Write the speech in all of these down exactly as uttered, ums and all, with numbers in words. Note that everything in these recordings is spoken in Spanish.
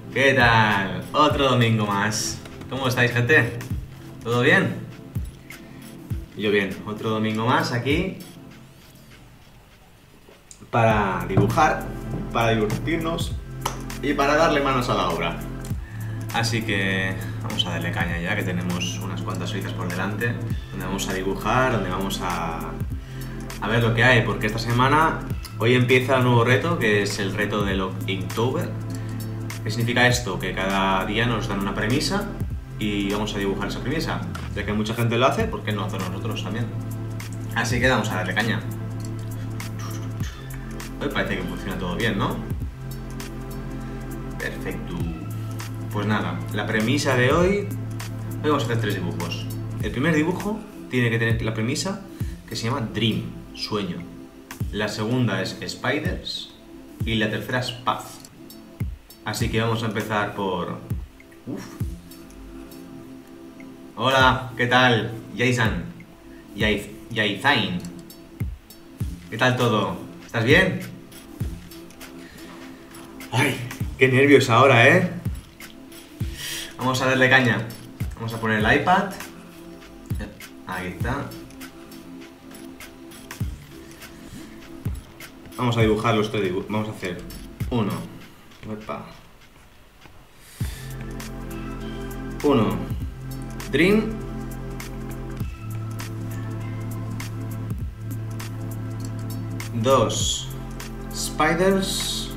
¿Qué tal? Otro domingo más. ¿Cómo estáis, gente? ¿Todo bien? Yo bien. Otro domingo más aquí para dibujar, para divertirnos y para darle manos a la obra. Así que vamos a darle caña ya, que tenemos unas cuantas horitas por delante, donde vamos a dibujar, donde vamos a, a ver lo que hay, porque esta semana, hoy empieza el nuevo reto, que es el reto de Inktober. ¿Qué significa esto? Que cada día nos dan una premisa y vamos a dibujar esa premisa. Ya que mucha gente lo hace, ¿por qué no hacerlo nosotros también? Así que vamos a darle caña. Hoy parece que funciona todo bien, ¿no? Perfecto. Pues nada, la premisa de hoy... Hoy vamos a hacer tres dibujos. El primer dibujo tiene que tener la premisa que se llama Dream, sueño. La segunda es Spiders y la tercera es Path. Así que vamos a empezar por... Uf. Hola, ¿qué tal? Jason. Yaizain. ¿Qué tal todo? ¿Estás bien? Ay, qué nervios ahora, ¿eh? Vamos a darle caña. Vamos a poner el iPad. Ahí está. Vamos a dibujar los tres dibujos. Vamos a hacer uno. Opa. Uno. Dream. Dos. Spiders.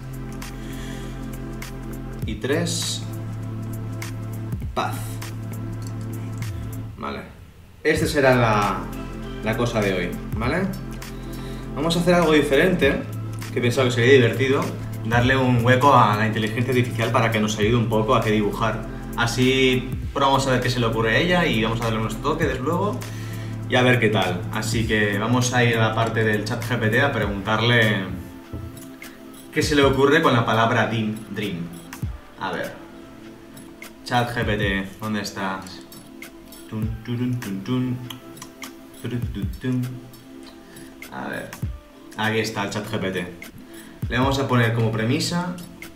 Y tres. Paz. Vale. Esta será la, la cosa de hoy, ¿vale? Vamos a hacer algo diferente, que he pensado que sería divertido, darle un hueco a la inteligencia artificial para que nos ayude un poco a qué dibujar. Así probamos a ver qué se le ocurre a ella y vamos a darle unos toques luego y a ver qué tal. Así que vamos a ir a la parte del chat G P T a preguntarle qué se le ocurre con la palabra Dream. A ver. Chat G P T, ¿dónde estás? Tun, turun, tun, tun. Turun, tun, tun. A ver, aquí está el chat G P T. Le vamos a poner como premisa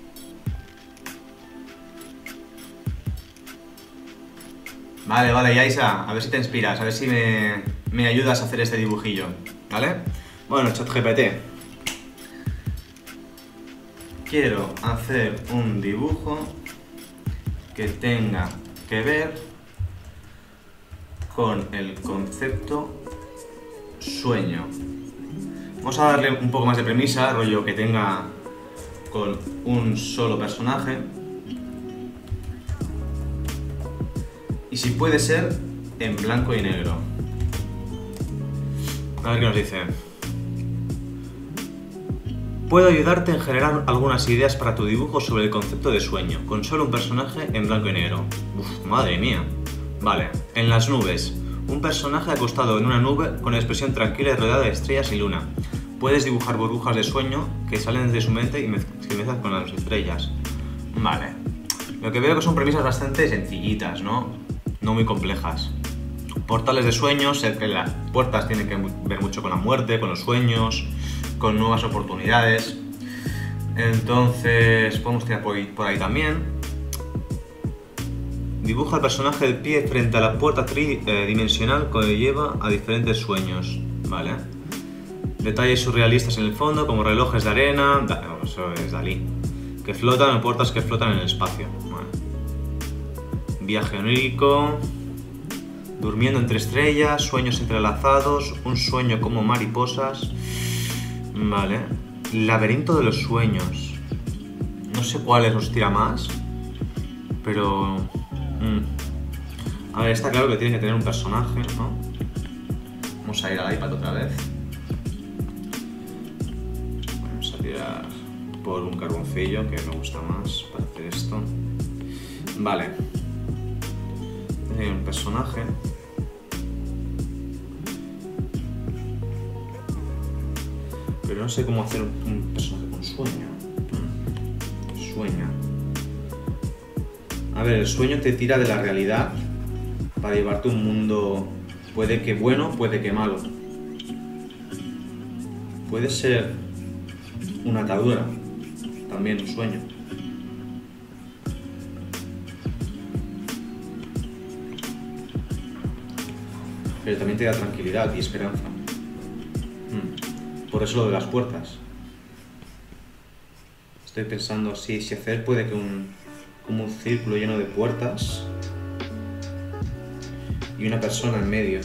Vale, vale, Yaisa, a ver si te inspiras, a ver si me, me ayudas a hacer este dibujillo, ¿vale? Bueno, chat G P T. Quiero hacer un dibujo que tenga que ver con el concepto sueño. Vamos a darle un poco más de premisa, rollo que tenga con un solo personaje. Y si puede ser en blanco y negro. A ver qué nos dice. Puedo ayudarte en generar algunas ideas para tu dibujo sobre el concepto de sueño, con solo un personaje en blanco y negro. Uf, madre mía. Vale, en las nubes. Un personaje acostado en una nube con expresión tranquila y rodeada de estrellas y luna. Puedes dibujar burbujas de sueño que salen de su mente y se mezclan con las estrellas. Vale. Lo que veo que son premisas bastante sencillitas, ¿no? No muy complejas. Portales de sueños, sé que las puertas tienen que ver mucho con la muerte, con los sueños, con nuevas oportunidades. Entonces, podemos tirar por ahí, por ahí también. Dibuja al personaje de pie frente a la puerta tridimensional que lleva a diferentes sueños. Vale. Detalles surrealistas en el fondo, como relojes de arena, da, eso es Dalí, que flotan o puertas que flotan en el espacio. Vale. Viaje onírico, durmiendo entre estrellas, sueños entrelazados, un sueño como mariposas. Vale. Laberinto de los sueños. No sé cuáles nos tira más, pero... Mm. A ver, está claro que tiene que tener un personaje, ¿no? Vamos a ir al iPad otra vez. Vamos a tirar por un carboncillo, que me gusta más para hacer esto. Vale. Tiene un personaje. Pero no sé cómo hacer un personaje con sueño. Sueña. A ver, el sueño te tira de la realidad para llevarte a un mundo, puede que bueno, puede que malo. Puede ser una atadura, también un sueño. pero también te da tranquilidad y esperanza. Mm. Por eso lo de las puertas. Estoy pensando así, si hacer puede que un, como un círculo lleno de puertas y una persona en medio.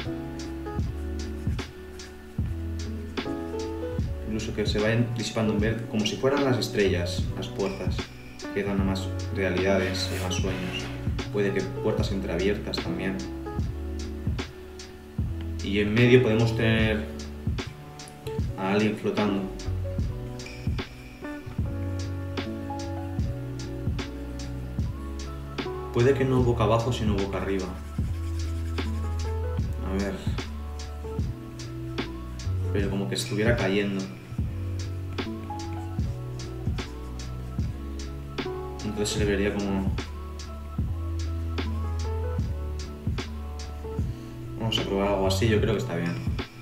Incluso que se vayan disipando en verde, como si fueran las estrellas, las puertas, que dan a más realidades y más sueños. Puede que puertas entreabiertas también. Y en medio podemos tener a alguien flotando. Puede que no boca abajo, sino boca arriba. A ver. Pero como que estuviera cayendo. Entonces se le vería como... Vamos a probar algo así, yo creo que está bien.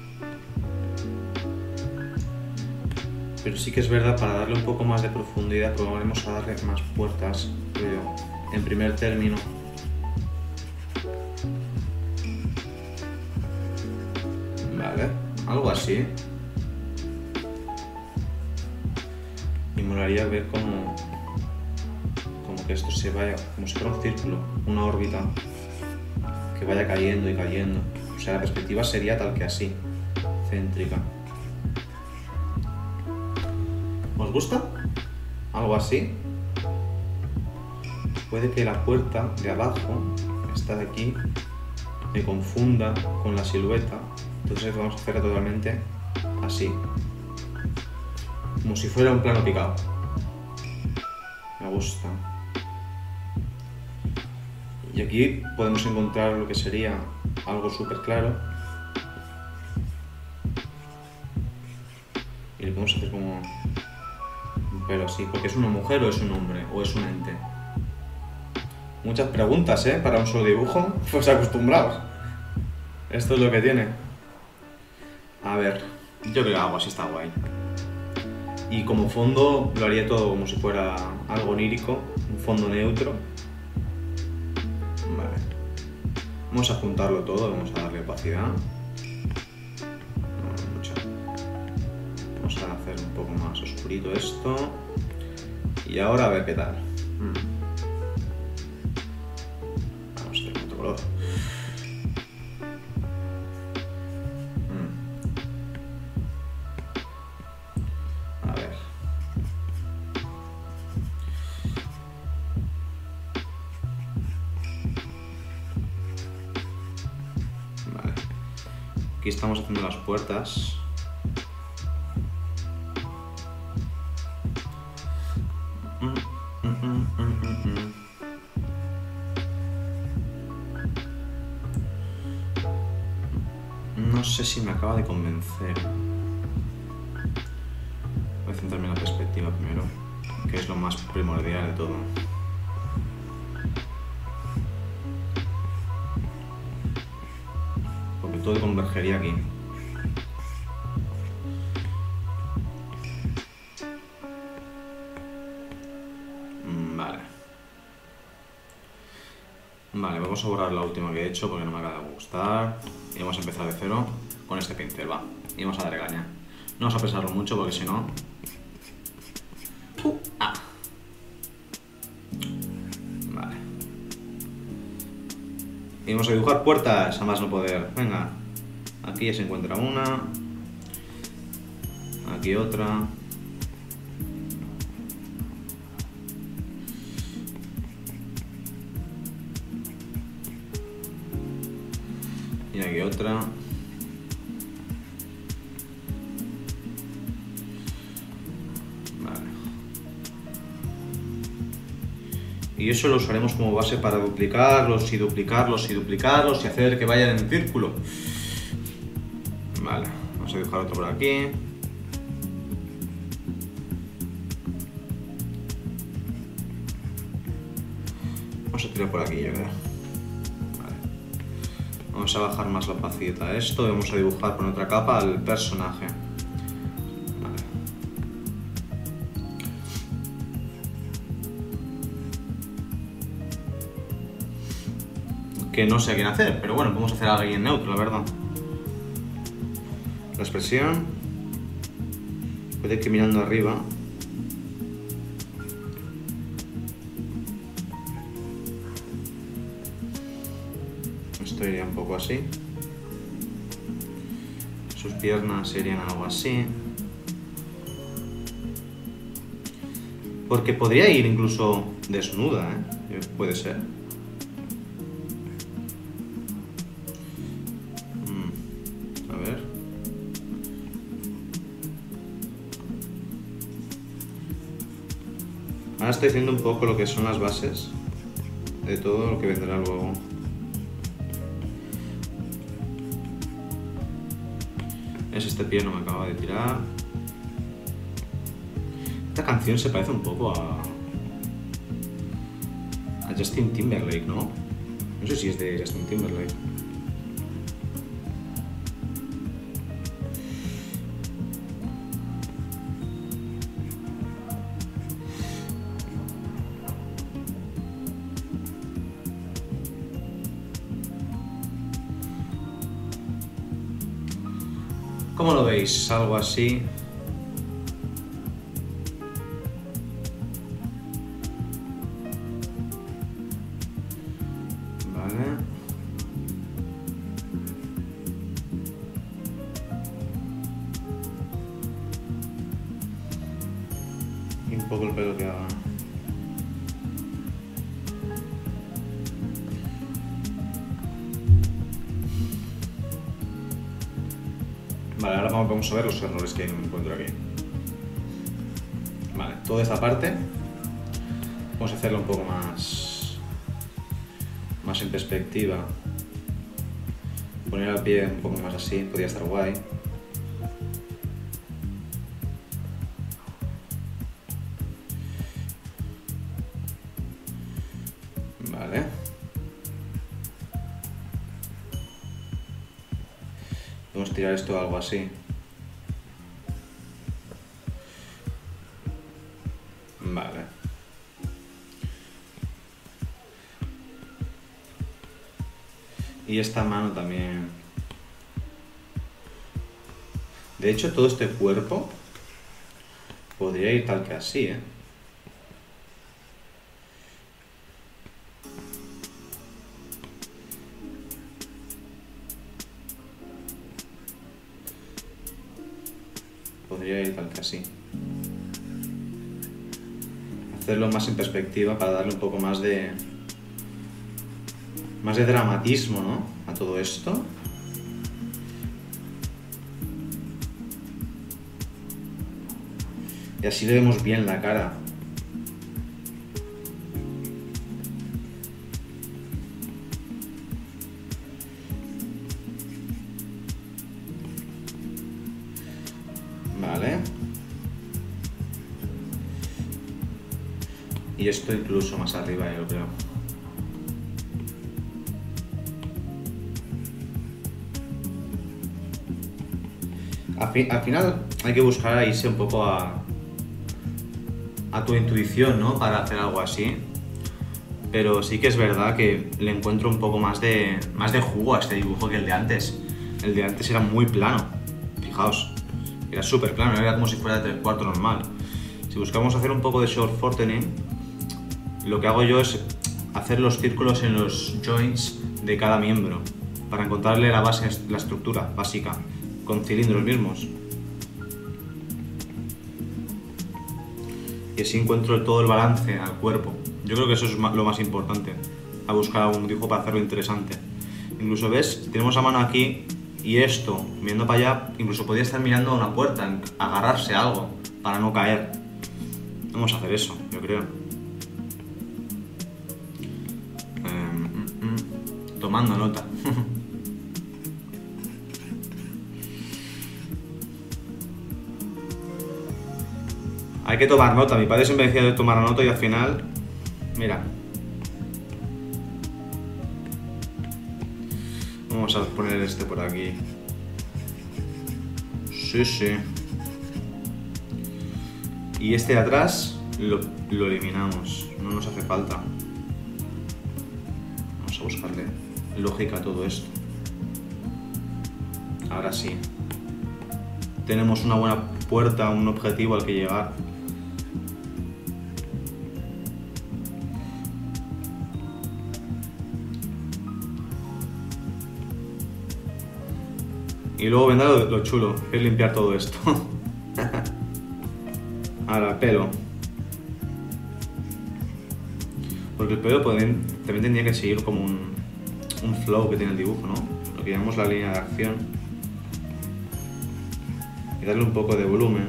Pero sí que es verdad, para darle un poco más de profundidad, probaremos a darle más puertas, creo, en primer término. Vale, algo así. Y molaría ver cómo, como que esto se vaya, como si fuera un círculo, una órbita que vaya cayendo y cayendo. O sea, la perspectiva sería tal que así, céntrica. ¿Os gusta? Algo así. Puede que la puerta de abajo, esta de aquí, me confunda con la silueta. Entonces vamos a hacerla totalmente así. Como si fuera un plano picado. Me gusta. Y aquí podemos encontrar lo que sería algo súper claro. Y le podemos hacer como... Pero sí, porque es una mujer o es un hombre o es un ente. Muchas preguntas, ¿eh? Para un solo dibujo. Pues acostumbrados. Esto es lo que tiene. A ver, yo creo que algo así está guay. Y como fondo lo haría todo como si fuera algo onírico, un fondo neutro. Vale. Vamos a juntarlo todo, vamos a darle opacidad. No, mucha. Vamos a hacer un poco más oscurito esto. Y ahora a ver qué tal. Hmm. Vamos a hacer otro color. Hmm. A ver. Vale. Aquí estamos haciendo las puertas. No sé si me acaba de convencer. Voy a centrarme en la perspectiva primero, que es lo más primordial de todo. Porque todo convergería aquí. Vale. Vale, vamos a borrar la última que he hecho porque no me acaba de gustar. Y vamos a empezar de cero con este pincel, va. Y vamos a darle caña. No vamos a pesarlo mucho porque si no... Uh, ah. Vale. Y vamos a dibujar puertas, a más no poder. Venga. Aquí ya se encuentra una. Aquí otra. Y aquí otra. Vale. Y eso lo usaremos como base para duplicarlos y duplicarlos y duplicarlos y hacer que vayan en círculo. Vale, vamos a dibujar otro por aquí. Vamos a tirar por aquí, yo creo. Vamos a bajar más la opacidad a esto y vamos a dibujar con otra capa al personaje. Vale. que no sé a quién hacer, pero bueno, vamos a hacer a alguien neutro, la verdad. La expresión puede ir mirando arriba. Esto iría un poco así. Sus piernas serían algo así. Porque podría ir incluso desnuda, ¿eh? Puede ser. Mm, a ver. Ahora estoy haciendo un poco lo que son las bases de todo lo que vendrá luego. Es este pie, no me acaba de tirar. Esta canción se parece un poco a, a Justin Timberlake, ¿no? No sé si es de Justin Timberlake. ¿Cómo lo veis? Algo así. Vale. Y un poco el pelo que haga. Vale, ahora vamos a ver los errores que encuentro aquí. Vale, toda esta parte vamos a hacerlo un poco más, más en perspectiva. Poner el pie un poco más así, podría estar guay. Vale. Vamos a tirar esto algo así. Vale. Y esta mano también. De hecho, todo este cuerpo podría ir tal que así, ¿eh? Podría ir tal que así. Hacerlo más en perspectiva para darle un poco más de más de dramatismo, ¿no? A todo esto. Y así le vemos bien la cara. Vale. Y esto incluso más arriba, yo creo. Al, fi al final hay que buscar a irse un poco a, a tu intuición, ¿no? Para hacer algo así. Pero sí que es verdad que le encuentro un poco más de, más de jugo a este dibujo que el de antes. El de antes era muy plano. Fijaos. Era súper plano, era como si fuera de tres cuartos normal. Si buscamos hacer un poco de short shortening, lo que hago yo es hacer los círculos en los joints de cada miembro para encontrarle la base, la estructura básica, con cilindros mismos. Y así encuentro todo el balance al cuerpo. Yo creo que eso es lo más importante, a buscar algún dibujo para hacerlo interesante. Incluso ves, tenemos la mano aquí y esto, mirando para allá, incluso podría estar mirando a una puerta, agarrarse a algo para no caer. Vamos a hacer eso, yo creo. Eh, mm, mm, tomando nota. Hay que tomar nota, mi padre siempre decía de tomar nota y al final, mira. Vamos a poner este por aquí. Sí, sí. Y este de atrás lo, lo eliminamos, no nos hace falta. Vamos a buscarle lógica todo esto. Ahora sí. Tenemos una buena puerta, un objetivo al que llegar. Y luego vendrá lo, lo chulo, que es limpiar todo esto. Ahora, pelo. Porque el pelo también, también tendría que seguir como un, un flow que tiene el dibujo, ¿no? Lo que llamamos la línea de acción. Y darle un poco de volumen.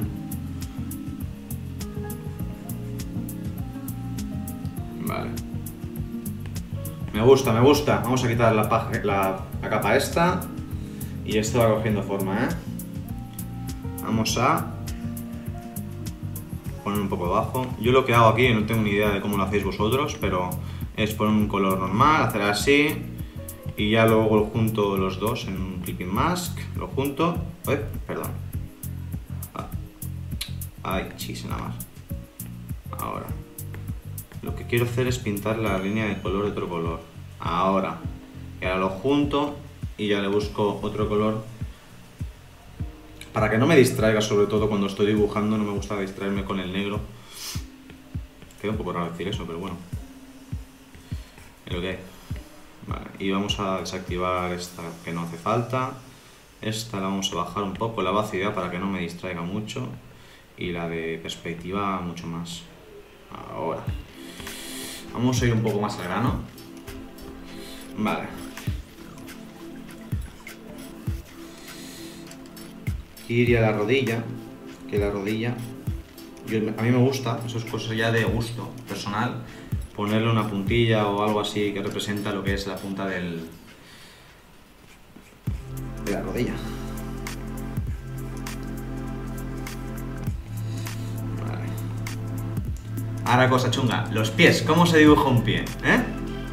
Vale. Me gusta, me gusta. Vamos a quitar la, paja, la, la capa esta. Y esto va cogiendo forma, ¿eh? Vamos a poner un poco abajo. Yo lo que hago aquí, no tengo ni idea de cómo lo hacéis vosotros, pero es poner un color normal, hacer así, y ya luego lo junto los dos en un clipping mask, lo junto. Uy, perdón. Ay, chis, nada más. Ahora. Lo que quiero hacer es pintar la línea de color de otro color. Ahora. Y ahora lo junto. Y ya le busco otro color para que no me distraiga, sobre todo cuando estoy dibujando. No me gusta distraerme con el negro. Queda un poco raro decir eso, pero bueno, es lo que hay. Vale, y vamos a desactivar esta que no hace falta. Esta la vamos a bajar un poco la opacidad para que no me distraiga mucho, y la de perspectiva mucho más. Ahora vamos a ir un poco más al grano. Vale. Iría a la rodilla, que la rodilla, yo, a mí me gusta, eso es cosa ya de gusto personal, ponerle una puntilla o algo así que representa lo que es la punta del, de la rodilla. Vale. Ahora cosa chunga, los pies, ¿cómo se dibuja un pie? ¿Eh?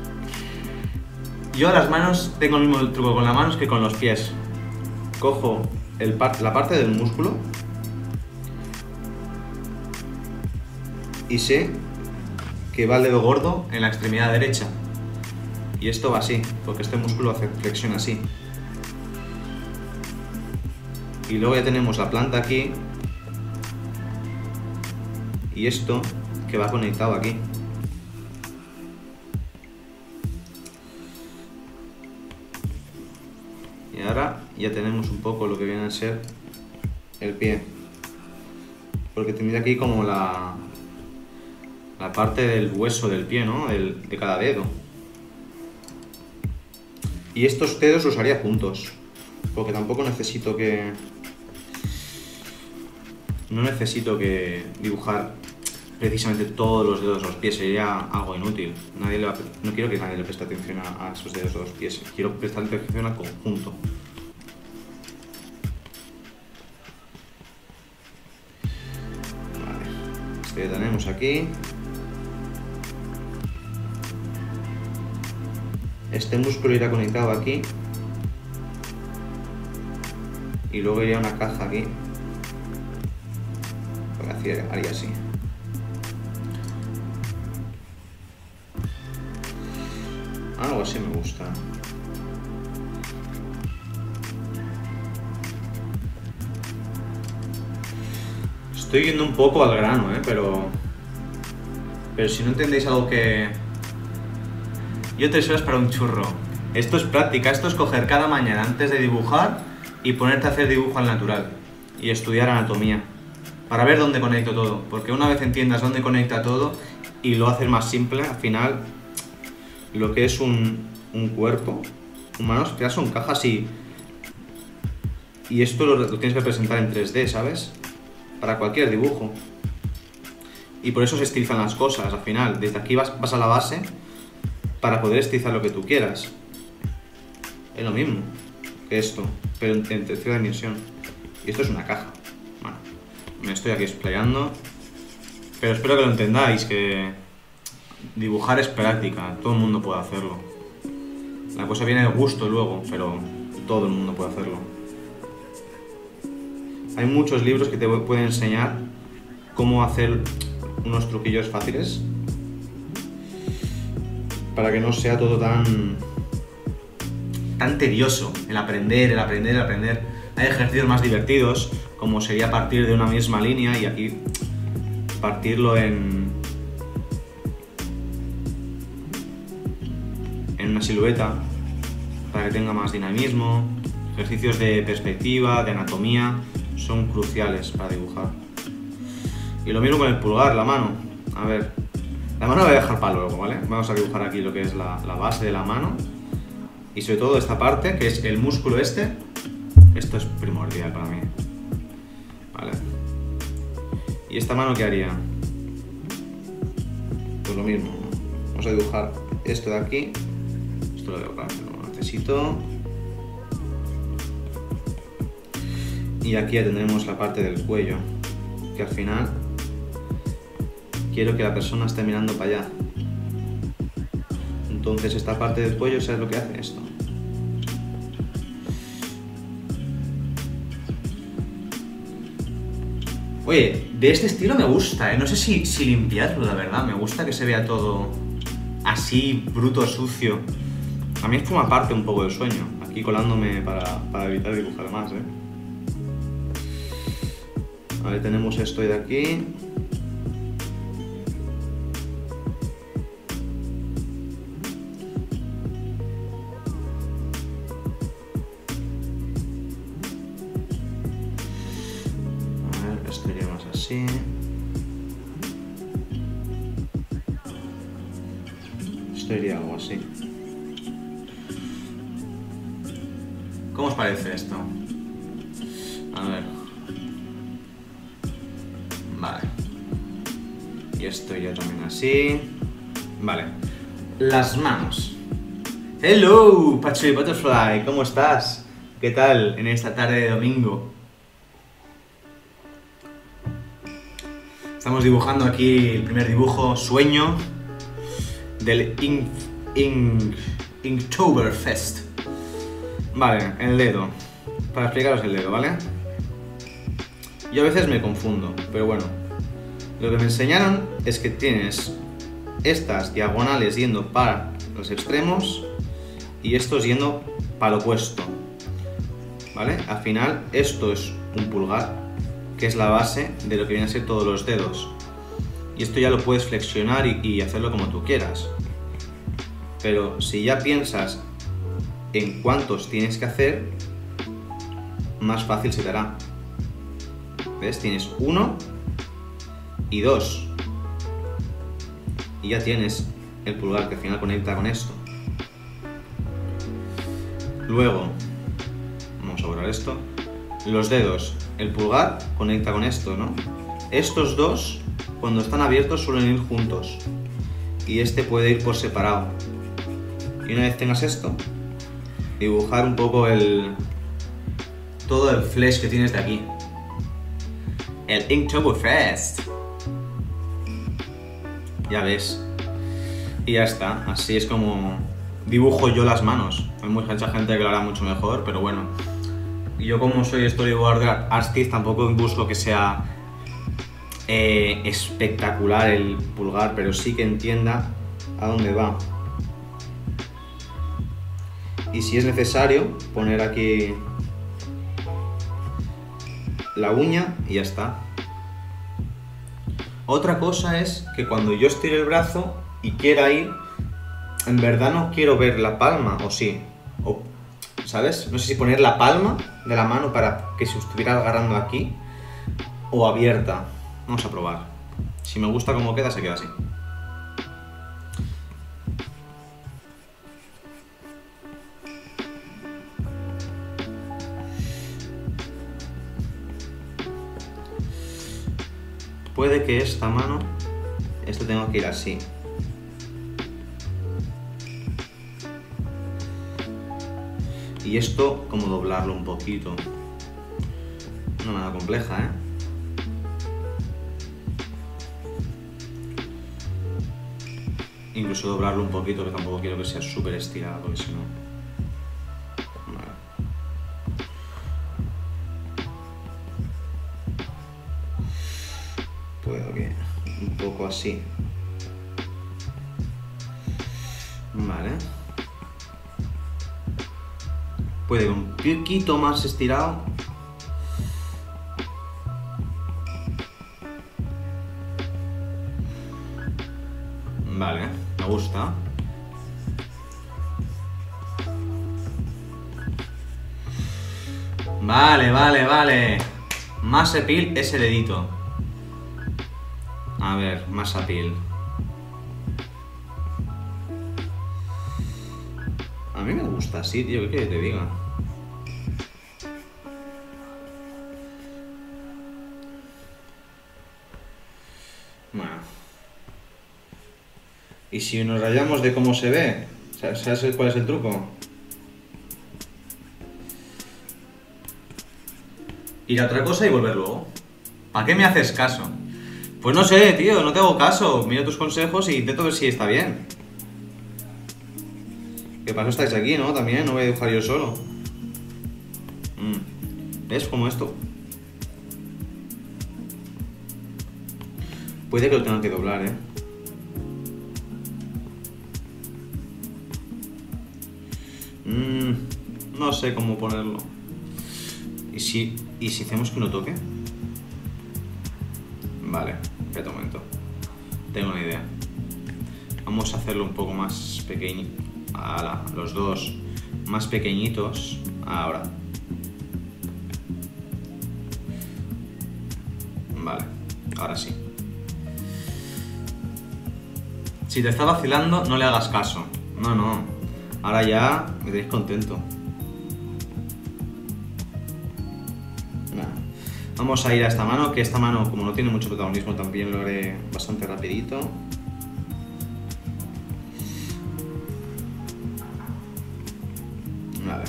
Yo las manos tengo el mismo truco con las manos que con los pies. Cojo El par la parte del músculo y sé que va el dedo gordo en la extremidad derecha, y esto va así porque este músculo hace flexión así, y luego ya tenemos la planta aquí y esto que va conectado aquí. Y ahora ya tenemos un poco lo que viene a ser el pie, porque tendría aquí como la, la parte del hueso del pie, ¿no? El, de cada dedo. Y estos dedos los haría juntos, porque tampoco necesito que... No necesito que dibujar precisamente todos los dedos de los pies, sería algo inútil. Nadie le va, no quiero que nadie le preste atención a, a esos dedos de los pies, quiero prestar atención al conjunto. Vale, este que tenemos aquí. Este músculo irá conectado aquí y luego iría una caja aquí, porque haría así. Algo así me gusta. Estoy yendo un poco al grano, ¿eh? pero pero si no entendéis algo que... Yo tres horas para un churro. Esto es práctica, esto es coger cada mañana antes de dibujar y ponerte a hacer dibujo al natural y estudiar anatomía para ver dónde conecto todo, porque una vez entiendas dónde conecta todo y lo haces más simple, al final lo que es un, un cuerpo humano te son cajas y, y esto lo, lo tienes que presentar en tres D, ¿sabes? Para cualquier dibujo. Y por eso se estilizan las cosas, al final. Desde aquí vas, vas a la base para poder estilizar lo que tú quieras. Es lo mismo que esto, pero en, en tercera dimensión. Y esto es una caja. Bueno, me estoy aquí explayando, pero espero que lo entendáis, que dibujar es práctica, todo el mundo puede hacerlo. La cosa viene de gusto luego, pero todo el mundo puede hacerlo. Hay muchos libros que te pueden enseñar cómo hacer unos truquillos fáciles para que no sea todo tan tan tedioso el aprender, el aprender, el aprender. Hay ejercicios más divertidos, como sería partir de una misma línea y aquí partirlo en, en una silueta para que tenga más dinamismo. Ejercicios de perspectiva, de anatomía, son cruciales para dibujar. Y lo mismo con el pulgar, la mano. A ver, la mano la voy a dejar para luego, ¿vale? Vamos a dibujar aquí lo que es la, la base de la mano. Y sobre todo esta parte, que es el músculo este. Esto es primordial para mí. Vale. ¿Y esta mano qué haría? Pues lo mismo, ¿no? Vamos a dibujar esto de aquí. Esto lo veo claro, lo necesito. Y aquí ya tendremos la parte del cuello, que al final quiero que la persona esté mirando para allá. Entonces esta parte del cuello, ¿sabes lo que hace esto? Oye, de este estilo me gusta, ¿eh? No sé si, si limpiarlo, la verdad. Me gusta que se vea todo así, bruto, sucio. A mí forma parte un poco del sueño. Aquí colándome para, para evitar dibujar más, ¿eh? Vale, tenemos esto de aquí. Esto iría más así. Esto iría algo así. ¿Cómo os parece esto? A ver. Vale. Y esto iría también así. Vale. Las manos. Hello, Patchy Butterfly. ¿Cómo estás? ¿Qué tal en esta tarde de domingo? Estamos dibujando aquí el primer dibujo, sueño, del Ink, Ink, Inktoberfest. Vale, el dedo. Para explicaros el dedo, ¿vale? Yo a veces me confundo, pero bueno. Lo que me enseñaron es que tienes estas diagonales yendo para los extremos y estos yendo para lo opuesto, ¿vale? Al final esto es un pulgar, que es la base de lo que vienen a ser todos los dedos. Y esto ya lo puedes flexionar y, y hacerlo como tú quieras. Pero si ya piensas en cuántos tienes que hacer, más fácil se te hará. ¿Ves? Tienes uno y dos. Y ya tienes el pulgar que al final conecta con esto. Luego, vamos a borrar esto. Los dedos. El pulgar conecta con esto, ¿no? Estos dos, cuando están abiertos, suelen ir juntos. Y este puede ir por separado. Y una vez tengas esto, dibujar un poco el... todo el flash que tienes de aquí. El Inktoberfest. Ya ves. Y ya está. Así es como dibujo yo las manos. Hay mucha gente que lo hará mucho mejor, pero bueno. Yo como soy storyboard artist tampoco busco que sea eh, espectacular el pulgar, pero sí que entienda a dónde va. Y si es necesario, poner aquí la uña y ya está. Otra cosa es que cuando yo estire el brazo y quiera ir, en verdad no quiero ver la palma, o sí, o, ¿sabes? No sé si poner la palma de la mano para que se estuviera agarrando aquí o abierta. Vamos a probar. Si me gusta cómo queda, se queda así. Puede que esta mano, esto tengo que ir así. Y esto, como doblarlo un poquito. No nada compleja, ¿eh? Incluso doblarlo un poquito, que tampoco quiero que sea súper estirado, porque si no... Vale. Puedo que un poco así. Vale. Puede ir un poquito más estirado. Vale, me gusta. Vale, vale, vale. Más appeal ese dedito. A ver, más appeal. A mí me gusta así, tío, ¿qué quieres que te diga? Bueno. Y si nos rayamos de cómo se ve, ¿sabes cuál es el truco? Ir a otra cosa y volver luego. ¿Para qué me haces caso? Pues no sé, tío, no te hago caso. Miro tus consejos y intento ver si está bien. ¿Qué pasa? Estáis aquí, ¿no? También, no voy a dibujar yo solo. Mm. ¿Ves? Como esto. Puede que lo tenga que doblar, ¿eh? Mm, no sé cómo ponerlo. ¿Y si, ¿Y si hacemos que no toque? Vale, espera un momento. Tengo una idea. Vamos a hacerlo un poco más pequeño. Ahora, los dos más pequeñitos. Ahora. Vale, ahora sí. Si te está vacilando, no le hagas caso. No, no. Ahora ya me tenéis contento. Nada. Vamos a ir a esta mano, que esta mano, como no tiene mucho protagonismo, también lo haré bastante rapidito. Vale.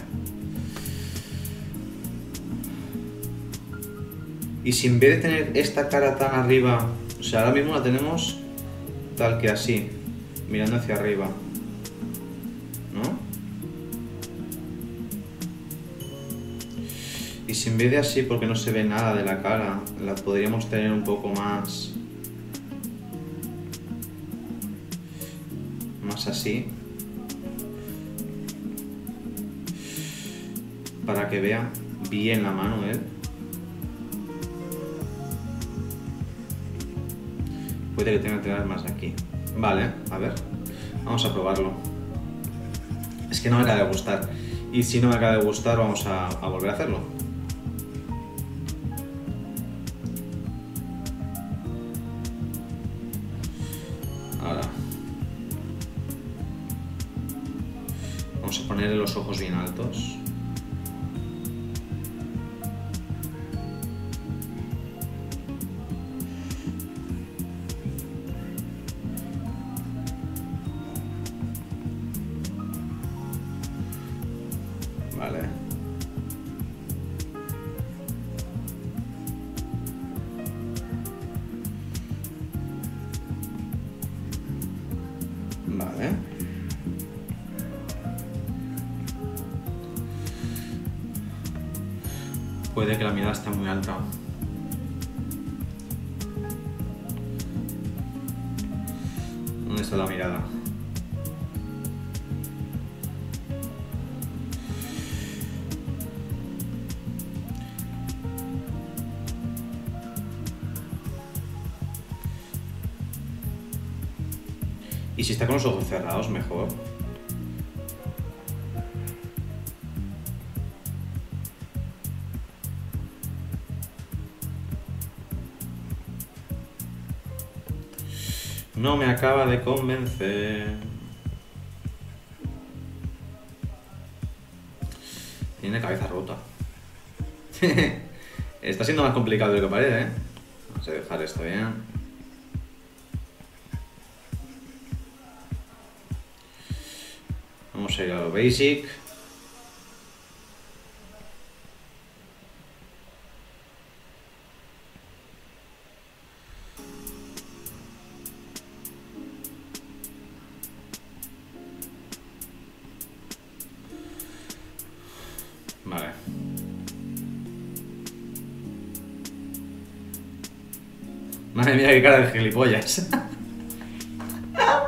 Y si en vez de tener esta cara tan arriba, o sea, ahora mismo la tenemos tal que así, mirando hacia arriba, ¿no? Y si en vez de así, porque no se ve nada de la cara, la podríamos tener un poco más... más así. Para que vea bien la mano él. Puede que tenga que tirar más de aquí. Vale, a ver. Vamos a probarlo. Es que no me acaba de gustar. Y si no me acaba de gustar, vamos a, a volver a hacerlo. Ahora. Vamos a ponerle los ojos bien altos. Vale. Vale. Puede que la mirada esté muy alta. ¿Dónde está la mirada? Y si está con los ojos cerrados, mejor. No me acaba de convencer. Tiene la cabeza rota. Está siendo más complicado de lo que parece, ¿eh? Vamos a dejar esto bien. Vamos a ir a lo basic. Vale. Madre mía, qué cara de gilipollas.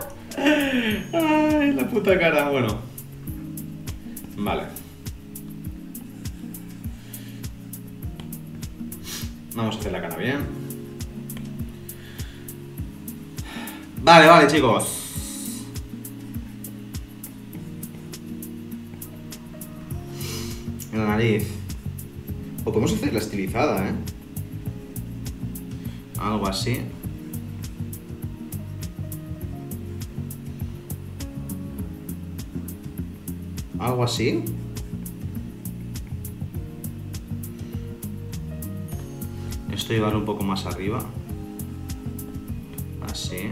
Ay, la puta cara, bueno. Vale. Vamos a hacer la cara bien. Vale, vale, chicos. En la nariz. O podemos hacer la estilizada, ¿eh? Algo así. Algo así. Esto llevarlo un poco más arriba. Así.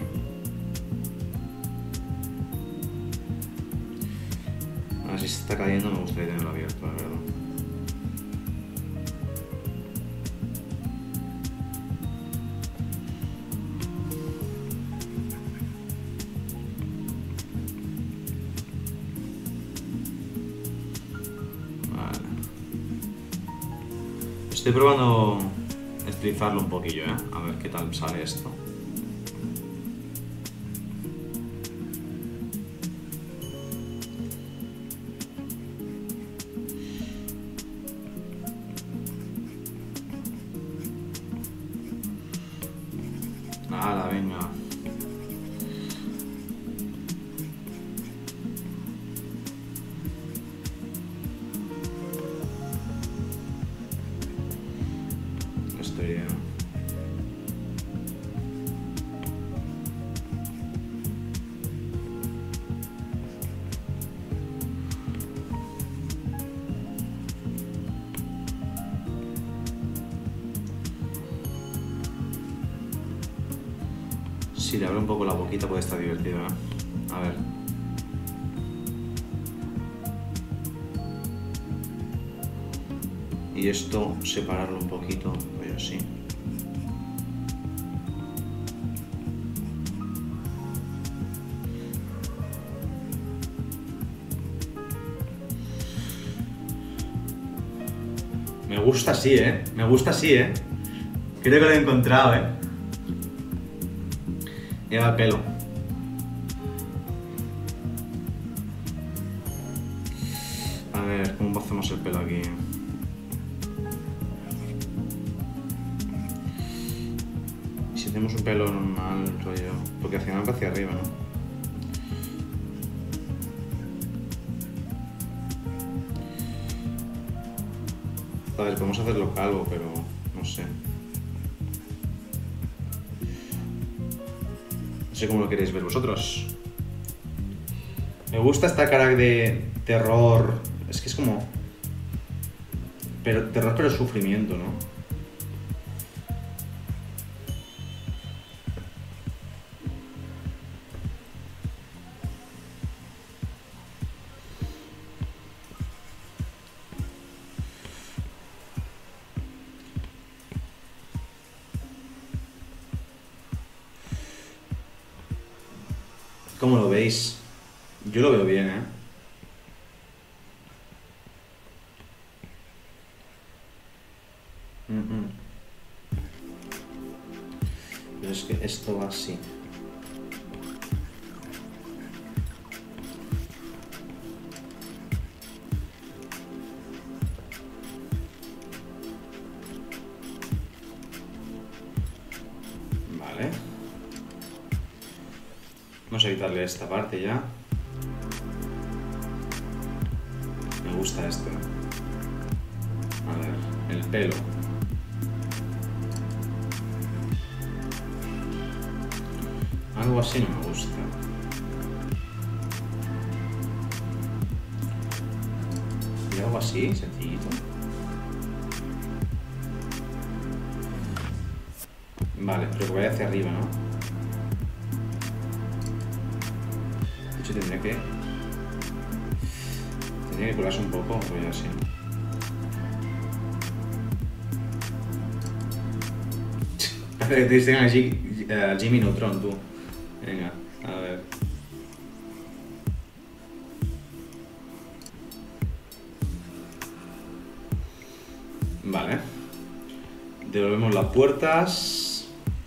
A ver si se está cayendo, me gustaría tenerlo abierto, la verdad. Vale. Estoy probando estilizarlo un poquillo, ¿eh? A ver qué tal sale esto. Nada, venga. Estoy bien. Si le abro un poco la boquita puede estar divertido, ¿eh? A ver. Y esto, separarlo un poquito, pues así. Me gusta así, ¿eh? Me gusta así, ¿eh? Creo que lo he encontrado, ¿eh? Lleva pelo. A ver, ¿cómo hacemos el pelo aquí? Si hacemos un pelo normal, rollo... Porque hacia abajo hacia arriba, ¿no? A ver, podemos hacerlo calvo, pero... no sé. No sé cómo lo queréis ver vosotros. Me gusta esta cara de terror. Es que es como... Pero terror pero sufrimiento, ¿no? ¿Cómo lo veis? Yo lo veo bien, ¿eh? Mm -mm. Pero es que esto va así. Vale. Vamos a quitarle esta parte ya. Me gusta esto. A ver, el pelo. Algo así no me gusta. Y algo así, sencillito. Vale, pero que vaya hacia arriba, ¿no? De hecho tendría que... Tendría que colarse un poco, voy así. Parece que te dicen a Jimmy Neutron, tú. Venga, a ver. Vale. Devolvemos las puertas.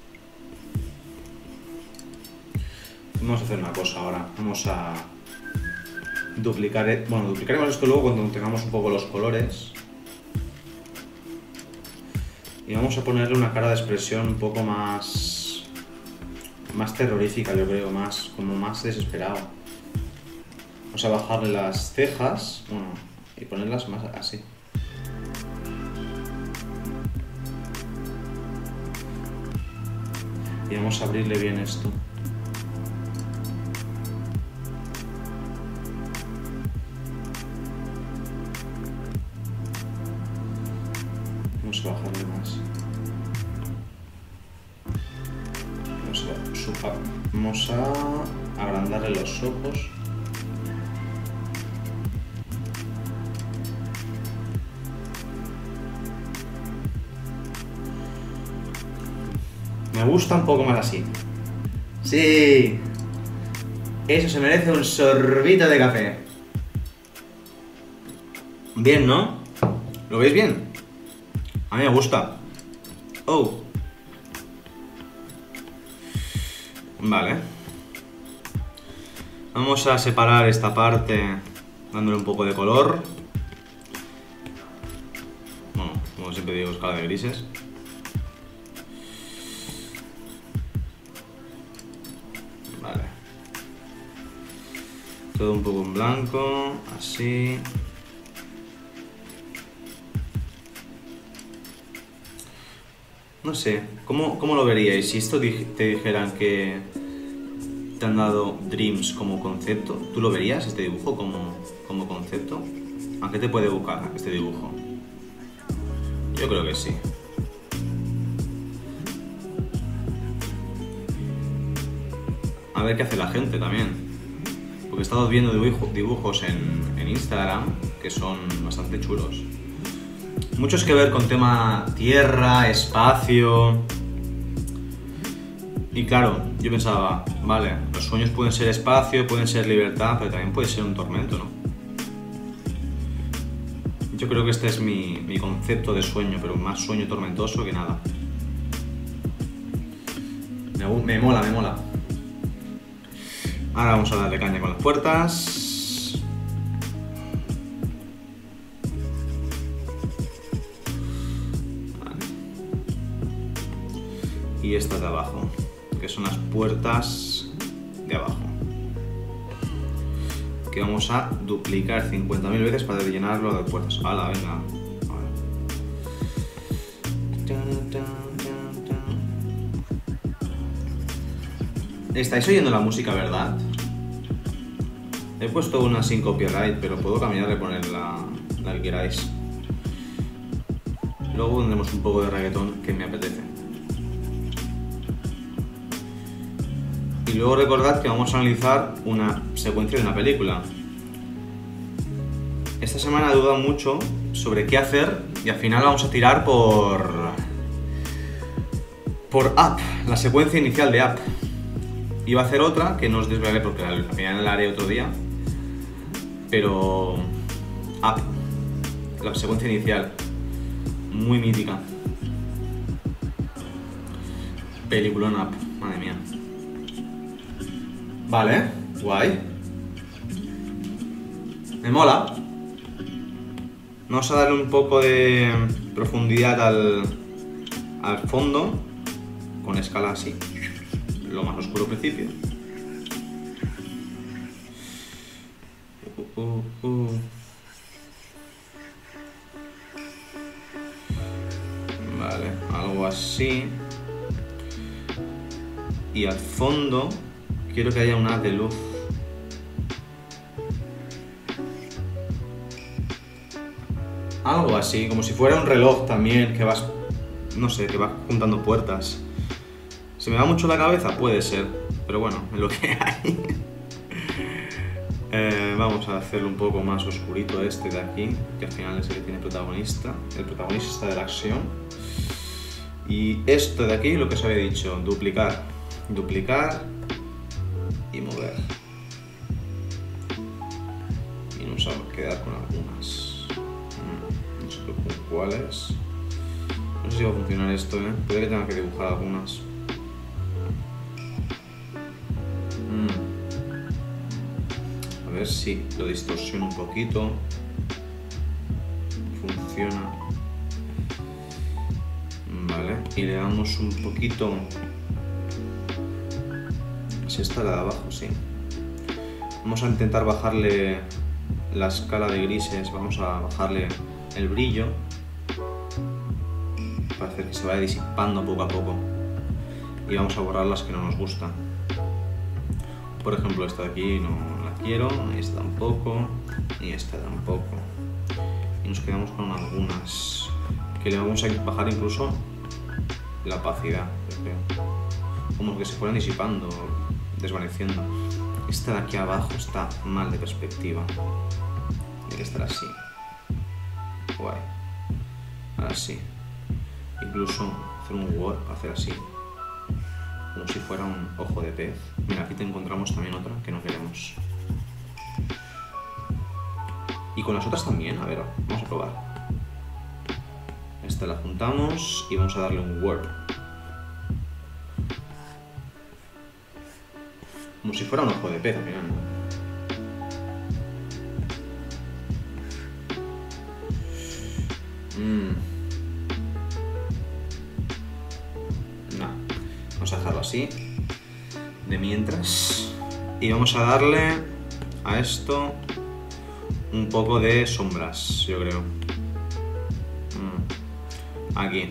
Vamos a hacer una cosa ahora. Vamos a duplicar... Bueno, duplicaremos esto luego cuando tengamos un poco los colores. Y vamos a ponerle una cara de expresión un poco más... más terrorífica, yo creo, más como más desesperado. Vamos a bajarle las cejas, bueno, y ponerlas más así. Y vamos a abrirle bien esto. Vamos a bajarle más. Vamos a, vamos a agrandarle los ojos. Me gusta un poco más así. ¡Sí! Eso se merece un sorbito de café. Bien, ¿no? ¿Lo veis bien? A mí me gusta. Oh. Vale. Vamos a separar esta parte dándole un poco de color. Bueno, como siempre digo, escala de grises. Vale. Todo un poco en blanco, así. No sé, ¿cómo, cómo lo veríais? Si esto te dijeran que te han dado Dreams como concepto, ¿tú lo verías este dibujo como, como concepto? ¿A qué te puede evocar este dibujo? Yo creo que sí. A ver qué hace la gente también. Porque he estado viendo dibujo, dibujos en, en Instagram que son bastante chulos. Muchos que ver con tema tierra, espacio. Y claro, yo pensaba, vale, los sueños pueden ser espacio, pueden ser libertad, pero también puede ser un tormento, ¿no? Yo creo que este es mi, mi concepto de sueño, pero más sueño tormentoso que nada. Me, me mola, me mola. Ahora vamos a darle caña con las puertas. Y estas de abajo, que son las puertas de abajo, que vamos a duplicar cincuenta mil veces para rellenarlo de puertas. ¡Hala, venga! Estáis oyendo la música, ¿verdad? He puesto una sin copyright, pero puedo cambiar y poner la, la que queráis. Luego tendremos un poco de reggaetón que me apetece. Y luego recordad que vamos a analizar una secuencia de una película. Esta semana he dudado mucho sobre qué hacer y al final vamos a tirar por... por Up, la secuencia inicial de Up. Iba a hacer otra que no os desvelaré porque al final la haré otro día. Pero... Up, la secuencia inicial, muy mítica. Peliculón Up, madre mía. Vale, guay. Me mola. Vamos a darle un poco de profundidad al, al fondo con escala así. Lo más oscuro al principio. Uh, uh, uh. Vale, algo así. Y al fondo quiero que haya un haz de luz. Algo así, como si fuera un reloj también, que vas, no sé, que vas juntando puertas. ¿Se me va mucho la cabeza? Puede ser, pero bueno, es lo que hay. eh, vamos a hacerlo un poco más oscurito este de aquí, que al final es el que tiene protagonista, el protagonista de la acción. Y esto de aquí, lo que os había dicho, duplicar, duplicar y mover. Y nos vamos a quedar con algunas. No sé con cuáles. No sé si va a funcionar esto, ¿eh? Puede que tenga que dibujar algunas. A ver si lo distorsiono un poquito. Funciona. Vale, y le damos un poquito... Si esta la de abajo, sí. Vamos a intentar bajarle la escala de grises, vamos a bajarle el brillo para hacer que se vaya disipando poco a poco. Y vamos a borrar las que no nos gustan. Por ejemplo, esta de aquí no la quiero, esta tampoco y esta tampoco. Y nos quedamos con algunas que le vamos a bajar incluso la opacidad, como que se fueran disipando, desvaneciendo. Esta de aquí abajo está mal de perspectiva, tiene que estar así. Guay. Ahora sí. Incluso hacer un warp, hacer así, como si fuera un ojo de pez. Mira, aquí te encontramos también otra que no queremos. Y con las otras también, a ver, vamos a probar. Esta la juntamos y vamos a darle un warp. Como si fuera un ojo de pez al final, ¿no? Mm. No. Vamos a dejarlo así, de mientras. Y vamos a darle a esto un poco de sombras, yo creo. Mm. Aquí.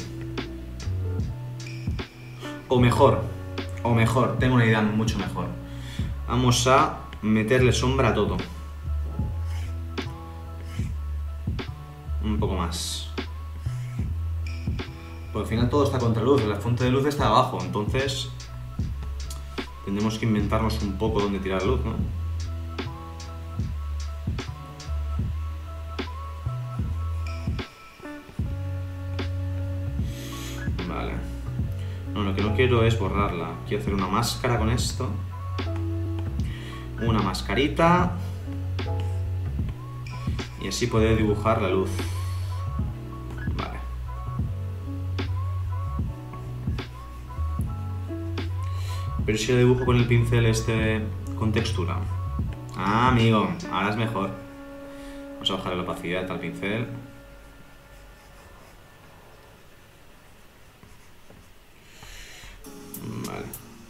O mejor, o mejor, tengo una idea mucho mejor. Vamos a meterle sombra a todo. Un poco más. Pues al final todo está contra luz, la fuente de luz está abajo, entonces tendremos que inventarnos un poco dónde tirar la luz, ¿no? Vale. No, lo que no quiero es borrarla. Quiero hacer una máscara con esto. Una mascarita. Y así poder dibujar la luz. Vale. Pero si lo dibujo con el pincel este con textura. Ah, amigo, ahora es mejor. Vamos a bajar la opacidad al pincel. Vale.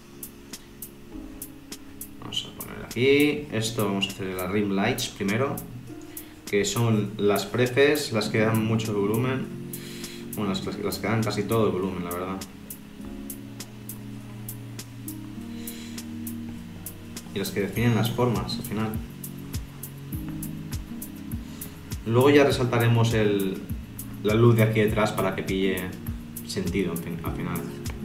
Vamos a poner aquí. Esto vamos a hacer las rim lights primero, que son las prefes, las que dan mucho volumen. Bueno, las, las que dan casi todo el volumen, la verdad. Y las que definen las formas, al final. Luego ya resaltaremos el, la luz de aquí detrás para que pille sentido, en fin, al final.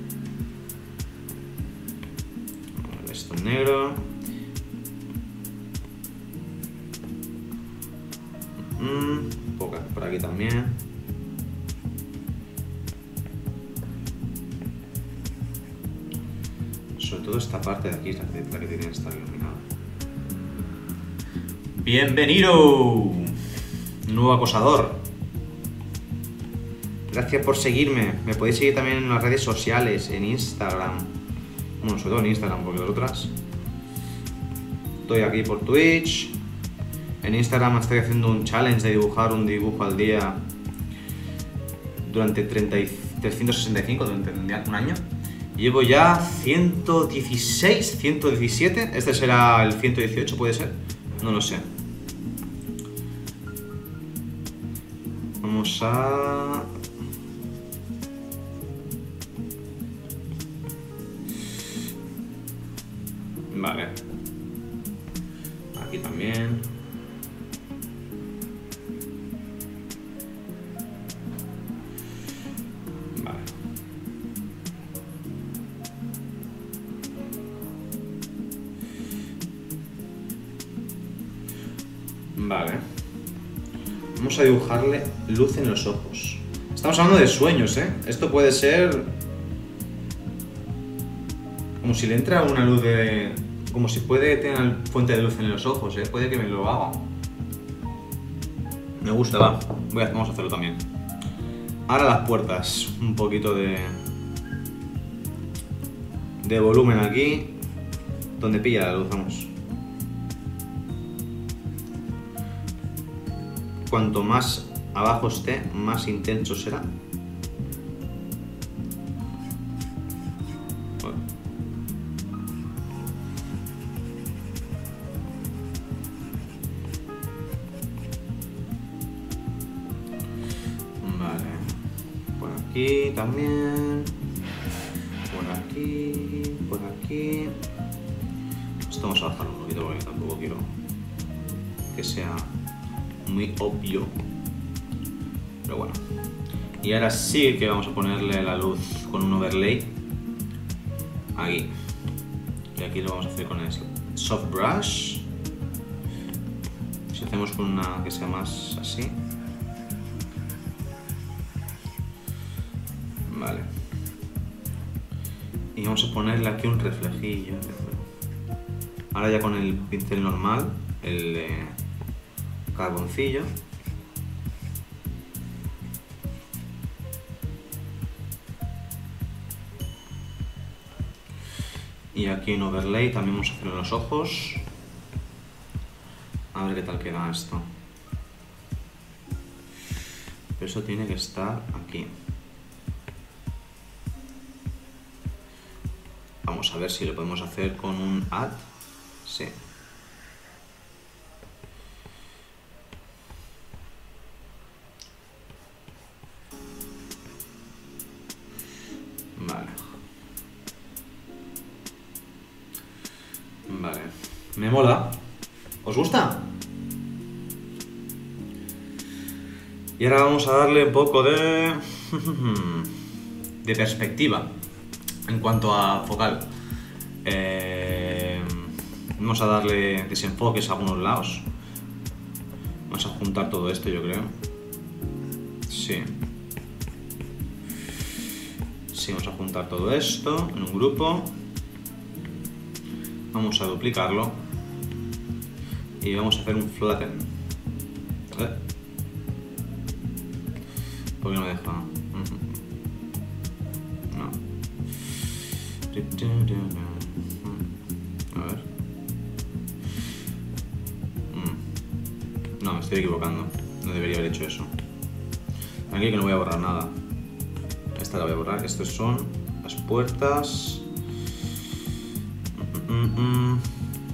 Esto en negro. Mm, poca por aquí también. Sobre todo esta parte de aquí es la que, la que tiene que estar iluminada. ¡Bienvenido! Nuevo acosador. Gracias por seguirme. Me podéis seguir también en las redes sociales, en Instagram. Bueno, sobre todo en Instagram, porque las otras... Estoy aquí por Twitch. En Instagram estoy haciendo un challenge de dibujar un dibujo al día durante trescientos sesenta y cinco, durante un año. Llevo ya ciento dieciséis, ciento diecisiete. Este será el ciento dieciocho, ¿puede ser? No lo sé. Vamos a... Vale. Aquí también. Vale. Vale. Vamos a dibujarle luz en los ojos. Estamos hablando de sueños, ¿eh? Esto puede ser... como si le entra una luz de... como si puede tener una fuente de luz en los ojos, ¿eh? Puede que me lo haga. Me gusta, va. Voy a... Vamos a hacerlo también. Ahora las puertas. Un poquito de... de volumen aquí. Donde pilla la luz, vamos. Cuanto más abajo esté, más intenso será. aquí también. Por aquí, por aquí. Esto vamos a bajarlo un poquito porque tampoco quiero que sea muy obvio. Pero bueno. Y ahora sí que vamos a ponerle la luz con un overlay. Aquí. Y aquí lo vamos a hacer con el soft brush. Si hacemos con una que sea más así. Vale. Y vamos a ponerle aquí un reflejillo. Ahora ya con el pincel normal, el de carboncillo. Y aquí un overlay, también vamos a hacer en los ojos. A ver qué tal queda esto. Pero eso tiene que estar aquí. Vamos a ver si lo podemos hacer con un add. Sí. Vale. Vale. Me mola. ¿Os gusta? Y ahora vamos a darle un poco de... de perspectiva en cuanto a focal. Eh... Vamos a darle desenfoques a algunos lados. Vamos a juntar todo esto, yo creo. Sí. Sí, vamos a juntar todo esto en un grupo. Vamos a duplicarlo. Y vamos a hacer un flatten. ¿Eh? ¿Por qué no me deja? No. A ver. No, me estoy equivocando. No debería haber hecho eso. Aquí que no voy a borrar nada. Esta la voy a borrar. Estas son las puertas. Mm, mm, mm.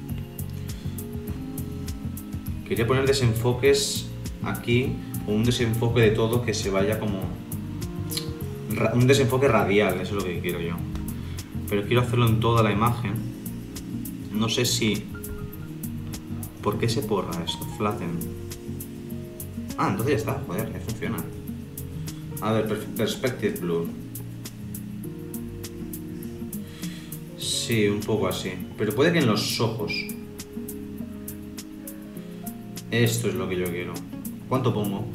Quería poner desenfoques aquí. O un desenfoque de todo que se vaya como... Un desenfoque radial, eso es lo que quiero yo. Pero quiero hacerlo en toda la imagen. No sé si... ¿Por qué se borra esto? Flatten. Ah, entonces ya está. Joder, ya funciona. A ver, Perspective Blur. Sí, un poco así. Pero puede que en los ojos. Esto es lo que yo quiero. ¿Cuánto pongo?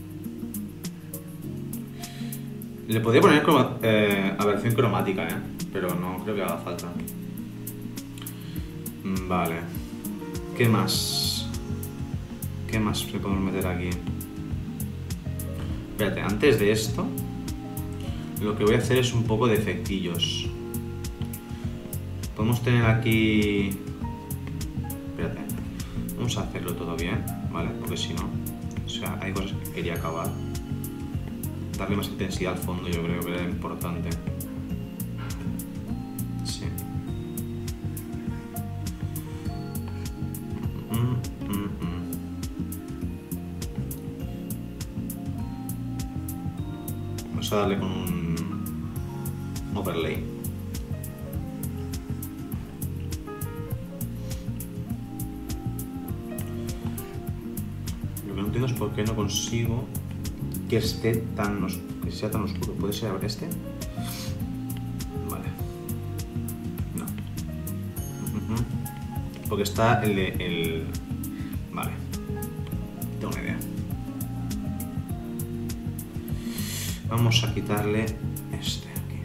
Le podría poner croma, eh, aberración cromática, ¿eh? Pero no creo que haga falta. Vale. ¿Qué más? ¿Qué más le podemos meter aquí? Espérate, antes de esto, lo que voy a hacer es un poco de efectillos. Podemos tener aquí... Espérate. Vamos a hacerlo todo bien, ¿vale? Porque si no... O sea, hay cosas que quería acabar. Darle más intensidad al fondo, yo creo que era importante. Sí. Mm, mm, mm. Vamos a darle con un overlay. Lo que no entiendo es por qué no consigo que esté tan os que sea tan oscuro. ¿Puede ser este? Vale. No. Porque está el de el... Vale. Tengo una idea. Vamos a quitarle este aquí.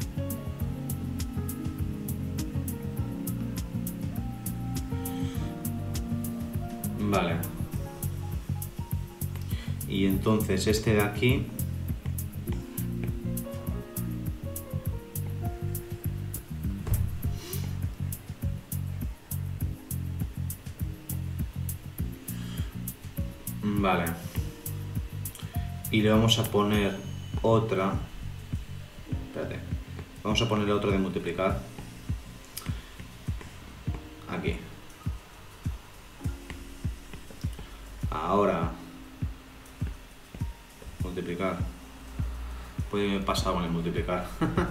Vale. Y entonces este de aquí vale, y le vamos a poner otra, espérate, vamos a ponerle otro de multiplicar aquí. Ahora multiplicar Puede haber pasado con el multiplicar.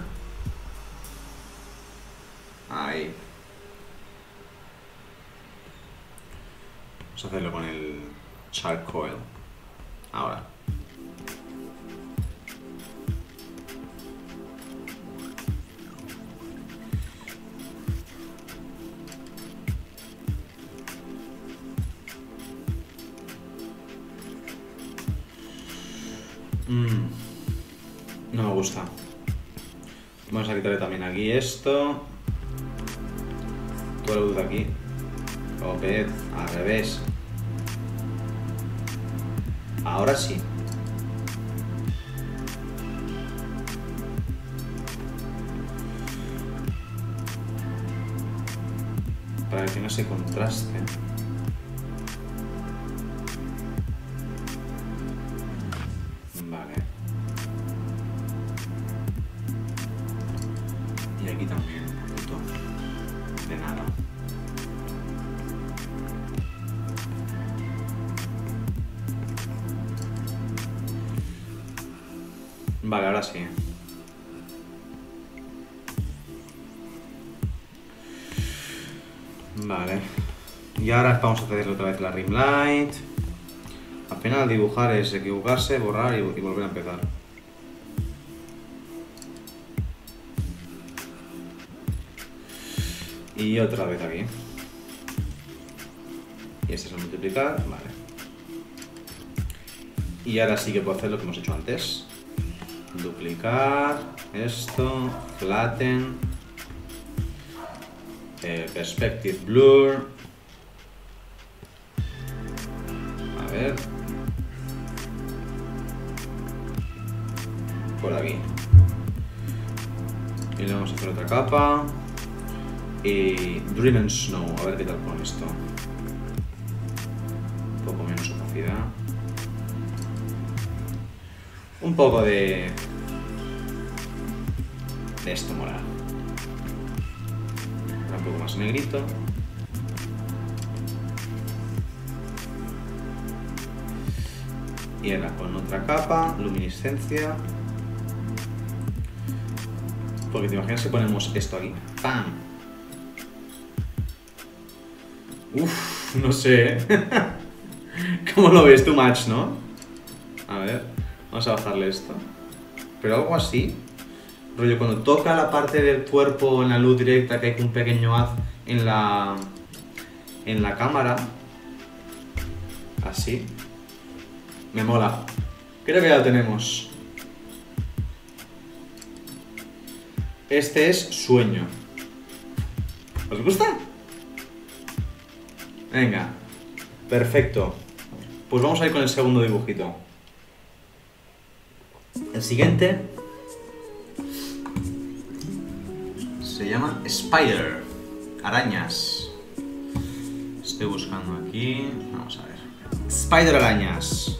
Ahí. Vamos a hacerlo con el charcoal. Ahora. Mm. No me gusta. Vamos a quitarle también aquí esto. Toda la luz de aquí. Opet, al revés. Ahora sí. Para que no se contraste. Vale. Y aquí también un poquito de nada. Vale, ahora sí. Vale. Y ahora vamos a hacer otra vez la rim light. Apenas dibujar es equivocarse, borrar y, y volver a empezar. Y otra vez aquí. Y este es el multiplicar, vale. Y ahora sí que puedo hacer lo que hemos hecho antes. Duplicar, esto, flatten, eh, perspective blur. A ver. Por aquí. Y le vamos a hacer otra capa. Y Dream and Snow, a ver qué tal con esto. Un poco menos opacidad. Un poco de... de esto moral. Un poco más negrito. Y ahora con otra capa, luminiscencia. Porque te imaginas que ponemos esto aquí. ¡Pam! Uff, no sé. ¿Cómo lo ves? Too much, ¿no? A ver, vamos a bajarle esto. Pero algo así. Rollo, cuando toca la parte del cuerpo en la luz directa, que hay un pequeño haz en la... en la cámara. Así. Me mola. Creo que ya lo tenemos. Este es Sueño. ¿Os gusta? Venga. Perfecto. Pues vamos a ir con el segundo dibujito. El siguiente se llama Spider. Arañas. Estoy buscando aquí. Vamos a ver. Spider arañas.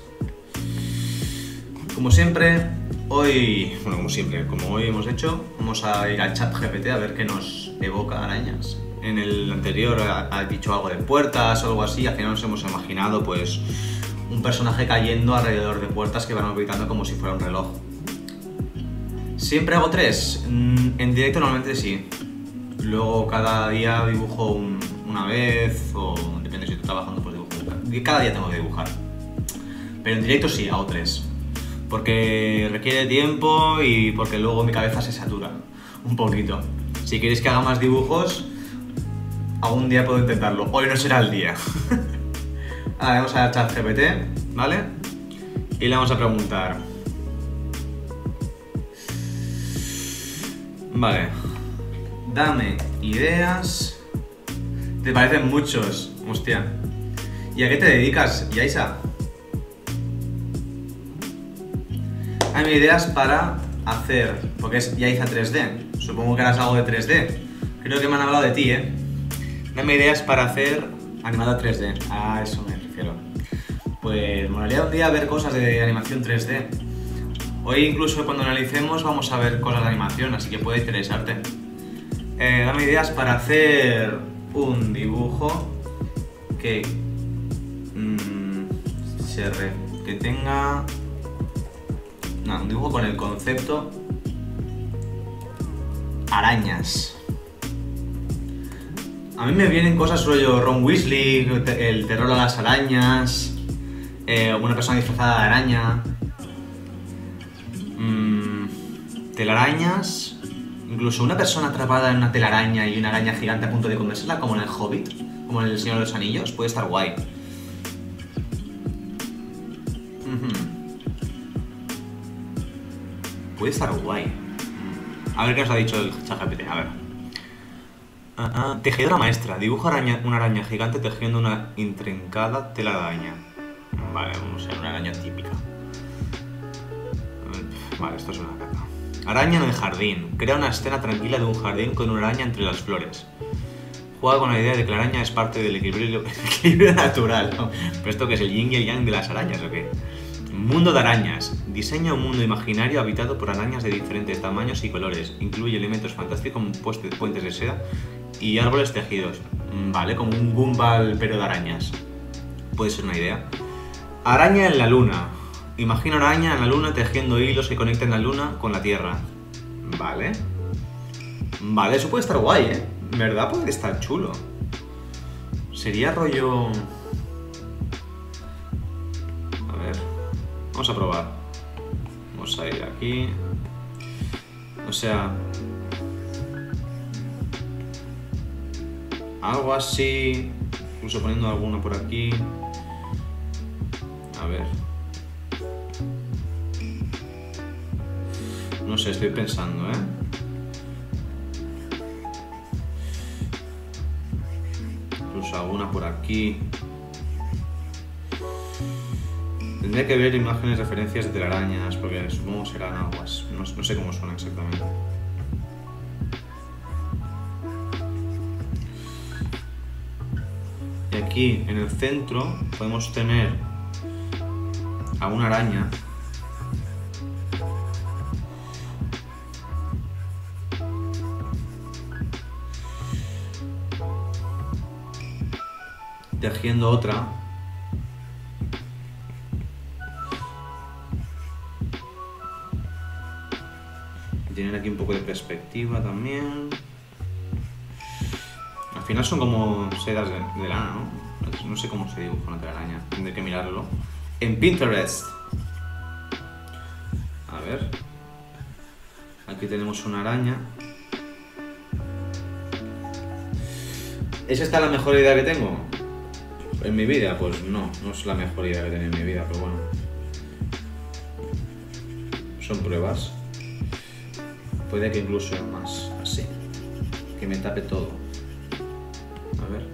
Como siempre, hoy, bueno, como siempre, como hoy hemos hecho, vamos a ir al chat G P T a ver qué nos evoca arañas. En el anterior ha, ha dicho algo de puertas o algo así, al final nos hemos imaginado pues un personaje cayendo alrededor de puertas que van orbitando como si fuera un reloj. ¿Siempre hago tres? En directo normalmente sí. Luego cada día dibujo un, una vez, o depende si estoy trabajando, pues dibujo. Cada día tengo que dibujar. Pero en directo sí, hago tres. Porque requiere tiempo y porque luego mi cabeza se satura un poquito. Si queréis que haga más dibujos, algún día puedo intentarlo. Hoy no será el día. Ahora vamos a chat G P T, ¿vale? Y le vamos a preguntar. Vale. Dame ideas. ¿Te parecen muchos? Hostia. ¿Y a qué te dedicas, Yaisa? Dame ideas para hacer, porque es Yaisa tres D. Supongo que harás algo de tres D. Creo que me han hablado de ti, ¿eh? Dame ideas para hacer animada tres D. A eso me refiero. Pues molaría un día ver cosas de animación tres D. Hoy incluso cuando analicemos vamos a ver cosas de animación, así que puede interesarte. Eh, dame ideas para hacer un dibujo que, mmm, se re, que tenga No, un dibujo con el concepto arañas. A mí me vienen cosas rollo Ron Weasley, el terror a las arañas, eh, una persona disfrazada de araña, mmm, telarañas, incluso una persona atrapada en una telaraña y una araña gigante a punto de comérsela, como en el Hobbit, como en el Señor de los Anillos, puede estar guay. Puede estar guay. A ver qué nos ha dicho el ChatGPT, a ver. Uh, uh, tejedora maestra. Dibuja araña, una araña gigante tejiendo una intrincada tela de araña. Vale, vamos a ver, una araña típica. Vale, esto es una caca. Araña en el jardín. Crea una escena tranquila de un jardín con una araña entre las flores. Juega con la idea de que la araña es parte del equilibrio, equilibrio natural, ¿no? ¿Pero esto qué es, el yin y el yang de las arañas o qué? Mundo de arañas. Diseña un mundo imaginario habitado por arañas de diferentes tamaños y colores. Incluye elementos fantásticos como puentes de seda y árboles tejidos. Vale, como un Gumball pero de arañas. Puede ser una idea. Araña en la luna. Imagina una araña en la luna tejiendo hilos que conecten la luna con la tierra. Vale. Vale, eso puede estar guay, ¿eh? ¿Verdad? Puede estar chulo. Sería rollo... A ver... Vamos a probar. Vamos a ir aquí. O sea... Algo así... Incluso poniendo alguna por aquí. A ver... No sé, estoy pensando, ¿eh? Incluso alguna por aquí. Tendría que ver imágenes, referencias de telarañas, porque supongo que serán aguas. No, no sé cómo suena exactamente. Y aquí, en el centro, podemos tener a una araña. Tejiendo otra. Y tienen aquí un poco de perspectiva también. Al final son como sedas de, de lana, ¿no? No sé cómo se dibuja una telaraña. Tendré que mirarlo. En Pinterest. A ver. Aquí tenemos una araña. ¿Es esta la mejor idea que tengo? ¿En mi vida? Pues no, no es la mejor idea que he tenido en mi vida, pero bueno. Son pruebas. Puede que incluso más así. Que me tape todo. A ver.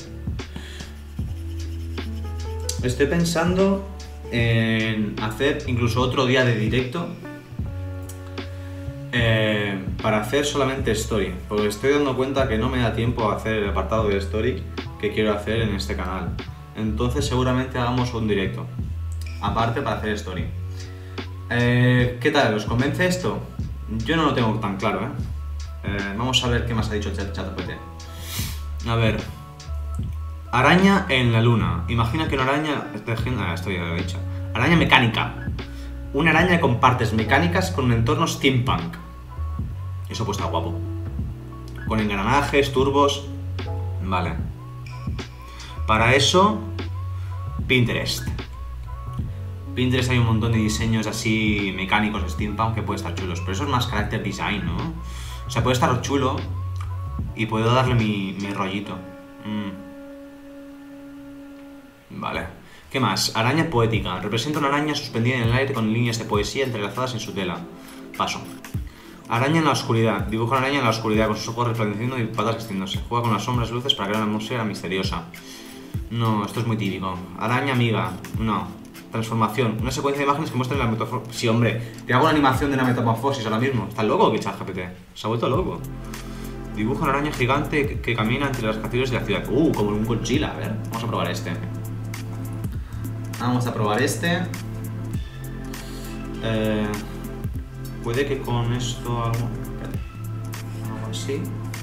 Estoy pensando en hacer incluso otro día de directo. Eh, para hacer solamente story. Porque estoy dando cuenta que no me da tiempo a hacer el apartado de story que quiero hacer en este canal. Entonces seguramente hagamos un directo, aparte para hacer story. Eh, ¿Qué tal? ¿Os convence esto? Yo no lo tengo tan claro, ¿eh? eh vamos a ver qué más ha dicho el ChatGPT. A ver. Araña en la luna. Imagina que una araña... Ah, esto ya lo he dicho. Araña mecánica. Una araña con partes mecánicas con un entorno steampunk. Eso pues está guapo. Con engranajes, turbos... Vale. Para eso, Pinterest. Pinterest hay un montón de diseños así mecánicos, steampunk, que puede estar chulos. Pero eso es más character design, ¿no? O sea, puede estar chulo y puedo darle mi, mi rollito. Mm. Vale. ¿Qué más? Araña poética. Representa una araña suspendida en el aire con líneas de poesía entrelazadas en su tela. Paso. Araña en la oscuridad. Dibuja una araña en la oscuridad con sus ojos resplandeciendo y patas extendiéndose. Juega con las sombras y luces para crear una atmósfera misteriosa. No, esto es muy típico. Araña amiga. No. Transformación. Una secuencia de imágenes que muestran la metamorfosis. Sí, hombre. Te hago una animación de una metamorfosis ahora mismo. ¿Estás loco o qué, ChatGPT? Se ha vuelto loco. Dibuja una araña gigante que, que camina entre las castillos de la ciudad. Uh, como un Godzilla. A ver, vamos a probar este. Vamos a probar este. Eh, puede que con esto algo... Algo así.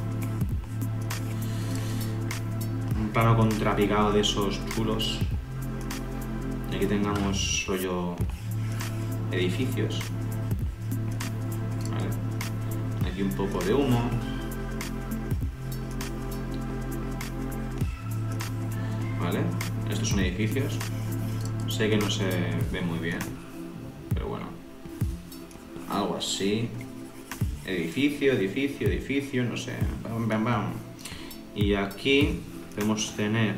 Un plano contrapicado de esos chulos. Y aquí tengamos rollo edificios. Aquí un poco de humo. Vale, estos son edificios. Sé que no se ve muy bien, pero bueno, algo así. Edificio, edificio, edificio, no sé. Bam, bam, bam. Y aquí podemos tener...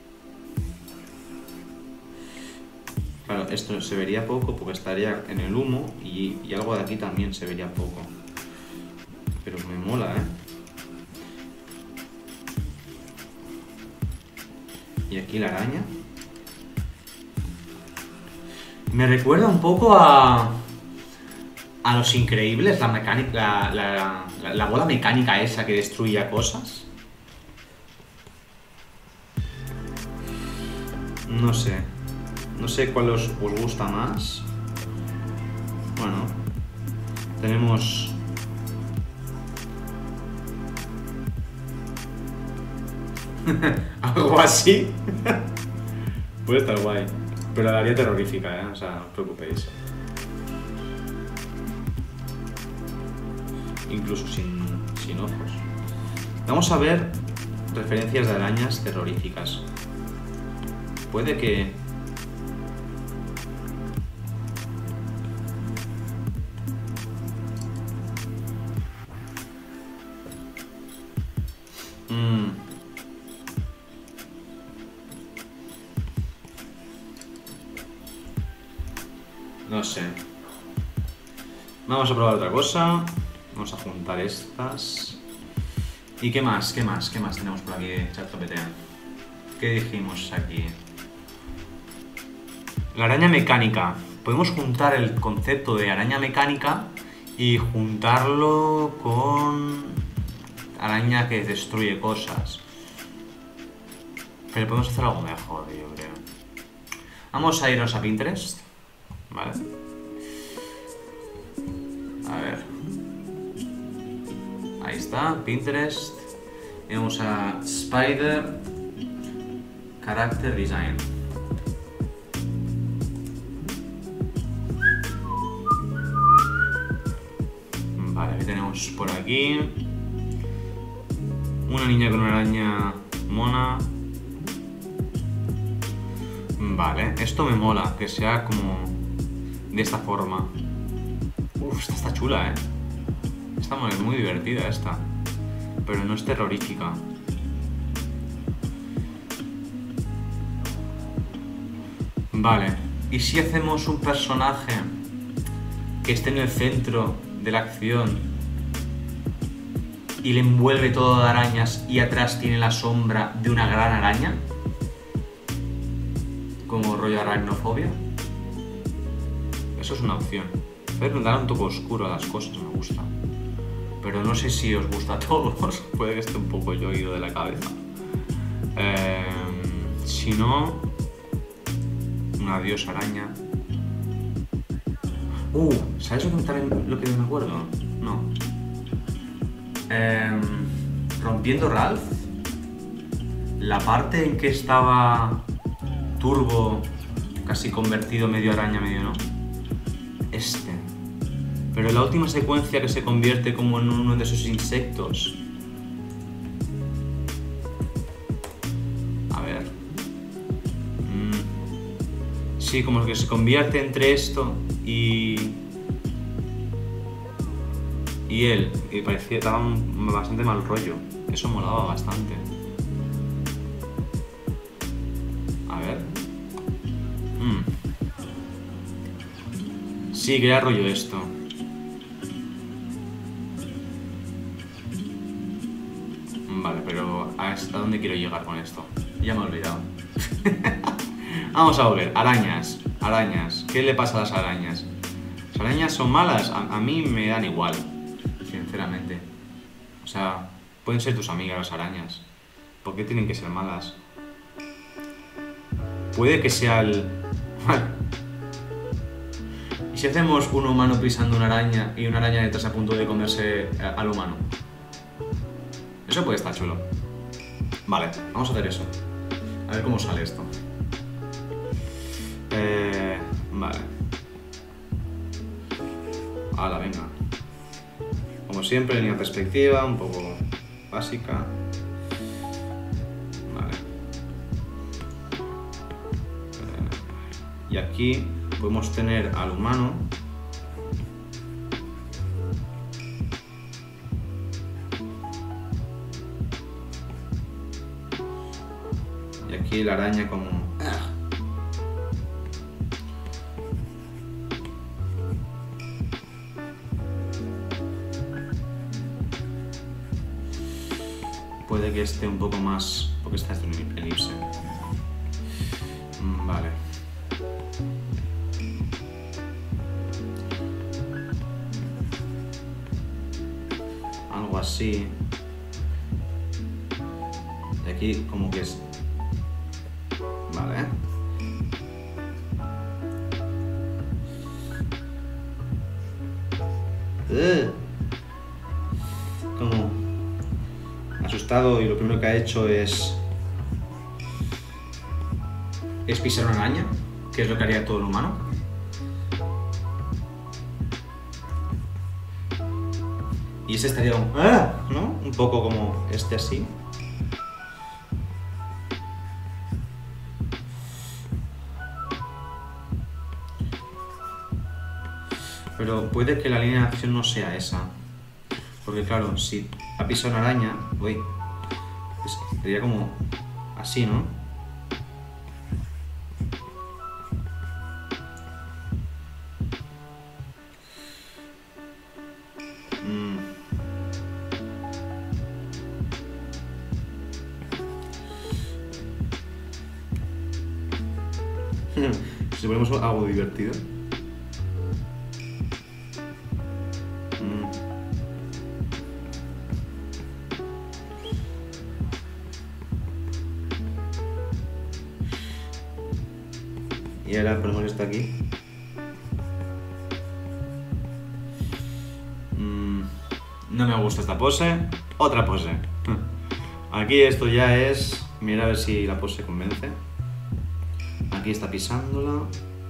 Claro, esto se vería poco porque estaría en el humo y, y algo de aquí también se vería poco. Pero me mola, ¿eh? Y aquí la araña. Me recuerda un poco a... a Los Increíbles, la mecánica, la, la, la, la bola mecánica esa que destruía cosas. No sé. No sé cuál os, os gusta más. Bueno. Tenemos... algo así. Puede estar guay. Pero la haría terrorífica, ¿eh? O sea, no os preocupéis. Incluso sin, sin ojos. Vamos a ver referencias de arañas terroríficas. Puede que... Mm. No sé. Vamos a probar otra cosa. Vamos a juntar estas. ¿Y qué más? ¿Qué más? ¿Qué más tenemos por aquí, ChatGPT? ¿Qué dijimos aquí? La araña mecánica. Podemos juntar el concepto de araña mecánica y juntarlo con araña que destruye cosas. Pero podemos hacer algo mejor, yo creo. Vamos a irnos a Pinterest. Vale. A ver. Ahí está, Pinterest. Y vamos a Spider Character Design. Vale, ¿qué tenemos por aquí? Una niña con una araña mona. Vale, esto me mola, que sea como de esta forma. Uf, esta está chula, ¿eh? Esta es muy divertida esta, pero no es terrorífica. Vale, ¿y si hacemos un personaje que esté en el centro de la acción y le envuelve todo de arañas y atrás tiene la sombra de una gran araña? Como rollo aracnofobia. Eso es una opción. Hacer dar un toque oscuro a las cosas me gusta. Pero no sé si os gusta a todos. Puede que esté un poco yo ido de la cabeza. Eh, si no... Una diosa araña. Uh, ¿sabes lo que, también, lo que me acuerdo? No. Eh, rompiendo Ralph. La parte en que estaba Turbo casi convertido medio araña, medio no. Este. Pero la última secuencia que se convierte como en uno de esos insectos. A ver. Mm. Sí, como que se convierte entre esto y... Y él. Y parecía, daba un, bastante mal rollo. Eso molaba bastante. A ver. Mm. Sí, que era rollo esto. Vale, pero ¿hasta dónde quiero llegar con esto? Ya me he olvidado. Vamos a volver. Arañas. Arañas. ¿Qué le pasa a las arañas? ¿Las arañas son malas? A, a mí me dan igual, sinceramente. O sea, pueden ser tus amigas las arañas. ¿Por qué tienen que ser malas? Puede que sea el... ¿Y si hacemos un humano pisando una araña y una araña detrás a punto de comerse al humano? Eso puede estar chulo. Vale, vamos a hacer eso. A ver cómo sale esto. Eh, vale. Hala, venga. Como como siempre, línea perspectiva, un poco básica. Vale. Eh, y aquí podemos tener al humano. Y aquí la araña como... Puede que esté un poco más... porque está en elipse. Vale. Algo así. Y aquí como que es... Vale. Uh. Como... asustado, y lo primero que ha hecho es... es pisar una araña, que es lo que haría todo el humano. Y ese estaría como... ¡ah! ¿No? Un poco como este así. Pero puede que la línea de acción no sea esa. Porque claro, si ha pisado una araña, uy, pues sería como así, ¿no? Mm. Si ponemos algo divertido. Y ahora ponemos esto aquí. Mm, no me gusta esta pose. Otra pose. Aquí esto ya es... Mira a ver si la pose convence. Aquí está pisándola.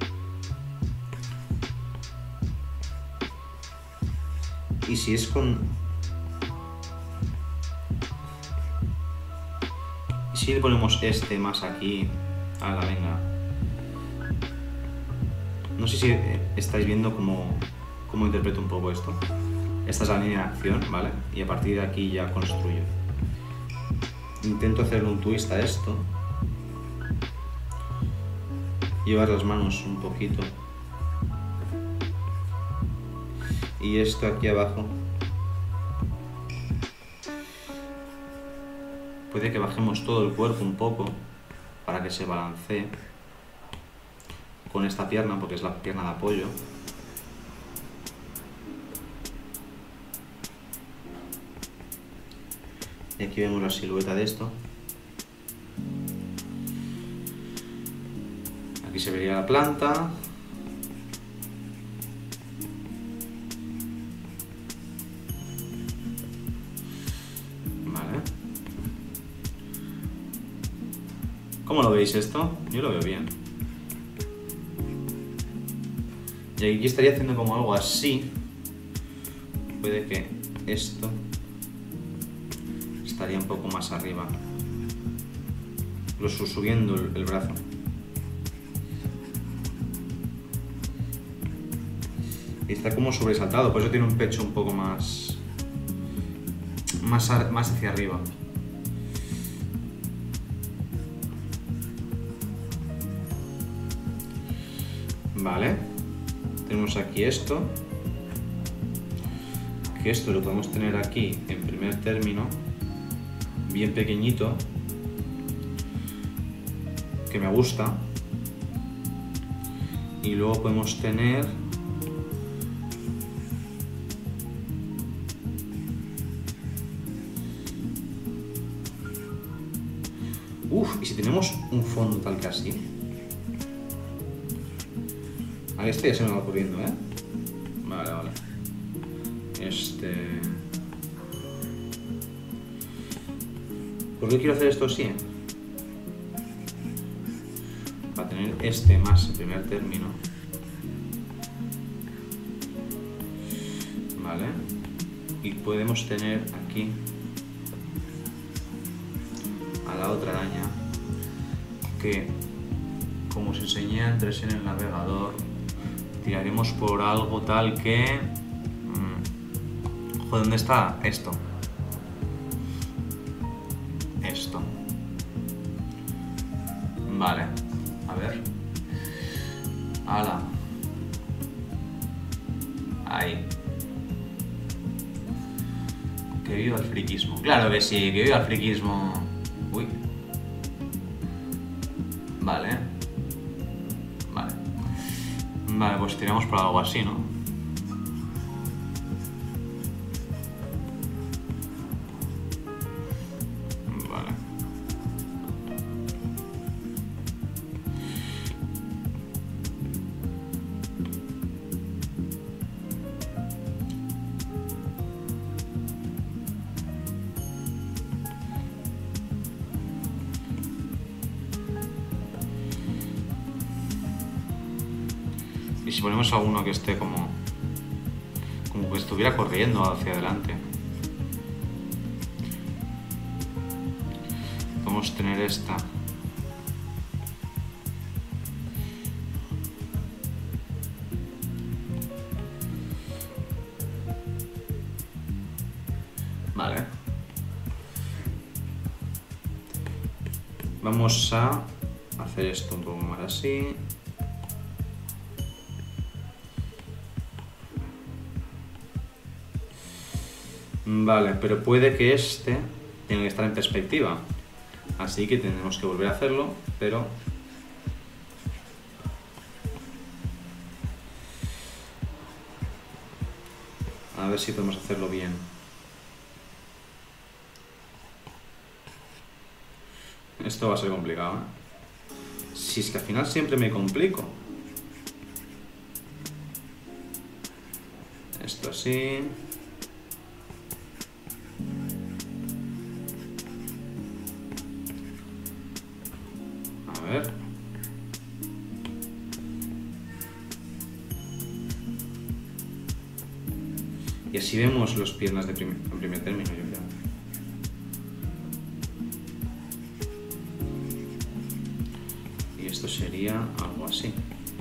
Y si es con... ¿Y si le ponemos este más aquí? A la venga. No sé si estáis viendo cómo, cómo interpreto un poco esto. Esta es la línea de acción, ¿vale? Y a partir de aquí ya construyo. Intento hacerle un twist a esto. Llevar las manos un poquito. Y esto aquí abajo. Puede que bajemos todo el cuerpo un poco para que se balancee con esta pierna, porque es la pierna de apoyo. Y aquí vemos la silueta de esto. Aquí se vería la planta. Vale. ¿Cómo lo veis esto? Yo lo veo bien. Y aquí estaría haciendo como algo así. Puede que esto estaría un poco más arriba. Lo subiendo el, el brazo. Y está como sobresaltado, por eso tiene un pecho un poco más... Más, a, más hacia arriba. Vale. Tenemos aquí esto, que esto lo podemos tener aquí en primer término, bien pequeñito, que me gusta, y luego podemos tener uf, y si tenemos un fondo tal que así. A este ya se me va ocurriendo, ¿eh? Vale, vale. Este... ¿Por qué quiero hacer esto así? Para tener este más el primer término. Vale. y podemos tener aquí a la otra araña que, como os enseñé antes en el navegador, tiraremos por algo tal que... Mmm, ¿dónde está esto? Esto. Vale, a ver. Ala. Ahí. Que viva el friquismo. Claro que sí, que viva el friquismo. Uy. Vale. Vale. Vale, pues tiramos por algo así, ¿no? Vale. Y si ponemos a uno que esté como, como que estuviera corriendo hacia adelante, podemos tener esta. Vale. Vamos a hacer esto un poco más así. Vale, pero puede que este tenga que estar en perspectiva. Así que tenemos que volver a hacerlo, pero... A ver si podemos hacerlo bien. Esto va a ser complicado, ¿eh? Si es que al final siempre me complico. Esto así... A ver. Y así vemos las piernas de prim en primer término, yo creo. Y esto sería algo así.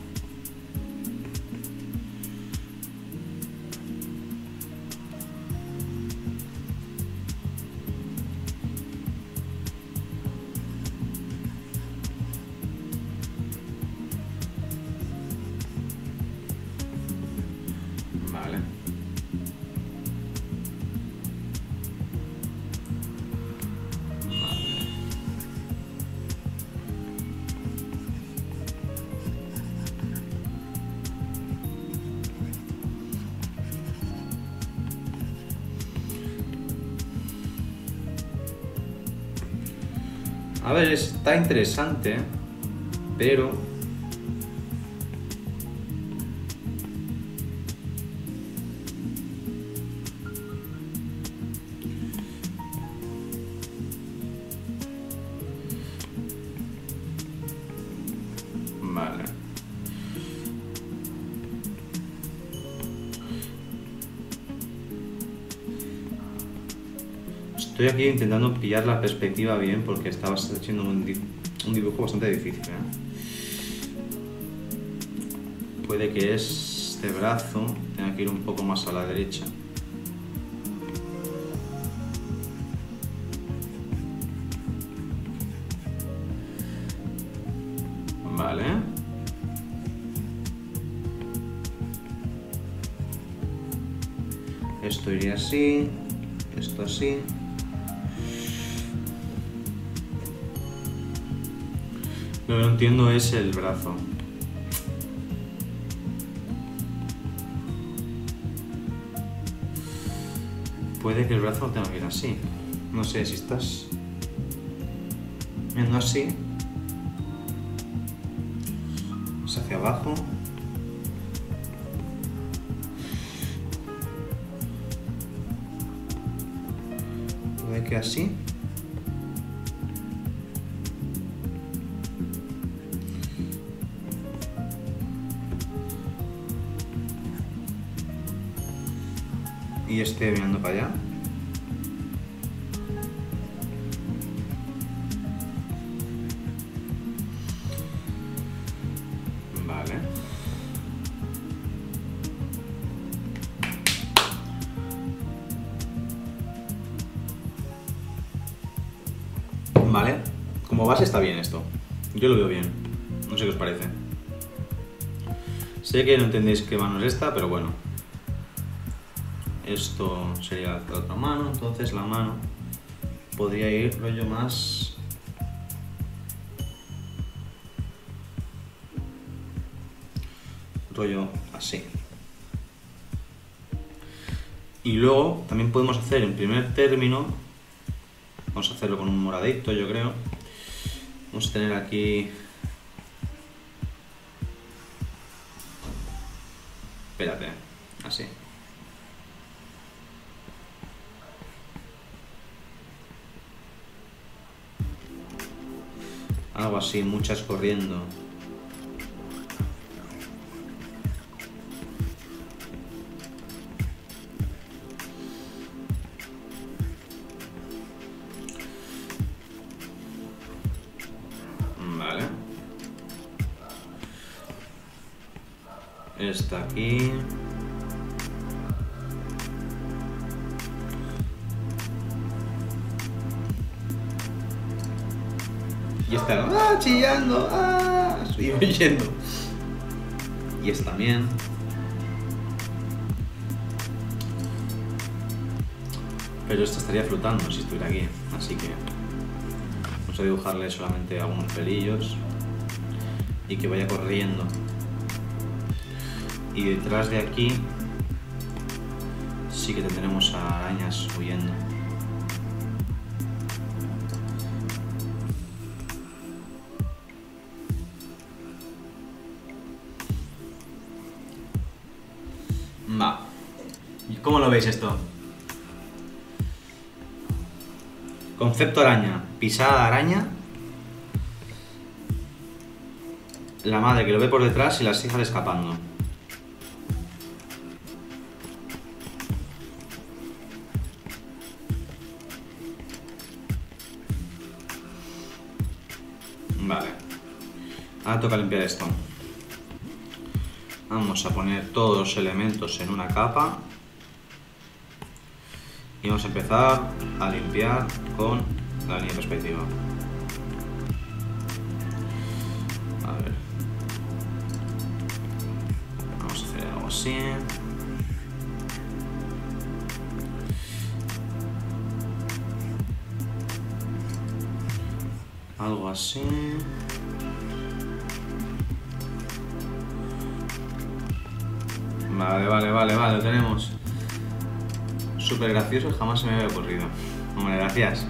Vale. A ver, está interesante, pero... Vale. Estoy aquí intentando pillar la perspectiva bien porque estaba haciendo un, di un dibujo bastante difícil, ¿eh? Puede que este brazo tenga que ir un poco más a la derecha. Vale. Esto iría así, esto así. Lo que no entiendo es el brazo. Puede que el brazo tenga que ir así. No sé si estás viendo así. Es hacia abajo. Puede que así. y este mirando para allá. Vale. Vale. Como base está bien esto. Yo lo veo bien. No sé qué os parece. Sé que no entendéis qué mano es esta, pero bueno. Esto sería la otra mano, entonces la mano podría ir rollo más... rollo así. Y luego también podemos hacer en primer término, vamos a hacerlo con un moradito, yo creo. Vamos a tener aquí... Espérate, así. Algo así, muchas corriendo. Vale. Esta aquí. Y está ¡ah! Chillando, ¡ah! Y huyendo. Y esta también. Pero esto estaría flotando si estuviera aquí, así que vamos a dibujarle solamente algunos pelillos y que vaya corriendo. Y detrás de aquí sí que tendremos a arañas huyendo. Va. ¿Cómo lo veis esto? Concepto araña, pisada de araña, la madre que lo ve por detrás y las hijas escapando. Vale, ahora toca limpiar esto. Vamos a poner todos los elementos en una capa. Y vamos a empezar a limpiar con la línea de perspectiva. A ver. Vamos a hacer algo así. Algo así. Vale, vale, vale, vale, lo tenemos. Súper gracioso, jamás se me había ocurrido. Hombre, gracias.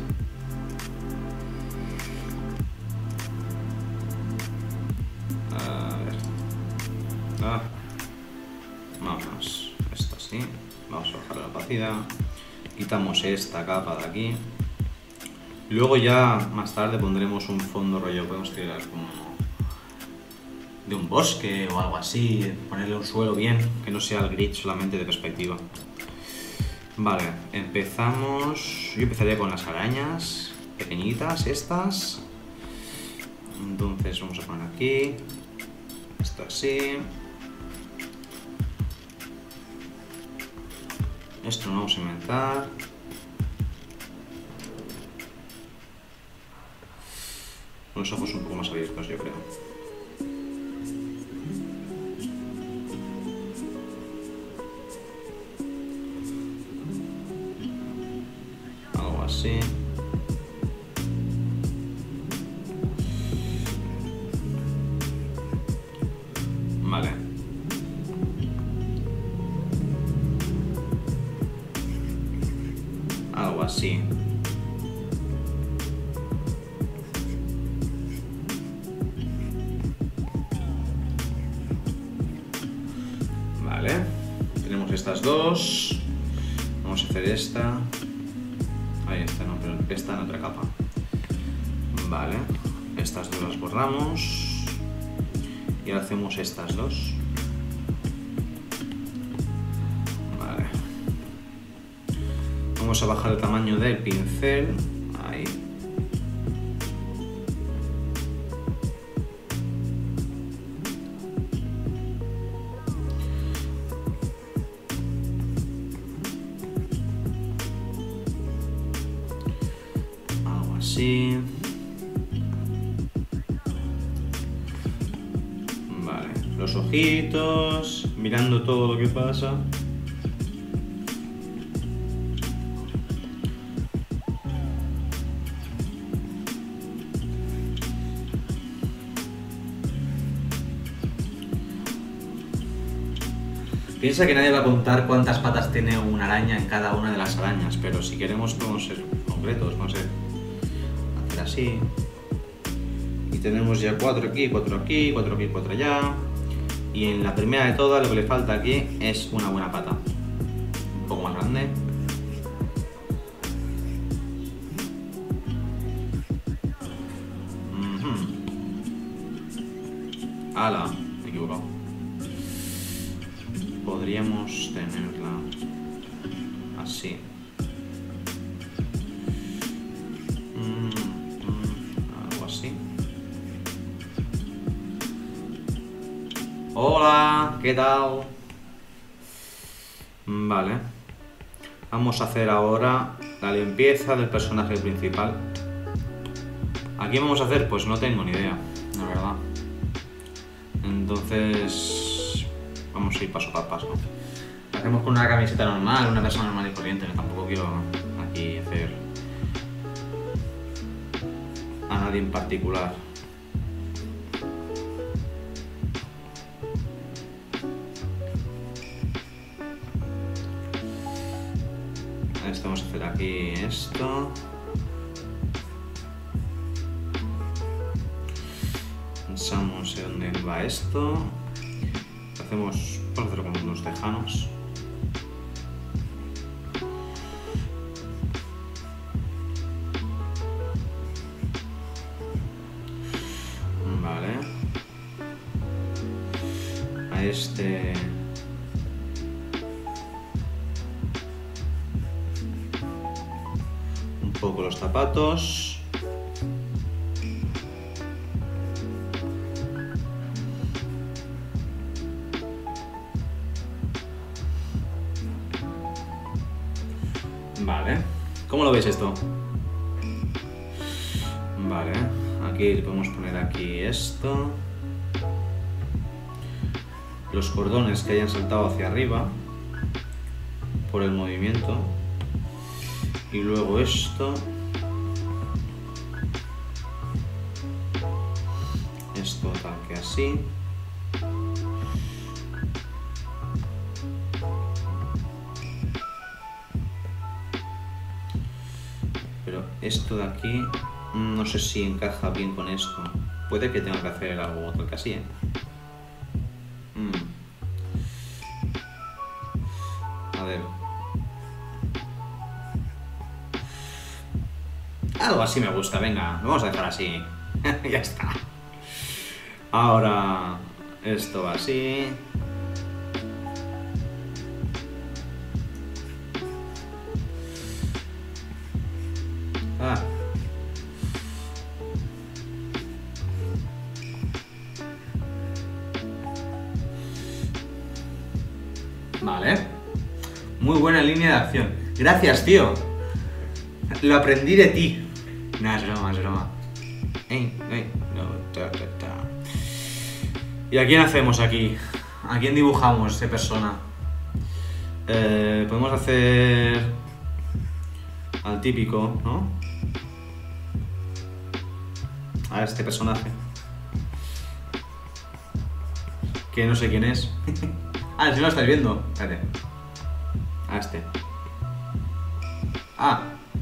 A ver. Ah. Vamos. Esto así. Vamos a bajar la opacidad. Quitamos esta capa de aquí. Luego ya más tarde pondremos un fondo rollo. Podemos tirar como de un bosque o algo así. Ponerle un suelo bien, que no sea el grid solamente de perspectiva. Vale, empezamos. Yo empezaría con las arañas pequeñitas, estas. Entonces vamos a poner aquí. Esto así. Esto lo vamos a inventar. Con los ojos un poco más abiertos, yo creo. Así. Vale. Algo así. Vale. Tenemos estas dos. Vamos a hacer esta. Ahí está, no, pero esta en otra capa. Vale, estas dos las borramos. Y ahora hacemos estas dos. Vale. Vamos a bajar el tamaño del pincel. Ahí. Algo así. Vale, los ojitos, mirando todo lo que pasa. Piensa que nadie va a contar cuántas patas tiene una araña en cada una de las arañas, pero si queremos podemos ser concretos, vamos a hacer así. Y tenemos ya cuatro aquí, cuatro aquí, cuatro aquí, cuatro allá. Y en la primera de todas lo que le falta aquí es una buena pata. Un poco más grande. Uh-huh. ¡Hala! Me he equivocado. Podríamos tenerla así. Mm, mm, algo así. Hola, ¿qué tal? Vale. Vamos a hacer ahora la limpieza del personaje principal. ¿A quién vamos a hacer? Pues no tengo ni idea, la verdad. Entonces... vamos a ir paso a paso. Lo hacemos con una camiseta normal, una persona normal y corriente. Tampoco quiero aquí hacer a nadie en particular. Esto vamos a hacer aquí esto. Pensamos en dónde va esto. Hacemos, vamos a hacerlo con unos tejanos. Vale. A este... un poco los zapatos. Vale, ¿cómo lo veis esto? Vale, aquí le podemos poner aquí esto. Los cordones que hayan saltado hacia arriba por el movimiento. Y luego esto. Esto tal que así. Pero esto de aquí, no sé si encaja bien con esto. Puede que tenga que hacer algo otro que así, ¿eh? Mm. A ver. Algo así me gusta, venga, lo vamos a dejar así. Ya está. Ahora, esto va así. Ah. Vale. Muy buena línea de acción. Gracias, tío. Lo aprendí de ti. Nada, es broma, es broma. Ey, ey, no, ta, ta, ta. ¿Y a quién hacemos aquí? ¿A quién dibujamos de persona? Eh, podemos hacer al típico, ¿no? A este personaje. Que no sé quién es. Ah, si lo estáis viendo. Espérate. A este. Ah.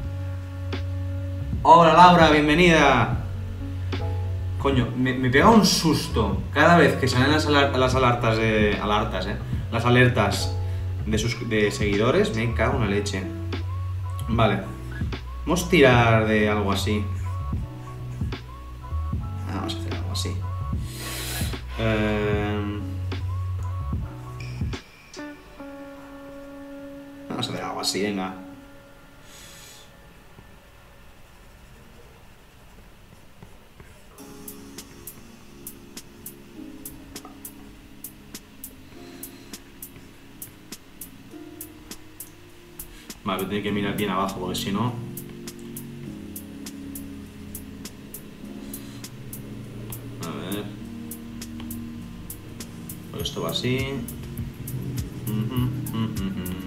Hola Laura, bienvenida. Coño, me, me pega un susto cada vez que salen las, alar las alertas de... Alertas, eh. Las alertas de, sus de seguidores. Me cago en la leche. Vale. Vamos a tirar de algo así. Vamos a hacer algo así. Eh... Vamos a hacer algo así, venga. Vale, tiene que mirar bien abajo porque si no... A ver... Pues esto va así... Uh-huh, uh-huh, uh-huh.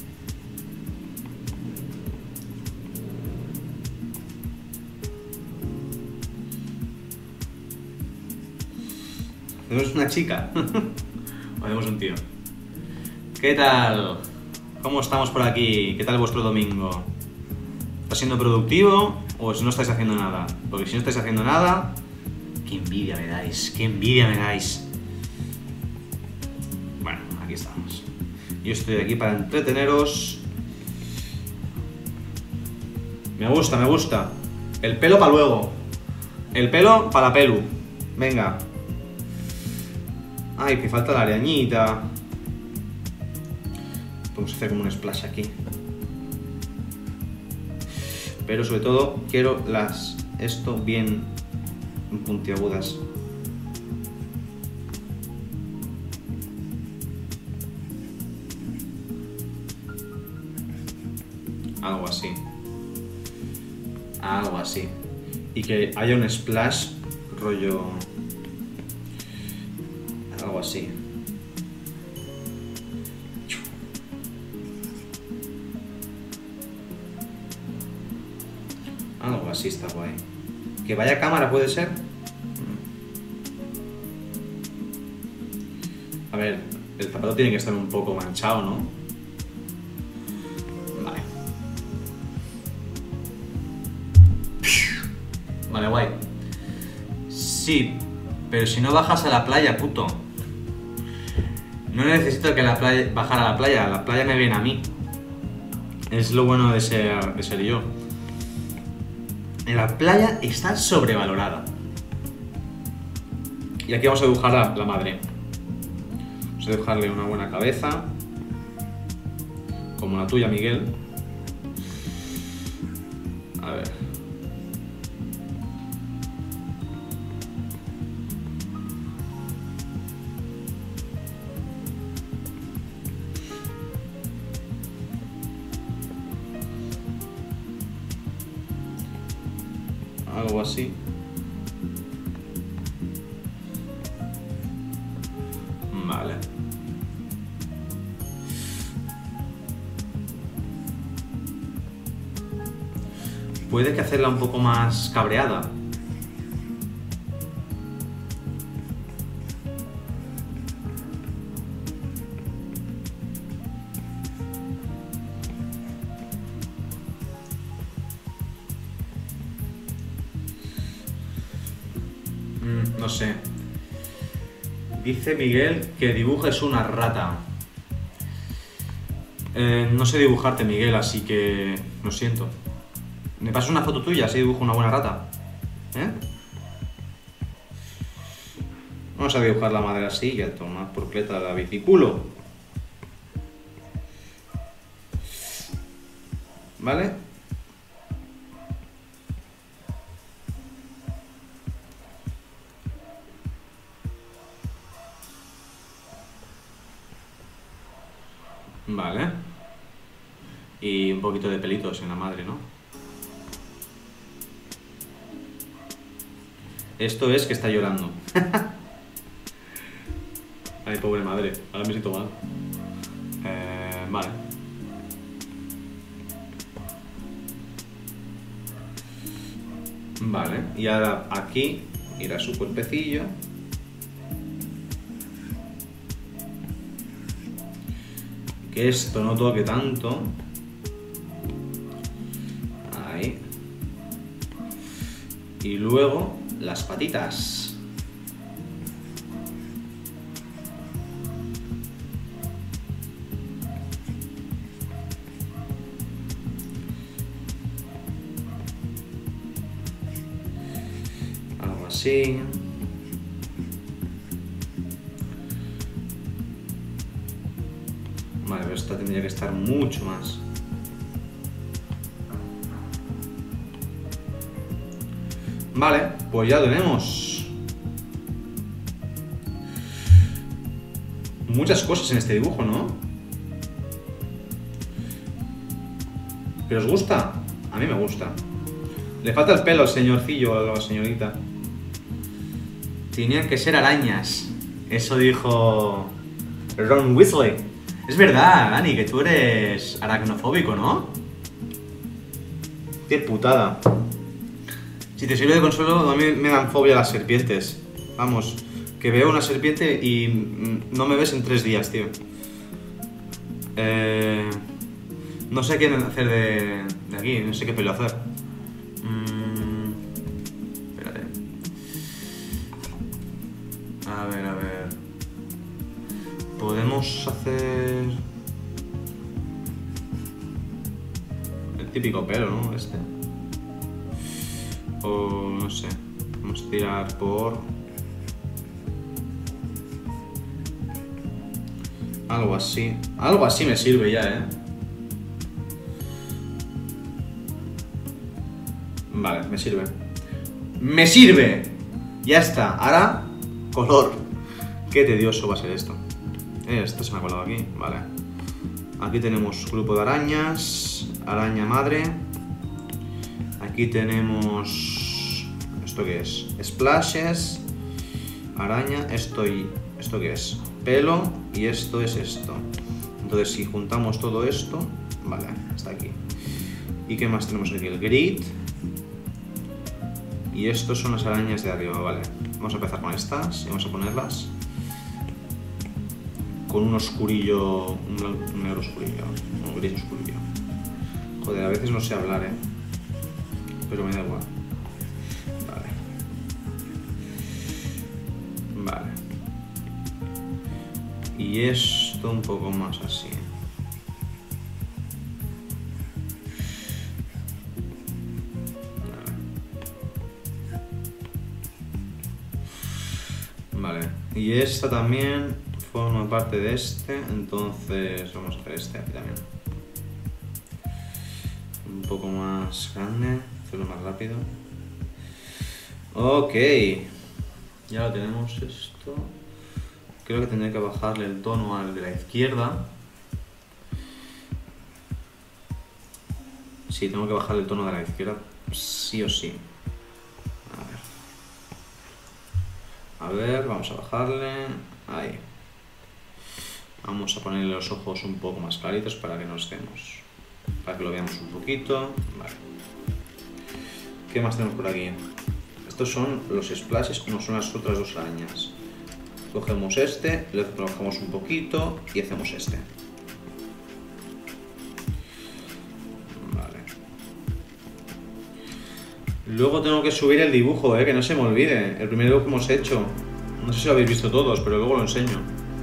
¿Tenemos una chica? ¿O tenemos un tío? ¿Qué tal? ¿Cómo estamos por aquí? ¿Qué tal vuestro domingo? ¿Está siendo productivo o si no estáis haciendo nada? Porque si no estáis haciendo nada... ¡Qué envidia me dais! ¡Qué envidia me dais! Bueno, aquí estamos. Yo estoy aquí para entreteneros. Me gusta, me gusta. El pelo para luego. El pelo para la pelu. Venga. Ay, que falta la arañita. Vamos a hacer como un splash aquí. Pero sobre todo quiero las... Esto bien puntiagudas. Algo así. Algo así. Y que haya un splash rollo... Algo así. Algo así está guay. Que vaya cámara puede ser. A ver, el zapato tiene que estar un poco manchado, ¿no? Vale. Vale, guay. Sí, pero si no bajas a la playa, puto. No necesito que la playa, bajar a la playa, la playa me viene a mí. Es lo bueno de ser, de ser yo. La playa está sobrevalorada. Y aquí vamos a dibujar la, la madre. Vamos a dibujarle una buena cabeza. Como la tuya, Miguel. A ver. Algo así. Vale. Puede que hacerla un poco más cabreada. No sé. Dice Miguel que dibujes una rata. Eh, no sé dibujarte, Miguel, así que lo siento. ¿Me pasas una foto tuya si dibujo una buena rata? ¿Eh? Vamos a dibujar la madre así y a tomar por cleta la biciculo. ¿Vale? Vale. Y un poquito de pelitos en la madre, ¿no? Esto es que está llorando. Ay, pobre madre. Ahora me siento mal. Eh, vale. Vale. Y ahora aquí irá su cuerpecillo. Que esto no toque tanto. Ahí. Y luego las patitas. Algo así. Vale, pero esta tendría que estar mucho más. Vale, pues ya tenemos muchas cosas en este dibujo, ¿no? ¿Que os gusta? A mí me gusta. Le falta el pelo al señorcillo o a la señorita. Tenían que ser arañas. Eso dijo Ron Weasley. Es verdad, Dani, que tú eres aracnofóbico, ¿no? Qué putada. Si te sirve de consuelo, a mí me dan fobia las serpientes. Vamos, que veo una serpiente y no me ves en tres días, tío. Eh, no sé qué hacer de, de aquí, no sé qué pelo hacer. Mm, espérate. A ver, a ver. Podemos hacer el típico pelo, ¿no? Este. O no sé. Vamos a tirar por algo así. Algo así me sirve ya, ¿eh? Vale, me sirve. ¡Me sirve! Ya está. Ahora, color. Qué tedioso va a ser esto. Esto se me ha colado aquí. Vale. Aquí tenemos grupo de arañas. Araña madre. Aquí tenemos... ¿Esto qué es? Splashes. Araña. Esto y... ¿Esto qué es? Pelo. Y esto es esto. Entonces si juntamos todo esto... Vale, está aquí. ¿Y qué más tenemos aquí? El grid. Y estos son las arañas de arriba, vale. Vamos a empezar con estas y vamos a ponerlas con un oscurillo, un, blanco, un negro oscurillo, un gris oscurillo. Joder, a veces no sé hablar, eh. Pero me da igual. Vale. Vale. Y esto un poco más así. Vale, y esta también forma parte de este, entonces vamos a hacer este aquí también. Un poco más grande, hacerlo más rápido. Ok, ya lo tenemos esto. Creo que tendré que bajarle el tono al de la izquierda. Sí, tengo que bajarle el tono de la izquierda, sí o sí. A ver, vamos a bajarle. Ahí. Vamos a ponerle los ojos un poco más claritos para que no estemos. Para que lo veamos un poquito. Vale. ¿Qué más tenemos por aquí? Estos son los splashes, como son las otras dos arañas. Cogemos este, le trabajamos un poquito y hacemos este. Vale. Luego tengo que subir el dibujo, eh, que no se me olvide. El primer dibujo que hemos hecho. No sé si lo habéis visto todos, pero luego lo enseño.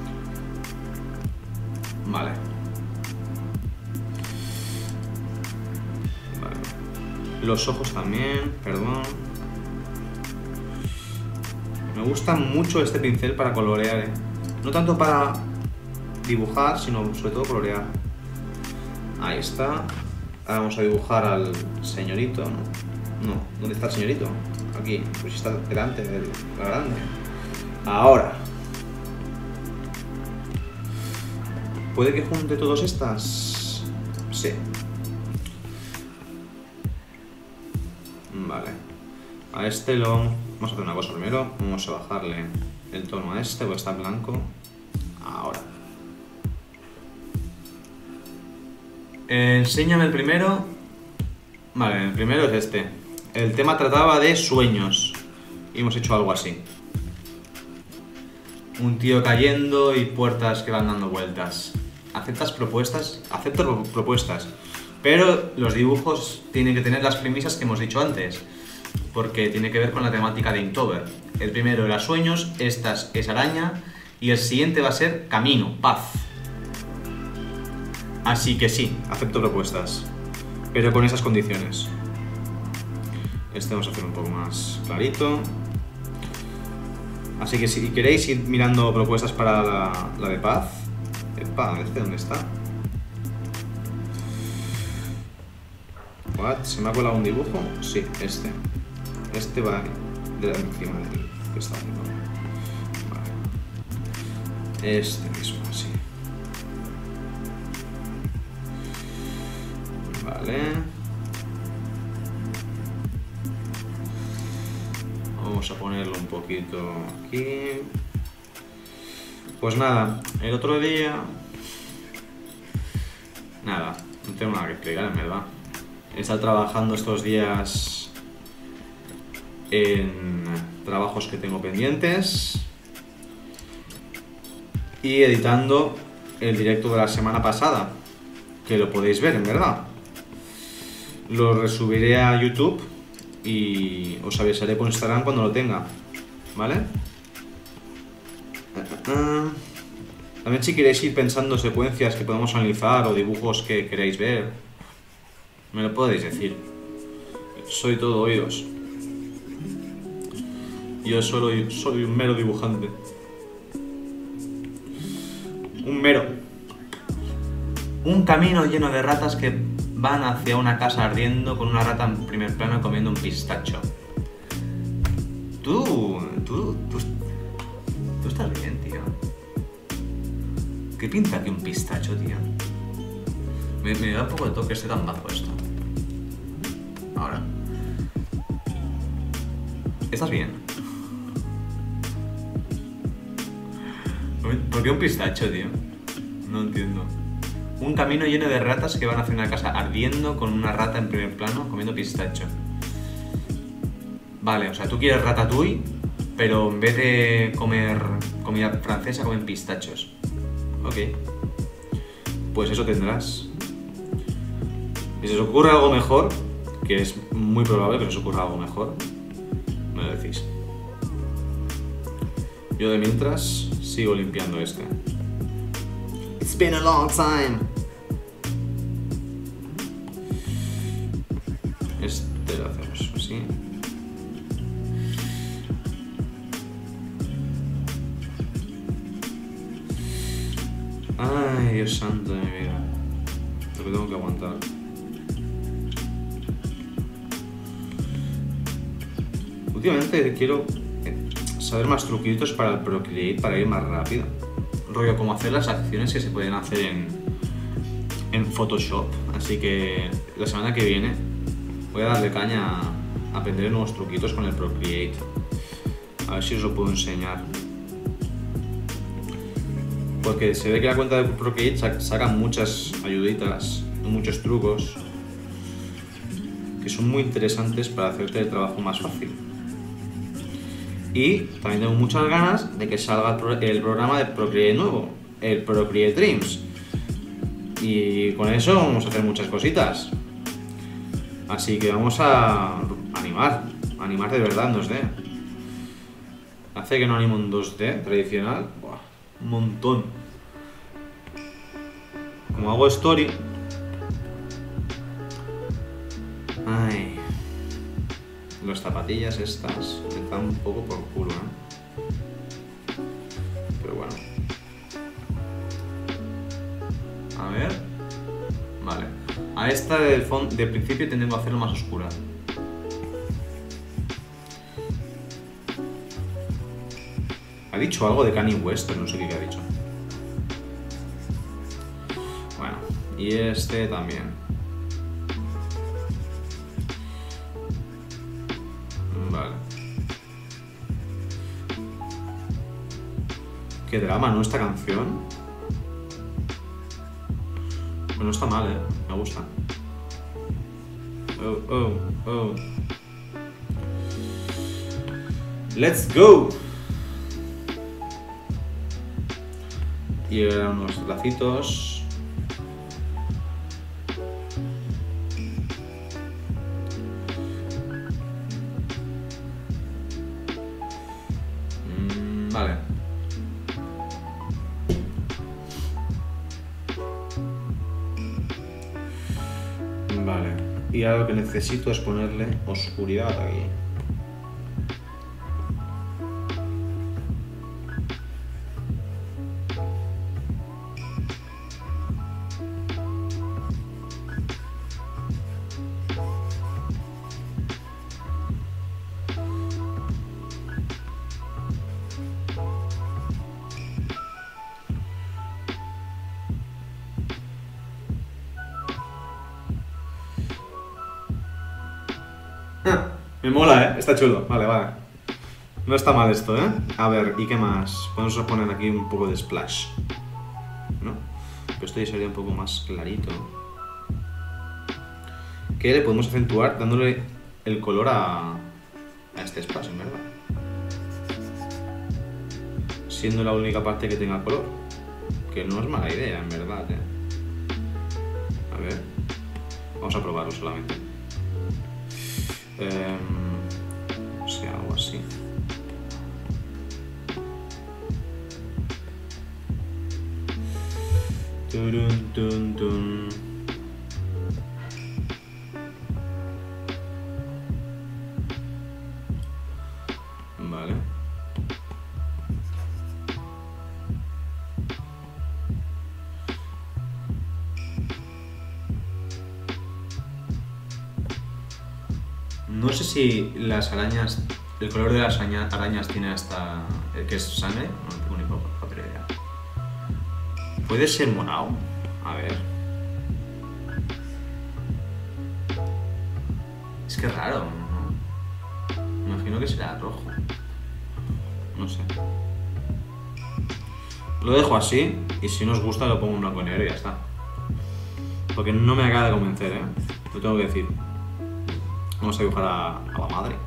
Vale. Vale. Los ojos también, perdón. Me gusta mucho este pincel para colorear, eh. No tanto para dibujar, sino sobre todo colorear. Ahí está. Ahora vamos a dibujar al señorito, ¿no? No, ¿dónde está el señorito? Aquí, pues está delante de la grande. Ahora. ¿Puede que junte todas estas? Sí. Vale. A este lo... Vamos a hacer una cosa primero. Vamos a bajarle el tono a este, porque está en blanco. Ahora. Eh, enséñame el primero. Vale, el primero es este. El tema trataba de sueños. Y hemos hecho algo así. Un tío cayendo y puertas que van dando vueltas. ¿Aceptas propuestas? Acepto propuestas. Pero los dibujos tienen que tener las premisas que hemos dicho antes. Porque tiene que ver con la temática de Inktober. El primero era sueños, esta es araña. Y el siguiente va a ser camino, paz. Así que sí, acepto propuestas. Pero con esas condiciones. Este vamos a hacer un poco más clarito. Así que si queréis ir mirando propuestas para la, la de paz. Epa, ¿este dónde está? What? ¿Se me ha colado un dibujo? Sí, este. Este va de la encima del que está haciendo. Vale. Este mismo, así. Vale. Vamos a ponerlo un poquito aquí. Pues nada, el otro día... Nada, no tengo nada que explicar, en verdad. He estado trabajando estos días en trabajos que tengo pendientes y editando el directo de la semana pasada, que lo podéis ver, en verdad. Lo resubiré a YouTube y os avisaré por Instagram cuando lo tenga, ¿vale? También si queréis ir pensando secuencias que podemos analizar o dibujos que queréis ver, me lo podéis decir. Soy todo oídos. Yo solo soy un mero dibujante. Un mero. Un camino lleno de ratas que van hacia una casa ardiendo con una rata en primer plano comiendo un pistacho. Tú, tú, tú, tú estás bien, tío. ¿Qué pinta aquí un pistacho, tío? Me, me da un poco de toque este tan bajo esto. Ahora. ¿Estás bien? ¿Por qué un pistacho, tío? No entiendo. Un camino lleno de ratas que van hacia una casa ardiendo con una rata en primer plano comiendo pistacho. Vale, o sea, tú quieres ratatouille, pero en vez de comer comida francesa, comen pistachos. Ok. Pues eso tendrás. Y si os ocurre algo mejor, que es muy probable que os ocurra algo mejor, me lo decís. Yo de mientras sigo limpiando este. It's been a long time. Este lo hacemos así. Ay, Dios santo de mi vida. Lo que tengo que aguantar. Últimamente quiero saber más truquitos para el Procreate para ir más rápido. Rollo, como hacer las acciones que se pueden hacer en, en Photoshop. Así que la semana que viene voy a darle caña a aprender nuevos truquitos con el Procreate. A ver si os lo puedo enseñar. Porque se ve que la cuenta de Procreate saca muchas ayuditas, muchos trucos que son muy interesantes para hacerte el trabajo más fácil. Y también tengo muchas ganas de que salga el programa de Procreate nuevo, el Procreate Dreams. Y con eso vamos a hacer muchas cositas. Así que vamos a animar, animar de verdad en dos D. Hace que no animo en dos D tradicional. Buah, un montón. Como hago story. Ay. Las zapatillas estas me están un poco por culo, ¿eh? Pero bueno. A ver. Vale. A esta del fondo, de principio tengo que hacerlo más oscura. Ha dicho algo de Kanye West, pero no sé qué ha dicho. Bueno, y este también. Vale. Qué drama, ¿no? Esta canción. Bueno, está mal, ¿eh? Me gusta. Oh, oh, oh. Let's go. Y ahora unos lacitos. Mm, vale. Vale. Y ahora lo que necesito es ponerle oscuridad aquí. Me mola, ¿eh? Está chulo. Vale, vale. No está mal esto, ¿eh? A ver, ¿y qué más? Podemos poner aquí un poco de splash, ¿no? Pero esto ya sería un poco más clarito. Que le podemos acentuar dándole el color a, a este splash, en verdad. Siendo la única parte que tenga color. Que no es mala idea, en verdad, ¿eh? A ver. Vamos a probarlo solamente. Eh, o sea, algo así. Turun, tun, tun. Vale. No sé si las arañas, el color de las arañas tiene hasta el que es sangre, no tengo ni poca idea. ¿Puede ser morado? A ver. Es que es raro, ¿no? Me imagino que será rojo. No sé. Lo dejo así y si no os gusta lo pongo en blanco y negro y ya está. Porque no me acaba de convencer, ¿eh? Lo tengo que decir. Vamos a dibujar a, a la madre.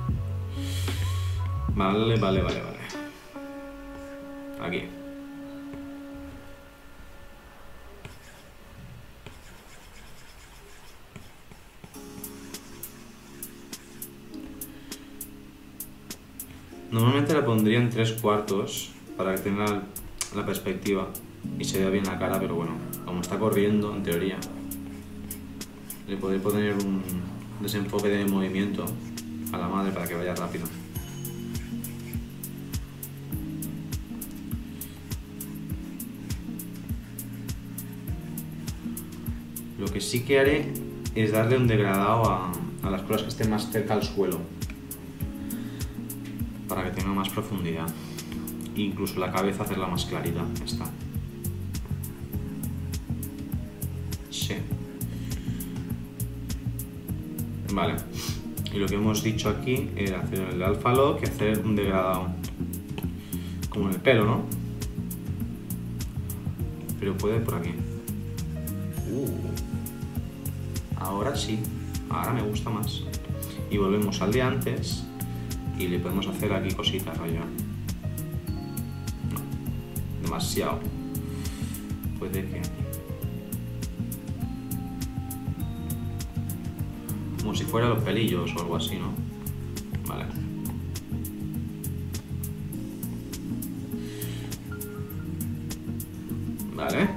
Vale, vale, vale, vale. Aquí. Normalmente la pondría en tres cuartos para que tenga la perspectiva y se vea bien la cara, pero bueno, como está corriendo, en teoría, le podré poner un desenfoque de movimiento a la madre para que vaya rápido. Lo que sí que haré es darle un degradado a, a las cosas que estén más cerca al suelo, para que tenga más profundidad. Incluso la cabeza hacerla más clarita. Esta. Sí. Vale. Y lo que hemos dicho aquí era hacer el alpha lock y hacer un degradado. Como en el pelo, ¿no? Pero puede por aquí. Uh. Ahora sí. Ahora me gusta más. Y volvemos al de antes. Y le podemos hacer aquí cositas, rollo. No, demasiado. Puede que... Como si fueran los pelillos o algo así, ¿no? Vale. Vale.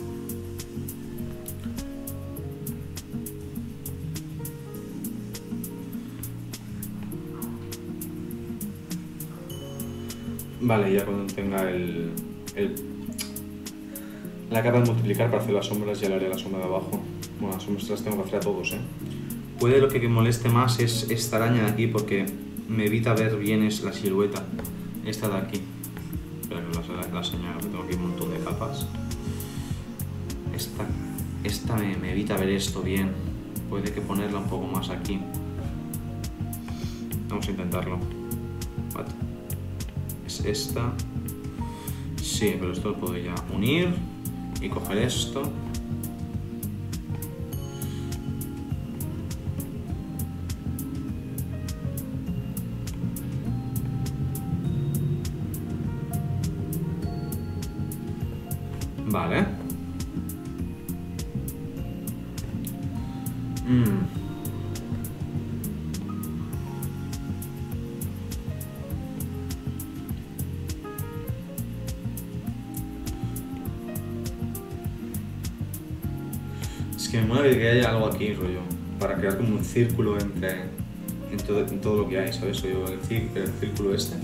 Vale, ya cuando tenga el, el la capa de multiplicar para hacer las sombras, ya le haré la sombra de abajo. Bueno, las sombras las tengo que hacer a todos, ¿eh? Puede lo que me moleste más es esta araña de aquí porque me evita ver bien es la silueta. Esta de aquí. Espera que os la, la señalo, que tengo aquí un montón de capas. Esta, esta me, me evita ver esto bien. Puede que ponerla un poco más aquí. Vamos a intentarlo. Vale. Es esta. Sí, pero esto lo puedo ya unir y coger esto. Vale. Mm. Es que me mola que haya algo aquí, rollo, para crear como un círculo entre en todo, en todo lo que hay, ¿sabes? Yo el, el círculo este.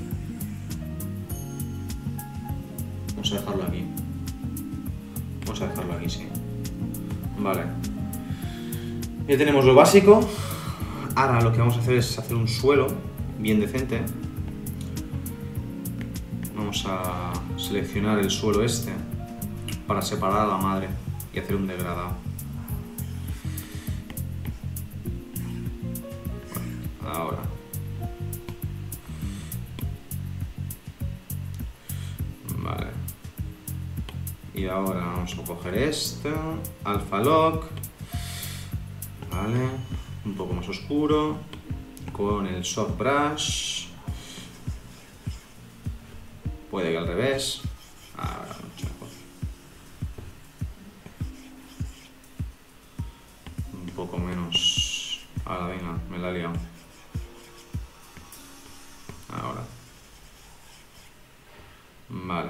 Vamos a dejarlo aquí. Vamos a dejarlo aquí, sí. Vale. Ya tenemos lo básico. Ahora lo que vamos a hacer es hacer un suelo bien decente. Vamos a seleccionar el suelo este para separar a la madre y hacer un degradado. Ahora, Y ahora vamos a coger esto, Alpha Lock, vale, un poco más oscuro, con el Soft Brush, puede que al revés, ahora mucho mejor, un poco menos, ahora venga, me la he liado, ahora, vale.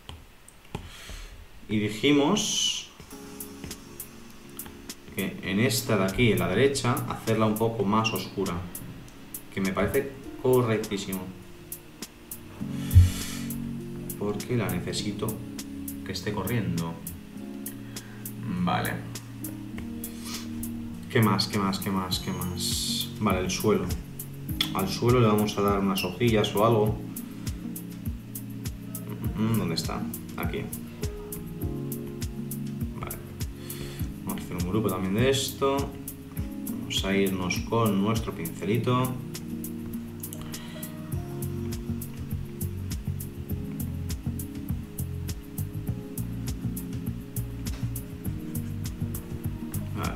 Y dijimos que en esta de aquí, en la derecha, hacerla un poco más oscura. Que me parece correctísimo. Porque la necesito que esté corriendo. Vale. ¿Qué más? ¿Qué más? ¿Qué más? ¿Qué más? Vale, el suelo. Al suelo le vamos a dar unas hojillas o algo. ¿Dónde está? Aquí. Un grupo también de esto. Vamos a irnos con nuestro pincelito. Vale.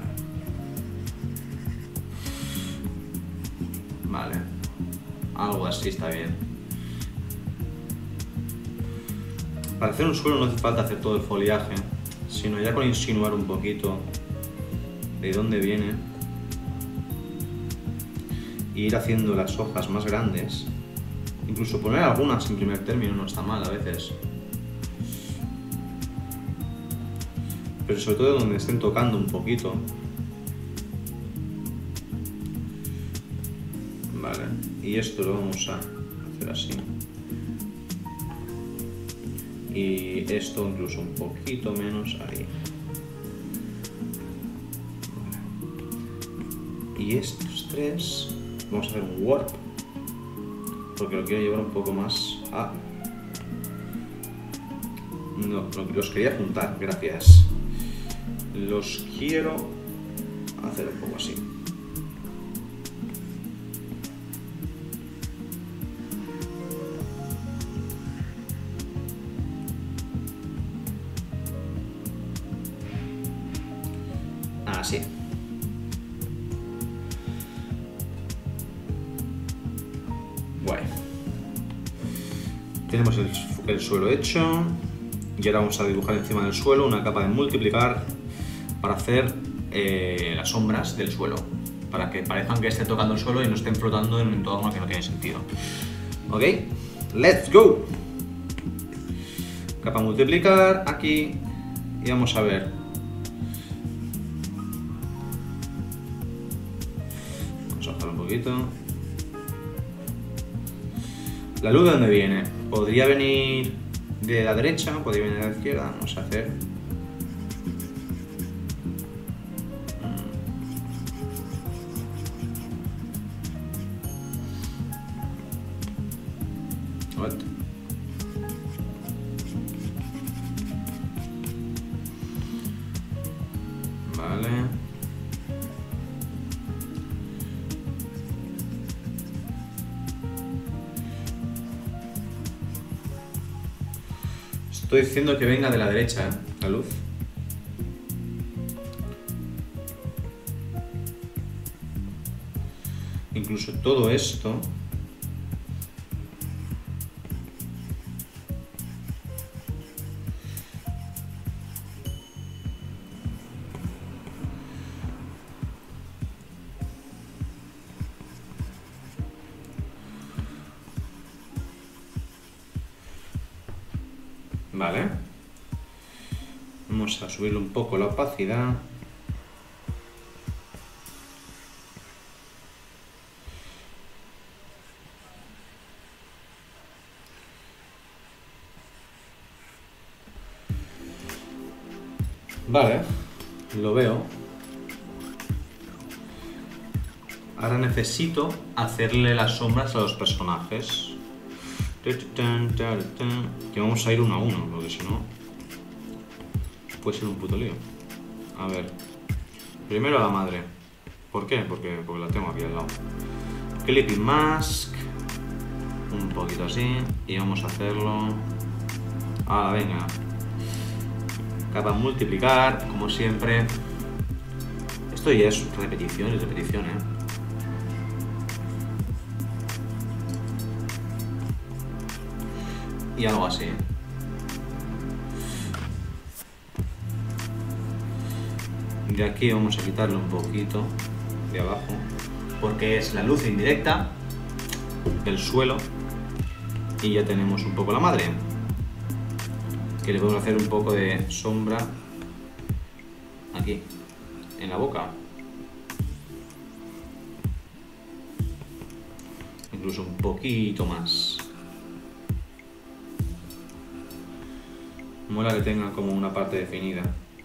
Vale. Algo así está bien. Para hacer un suelo no hace falta hacer todo el foliaje, sino ya con insinuar un poquito de dónde viene e ir haciendo las hojas más grandes, incluso poner algunas en primer término no está mal a veces, pero sobre todo donde estén tocando un poquito. Vale, y esto lo vamos a hacer así, y esto incluso un poquito menos ahí. Y estos tres vamos a hacer un warp porque lo quiero llevar un poco más a... No, los quería juntar, gracias. Los quiero hacer un poco así. Así. Guay. Tenemos el, el suelo hecho y ahora vamos a dibujar encima del suelo una capa de multiplicar para hacer eh, las sombras del suelo, para que parezcan que esté tocando el suelo y no estén flotando en un entorno que no tiene sentido. Ok, let's go. Capa multiplicar aquí y vamos a ver. Vamos a bajar un poquito. ¿La luz de dónde viene? Podría venir de la derecha, podría venir de la izquierda. Vamos a hacer... What? Vale. Estoy diciendo que venga de la derecha, ¿eh? La luz. Incluso todo esto. Vale. Vamos a subirle un poco la opacidad. Vale, lo veo. Ahora necesito hacerle las sombras a los personajes. Que vamos a ir uno a uno, porque si no puede ser un puto lío. A ver, primero a la madre. ¿Por qué? Porque, porque la tengo aquí al lado. Clipping Mask, un poquito así, y vamos a hacerlo. Ah, venga. Capa multiplicar, como siempre. Esto ya es repetición y repetición, ¿eh? Y algo así. De aquí vamos a quitarle un poquito de abajo, porque es la luz indirecta del suelo y ya tenemos un poco la madre, que le podemos hacer un poco de sombra aquí, en la boca. Incluso un poquito más. Mola que tenga como una parte definida.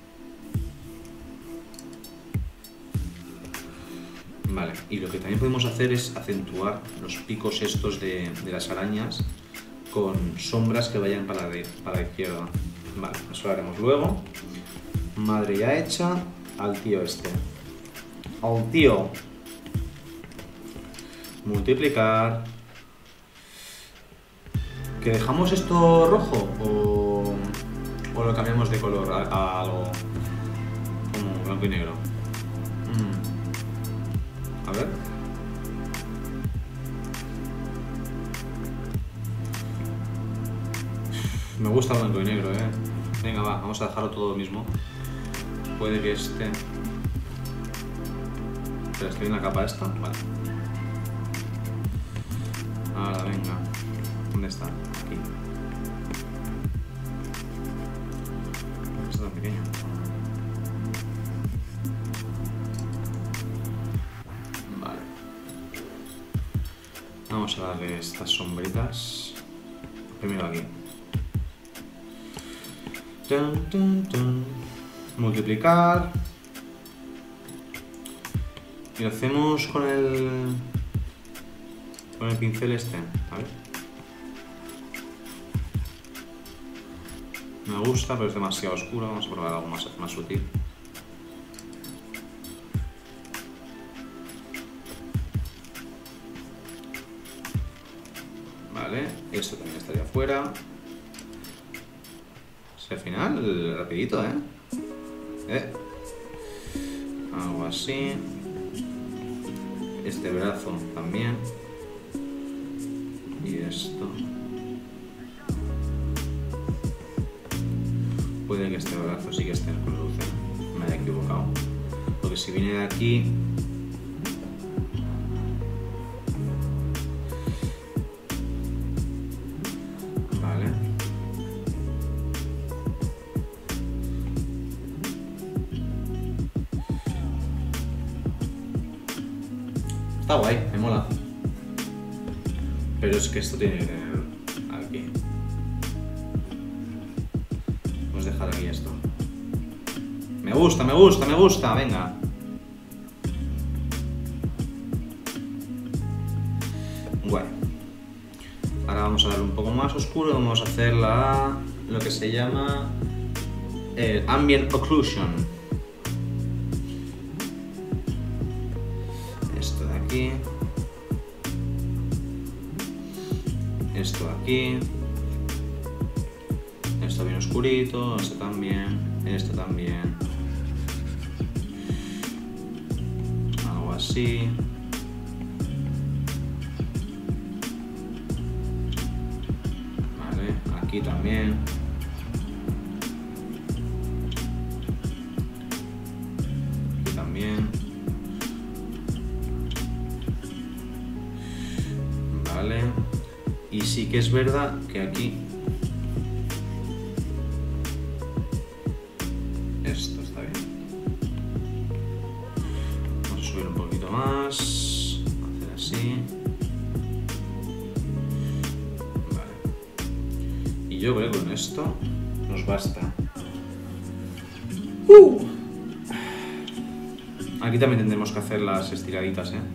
Vale, y lo que también podemos hacer es acentuar los picos estos de, de las arañas con sombras que vayan para la, para la izquierda. Vale, eso lo haremos luego. Madre ya hecha. Al tío este. Al tío. Multiplicar. ¿Que dejamos esto rojo o, o lo cambiamos de color a, a algo como blanco y negro? Mm. A ver. Me gusta el blanco y negro, eh. Venga, va, vamos a dejarlo todo mismo. Puede que esté... Pero estoy en la capa esta, vale. Ahora, venga. ¿Dónde está? Aquí. ¿Por qué está tan pequeño? Vale. Vamos a darle estas sombritas. Primero aquí. Dun, dun, dun. Multiplicar. Y lo hacemos con el... con el pincel este. A ver. Me gusta, pero es demasiado oscuro. Vamos a probar algo más, más sutil. Vale, esto también estaría fuera. Si al final, rapidito, ¿eh? ¿Eh? Algo así. Este brazo también. Y esto. Puede que este brazo sí que esté con luz, ¿eh? Me haya equivocado. Porque si viene de aquí... Vale. Está guay, me mola. Pero es que esto tiene que tener aquí. Vamos a dejar aquí esto. Me gusta, me gusta, me gusta, venga. Guay. Ahora vamos a darle un poco más oscuro. Vamos a hacer la, lo que se llama el Ambient Occlusion. Esto de aquí. Esto de aquí. Esto bien oscurito. Esto también. Esto también. Algo así. Vale, aquí también. Aquí también. Vale. Y sí que es verdad que aquí esto está bien. Vamos a subir un poquito más, hacer así. Vale. Y yo creo que con esto nos basta. Uh. Aquí también tendremos que hacer las estiraditas, ¿eh?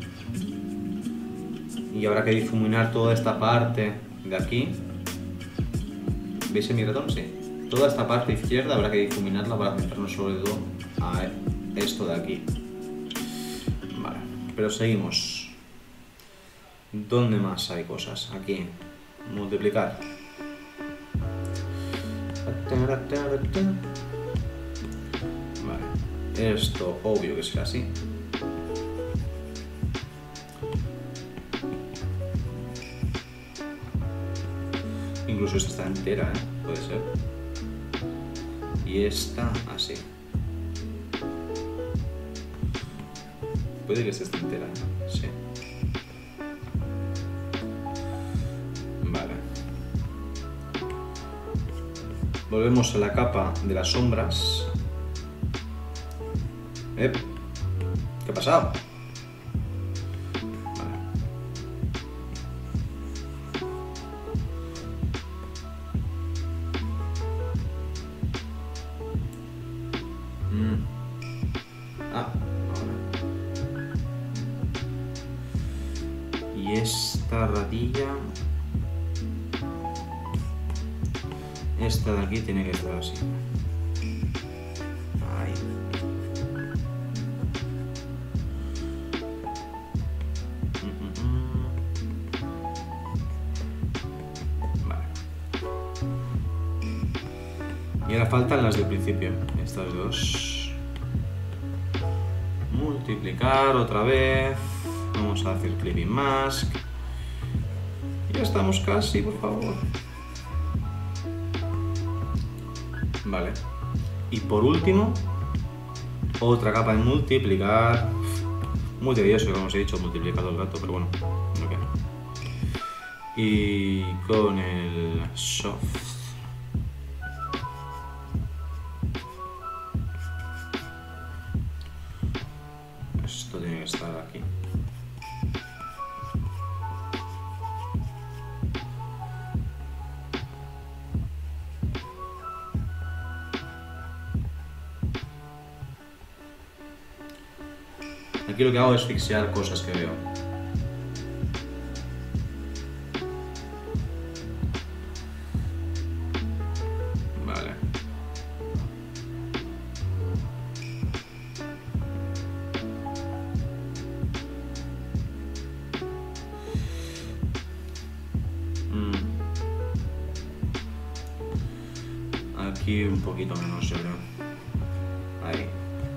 Y habrá que difuminar toda esta parte de aquí. ¿Veis en mi ratón? Sí. Toda esta parte izquierda habrá que difuminarla para centrarnos sobre todo a esto de aquí. Vale, pero seguimos. ¿Dónde más hay cosas? Aquí. Multiplicar. Esto, obvio que será así. Incluso esta está entera, ¿eh? Puede ser. Y esta así. Puede que esta esté entera, ¿eh? Sí. Vale. Volvemos a la capa de las sombras. ¿Eh? ¿Qué ha pasado? Vale. Mm. Ah, ahora. Y esta ratilla... Esta de aquí tiene que estar así. Ahí. Vale. Y ahora faltan las del principio. Estas dos. Multiplicar otra vez. Vamos a hacer clipping mask. Ya estamos casi, por favor. Vale. Y por último, otra capa de multiplicar. Muy tedioso, como os he dicho, multiplicado el gato, pero bueno, no queda. Y con el soft. Esto tiene que estar aquí. Aquí lo que hago es fixear cosas que veo. Vale. Mm. Aquí un poquito menos, yo creo. Ahí.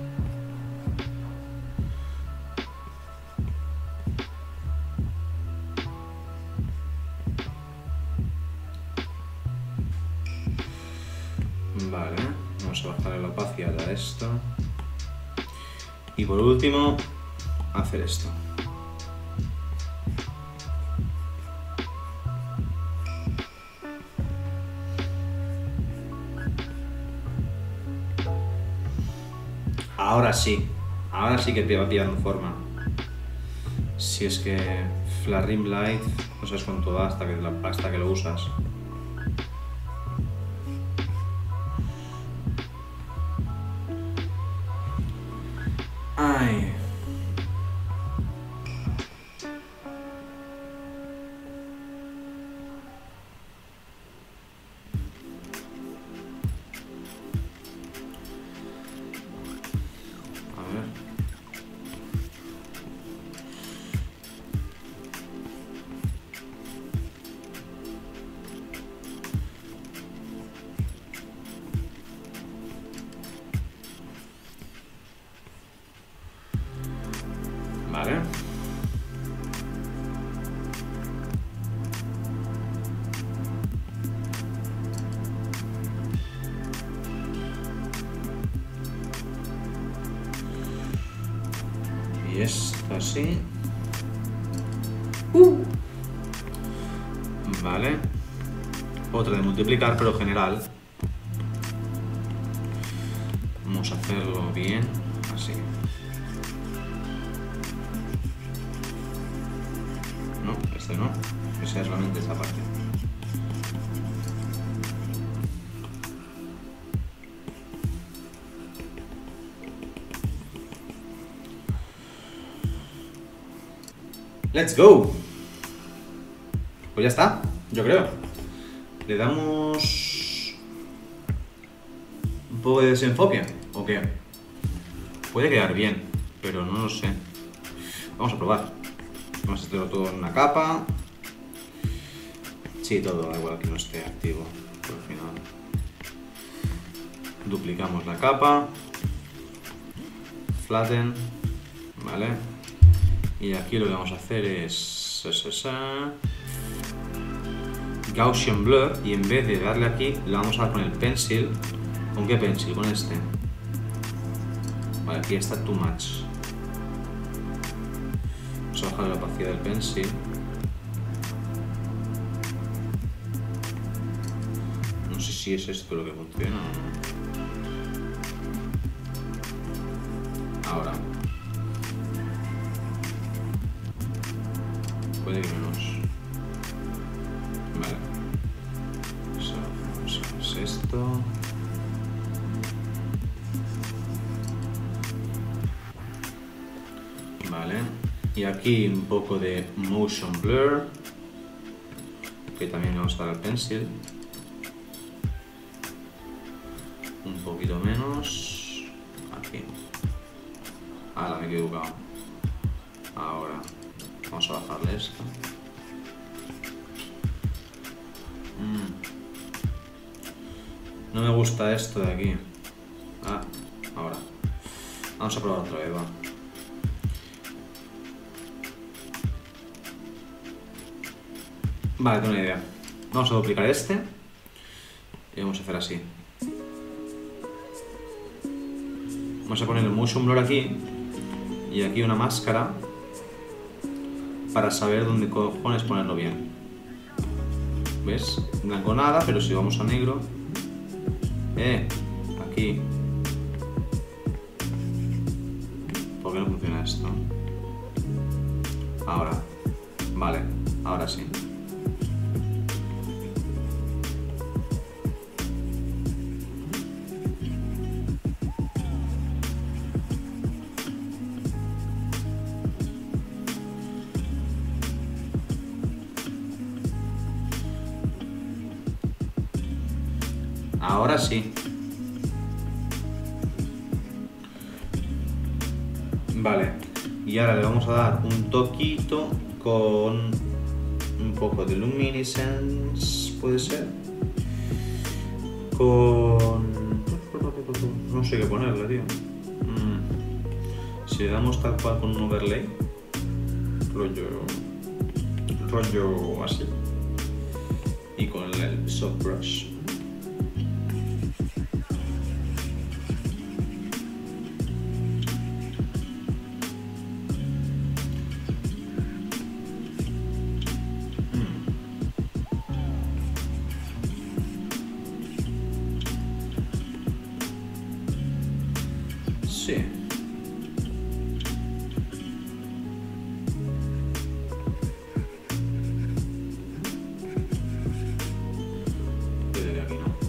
Vale, vamos a bajar la opacidad a esto. Y por último, hacer esto. Ahora sí, ahora sí que te va pillando forma. Si es que Flash Rim Light, no sabes cuánto da hasta que, hasta que lo usas. Ay. A ver. Vale. Y esto así. Uh. Vale. Otra de multiplicar, pero general. Vamos a hacerlo bien, así. No, este no. Esa es solamente esta parte. Let's go. Pues ya está, yo creo. Le damos un poco de desenfoque, ¿o qué? Puede quedar bien, pero no lo sé. Vamos a probar. Vamos a hacerlo todo en una capa. Sí, todo, da igual que no esté activo. Por al final. Duplicamos la capa. flatten, ¿vale? Y aquí lo que vamos a hacer es Gaussian Blur, y en vez de darle aquí, le vamos a dar con el pencil. ¿Con qué pencil? Con este. Vale, aquí está too much. Vamos a bajar la opacidad del pencil. No sé si es esto lo que funciona o no. Ahora. Puede ir menos. Vale. Eso, eso es esto. Vale. Y aquí un poco de motion blur, que también le vamos a dar al pencil. Un poquito menos. Aquí. Ahora me he equivocado. Ahora. Vamos a bajarle esto. Mm. No me gusta esto de aquí. Ah, ahora. Vamos a probar otra vez, va. Vale, tengo una idea. Vamos a duplicar este. Y vamos a hacer así. Vamos a poner el motion blur aquí. Y aquí una máscara. Para saber dónde cojones ponerlo bien. ¿Ves? Blanco nada, pero si vamos a negro. Eh, aquí. ¿Por qué no funciona esto? Ahora. Vale, ahora sí. Ahora sí. Vale. Y ahora le vamos a dar un toquito con un poco de luminescence, puede ser. Con... no sé qué ponerle, tío. Mm. Si le damos tal cual con un overlay, rollo... rollo así. Y con el soft brush. Sí. Desde aquí no.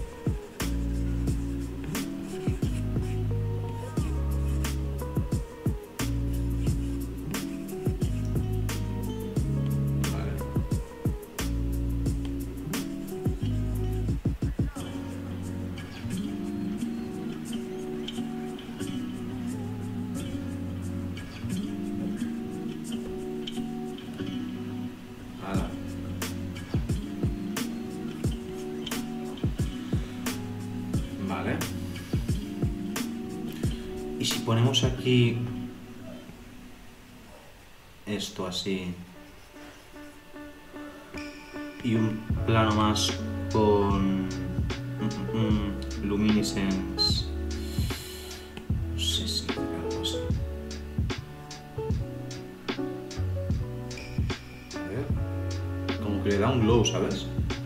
Vale. Vale. Y si ponemos aquí esto así y un plano más con mm, mm, luminescence, no sé si algo así. A ver, como que le da un glow, ¿sabes?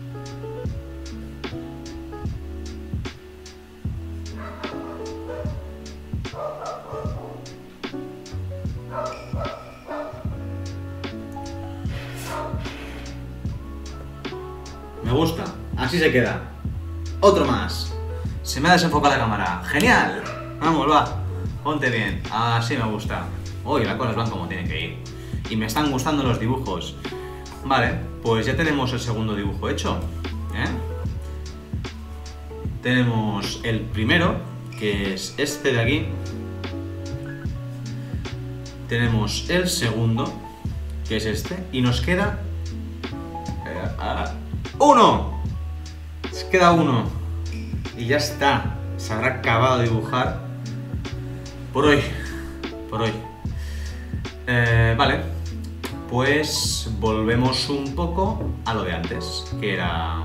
Me gusta, así se queda. Otro más. Se me ha desenfocado la cámara. ¡Genial! Vamos, va. Ponte bien. Así me gusta. Uy, las cosas van como tienen que ir. Y me están gustando los dibujos. Vale, pues ya tenemos el segundo dibujo hecho. ¿Eh? Tenemos el primero, que es este de aquí. Tenemos el segundo, que es este. Y nos queda... Eh, ah, ¡uno! Nos queda uno. Y ya está. Se habrá acabado de dibujar por hoy. por hoy. Eh, vale, pues volvemos un poco a lo de antes, que era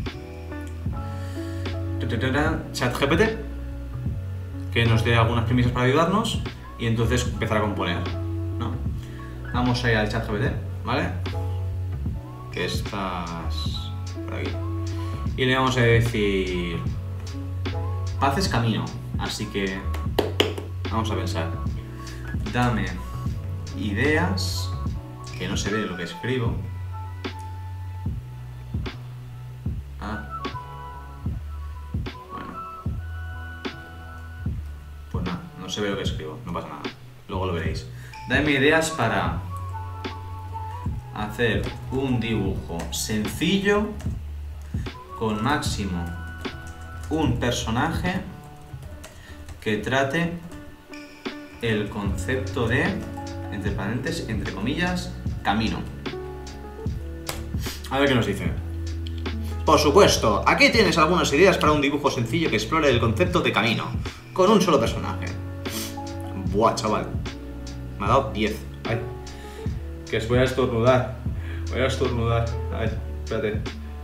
ChatGPT, que nos dé algunas premisas para ayudarnos y entonces empezar a componer, ¿no? Vamos a ir al ChatGPT, ¿vale? Que estás por aquí. Y le vamos a decir: paz es camino, así que vamos a pensar. Dame ideas, que no se ve lo que escribo. Ah. Bueno. Pues nada, no se ve lo que escribo, no pasa nada. Luego lo veréis. Dame ideas para hacer un dibujo sencillo con máximo un personaje que trate el concepto de, entre paréntesis, entre comillas, camino. A ver qué nos dice. Por supuesto, aquí tienes algunas ideas para un dibujo sencillo que explore el concepto de camino, con un solo personaje. Buah, chaval. Me ha dado diez. Ay. Que os voy a estornudar. Voy a estornudar. A ver, espérate.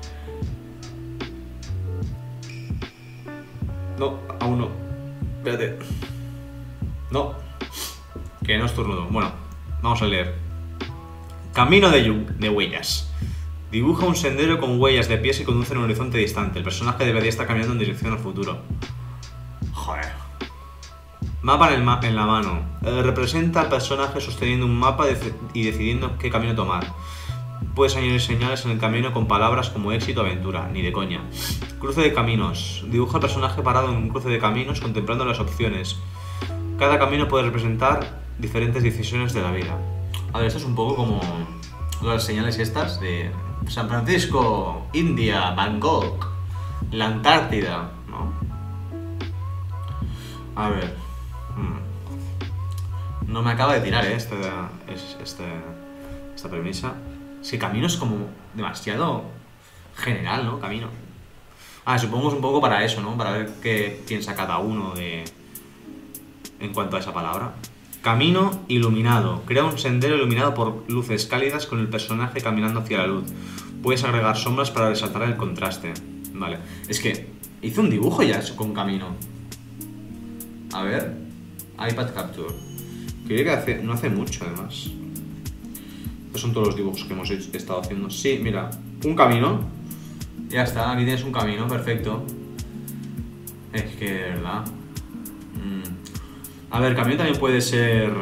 No, aún no. Espérate. No. Que no estornudo. Bueno, vamos a leer. Camino de, de huellas. Dibuja un sendero con huellas de pies que conducen a un horizonte distante. El personaje debería estar caminando en dirección al futuro. Joder. Mapa en, el ma en la mano. Eh, representa al personaje sosteniendo un mapa y decidiendo qué camino tomar. Puedes añadir señales en el camino con palabras como éxito o aventura. Ni de coña. Cruce de caminos. Dibuja al personaje parado en un cruce de caminos contemplando las opciones. Cada camino puede representar diferentes decisiones de la vida. A ver, esto es un poco como las señales estas de San Francisco, India, Bangkok, la Antártida, ¿no? A ver. Hmm. No me acaba de tirar, ¿eh? Este, este, esta premisa. Es que camino es como demasiado general, ¿no? Camino. Ah, supongo es un poco para eso, ¿no? Para ver qué piensa cada uno de... en cuanto a esa palabra. Camino iluminado. Crea un sendero iluminado por luces cálidas con el personaje caminando hacia la luz. Puedes agregar sombras para resaltar el contraste. Vale. Es que hice un dibujo ya con camino. A ver. iPad Capture. Creo que hace, no hace mucho, además. Estos son todos los dibujos que hemos hecho, estado haciendo. Sí, mira. Un camino. Ya está. Aquí tienes un camino. Perfecto. Es que, de verdad... Mm. A ver, camino también puede ser...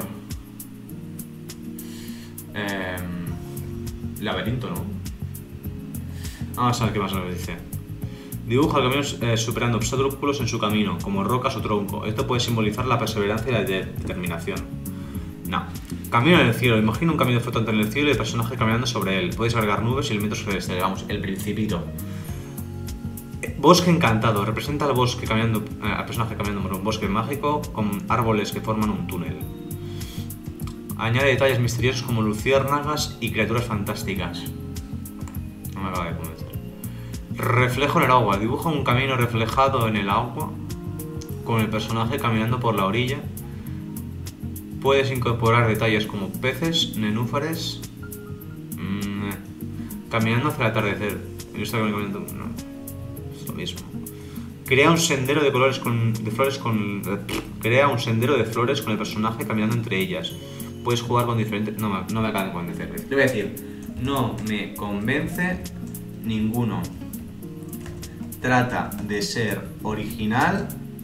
Eh, laberinto, ¿no? Vamos a ver qué más nos dice. Dibuja el camino eh, superando obstáculos en su camino, como rocas o tronco. Esto puede simbolizar la perseverancia y la de determinación. No. Camino en el cielo. Imagina un camino flotante en el cielo y el personaje caminando sobre él. Puedes agregar nubes y elementos celestes. Vamos, el principito. Bosque encantado. Representa al bosque caminando, eh, al personaje caminando por un bosque mágico con árboles que forman un túnel. Añade detalles misteriosos como luciérnagas y criaturas fantásticas. No me acaba de convencer. Reflejo en el agua. Dibuja un camino reflejado en el agua con el personaje caminando por la orilla. Puedes incorporar detalles como peces, nenúfares, mmm, caminando hacia el atardecer. Yo estoy caminando... No. Lo mismo. Crea un sendero de colores con de flores con crea un sendero de flores con el personaje caminando entre ellas. Puedes jugar con diferentes. No me, no me acaba de convencer. Te voy a decir, no me convence ninguno. Trata de ser original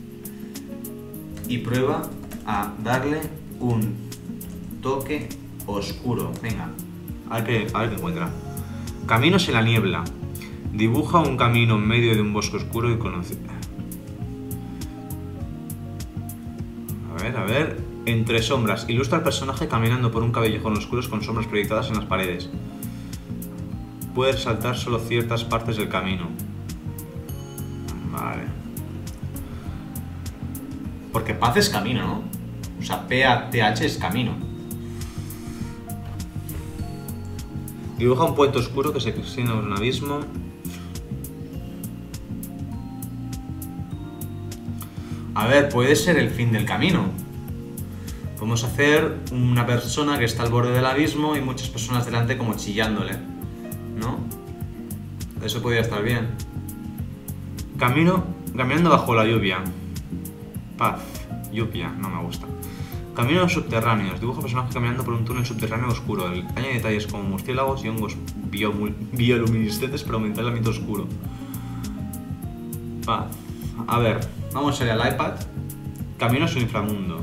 y prueba a darle un toque oscuro. Venga, a ver qué, a ver qué encuentra. Caminos en la niebla. Dibuja un camino en medio de un bosque oscuro y conocido. A ver, a ver. Entre sombras. Ilustra al personaje caminando por un callejón oscuro con sombras proyectadas en las paredes. Puedes saltar solo ciertas partes del camino. Vale. Porque paz es camino, ¿no? O sea, P A T H es camino. Dibuja un puente oscuro que se extiende a un abismo. A ver, puede ser el fin del camino. Podemos hacer una persona que está al borde del abismo y muchas personas delante como chillándole, ¿no? Eso podría estar bien. Camino, caminando bajo la lluvia. Paz, lluvia, no me gusta. Caminos subterráneos. Dibujo personajes caminando por un túnel subterráneo oscuro. Añade detalles como murciélagos y hongos bioluminiscentes para aumentar el ambiente oscuro. Paz. A ver, vamos a ir al iPad. Caminos al inframundo.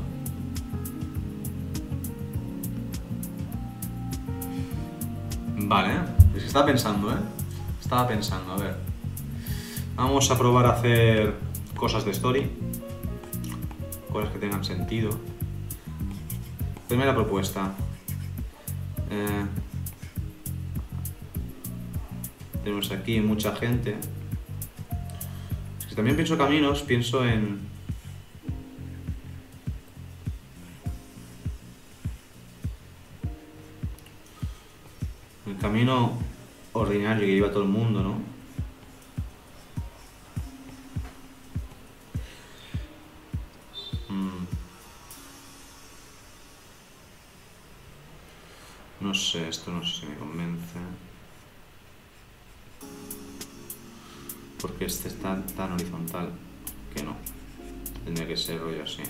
Vale, pues estaba pensando, ¿eh? Estaba pensando, a ver. Vamos a probar a hacer cosas de story. Cosas que tengan sentido. Primera propuesta. Eh, tenemos aquí mucha gente. Si también pienso caminos, pienso en... el camino ordinario que lleva todo el mundo, ¿no? Mm. No sé, esto no sé si me convence. Porque este está tan horizontal que no. Tendría que ser rollo así.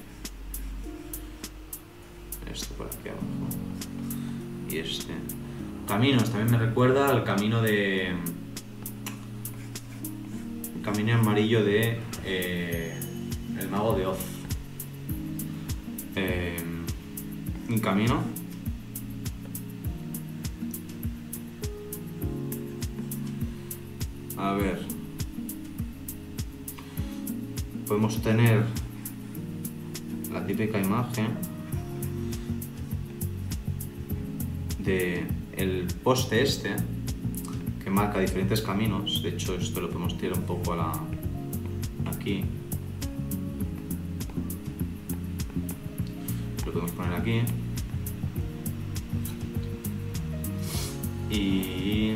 Este por aquí abajo. Y este. Caminos, también me recuerda al camino de... el camino amarillo de... Eh, el mago de Oz. Eh, un camino. A ver. Podemos tener la típica imagen de el poste este que marca diferentes caminos. De hecho, esto lo podemos tirar un poco a la aquí. Lo podemos poner aquí. Y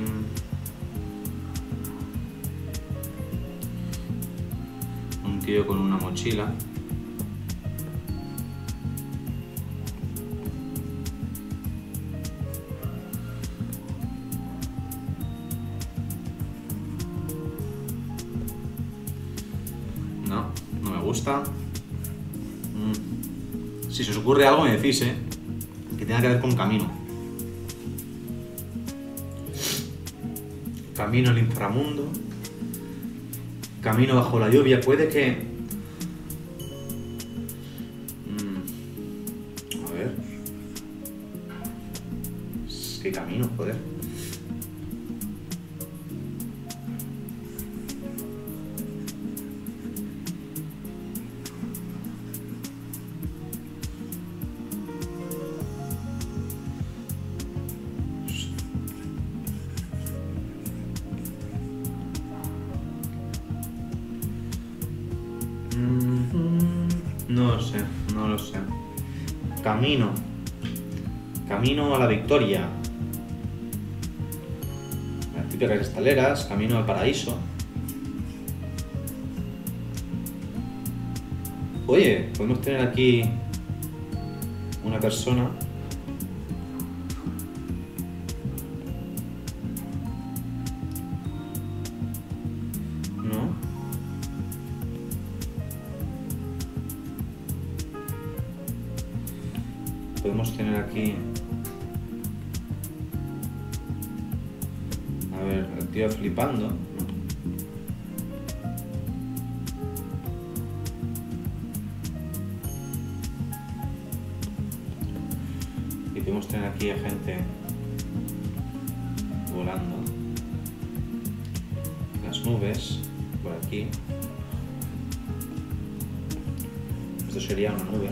un tío con una mochila. No, no me gusta. Mm. Si se os ocurre algo me decís, ¿eh? Que tenga que ver con camino. Camino al inframundo. Camino bajo la lluvia. Puede que... Mm. A ver... ¿Qué camino, joder? No lo sé, no lo sé. Camino. Camino a la victoria. Las típicas escaleras, camino al paraíso. Oye, podemos tener aquí una persona. ¿No? Podemos tener aquí, a ver, el tío flipando, ¿no? Y podemos tener aquí a gente volando, las nubes, por aquí. Esto sería una nube.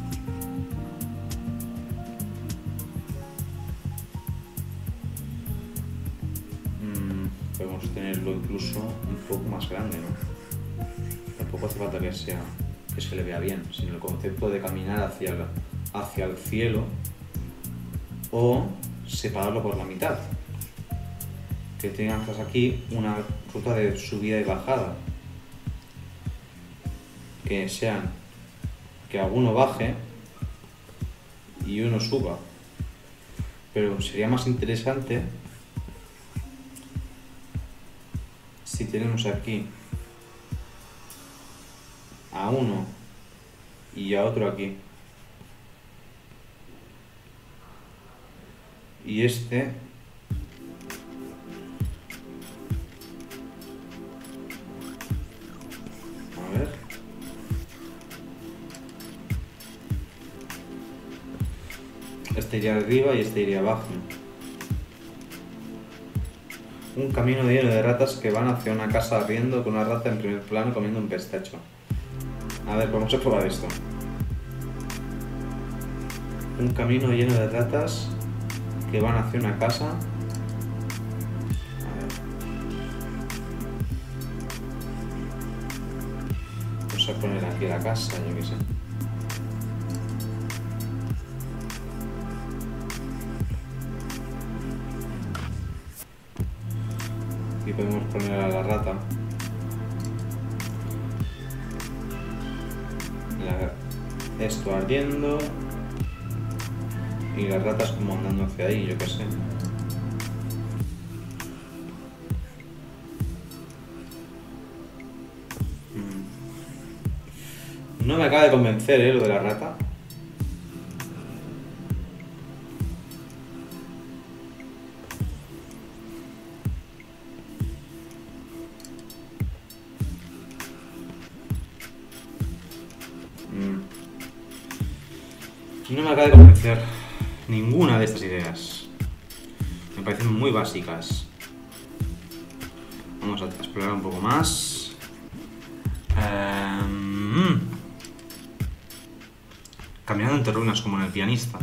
Podemos tenerlo incluso un poco más grande, ¿no? Tampoco hace falta que sea que se le vea bien, sino el concepto de caminar hacia el, hacia el cielo o separarlo por la mitad. Que tengas aquí una ruta de subida y bajada. Que sean que alguno baje y uno suba. Pero sería más interesante si tenemos aquí a uno y a otro aquí. Y este a ver este iría arriba y este iría abajo. Un camino lleno de ratas que van hacia una casa riendo con una rata en primer plano comiendo un pistacho. A ver, vamos a probar esto. Un camino lleno de ratas que van hacia una casa. A ver. Vamos a poner aquí la casa, yo qué sé. Aquí podemos poner a la rata. La, esto ardiendo. Y las ratas como andando hacia ahí, yo qué sé. No me acaba de convencer, ¿eh? Lo de la rata. No me acaba de convencer ninguna de estas ideas. Me parecen muy básicas. Vamos a explorar un poco más. Um, caminando entre ruinas como en El pianista.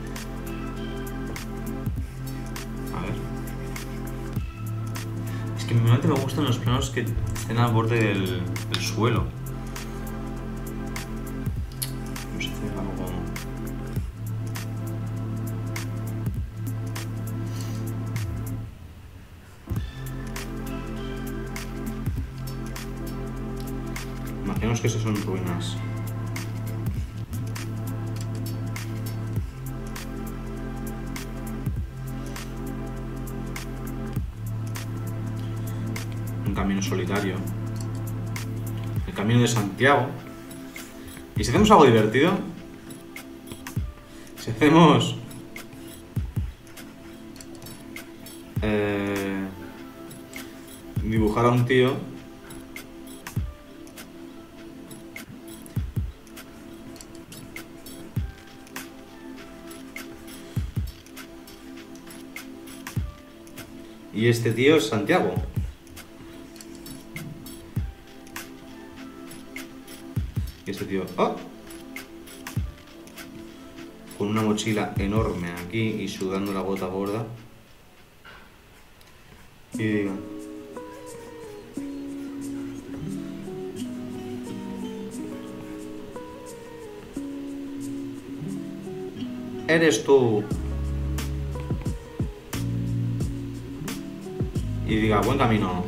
A ver. Es que normalmente me gustan los planos que estén al borde del, del suelo. Vamos a hacer algo. Imaginemos que esas son ruinas. Un camino solitario. El camino de Santiago. ¿Y si hacemos algo divertido? Si hacemos... Eh, dibujar a un tío... Y este tío es Santiago. Y este tío... ¡Oh! Con una mochila enorme aquí y sudando la gota gorda. Y digo... Eres tú. Y diga, buen camino.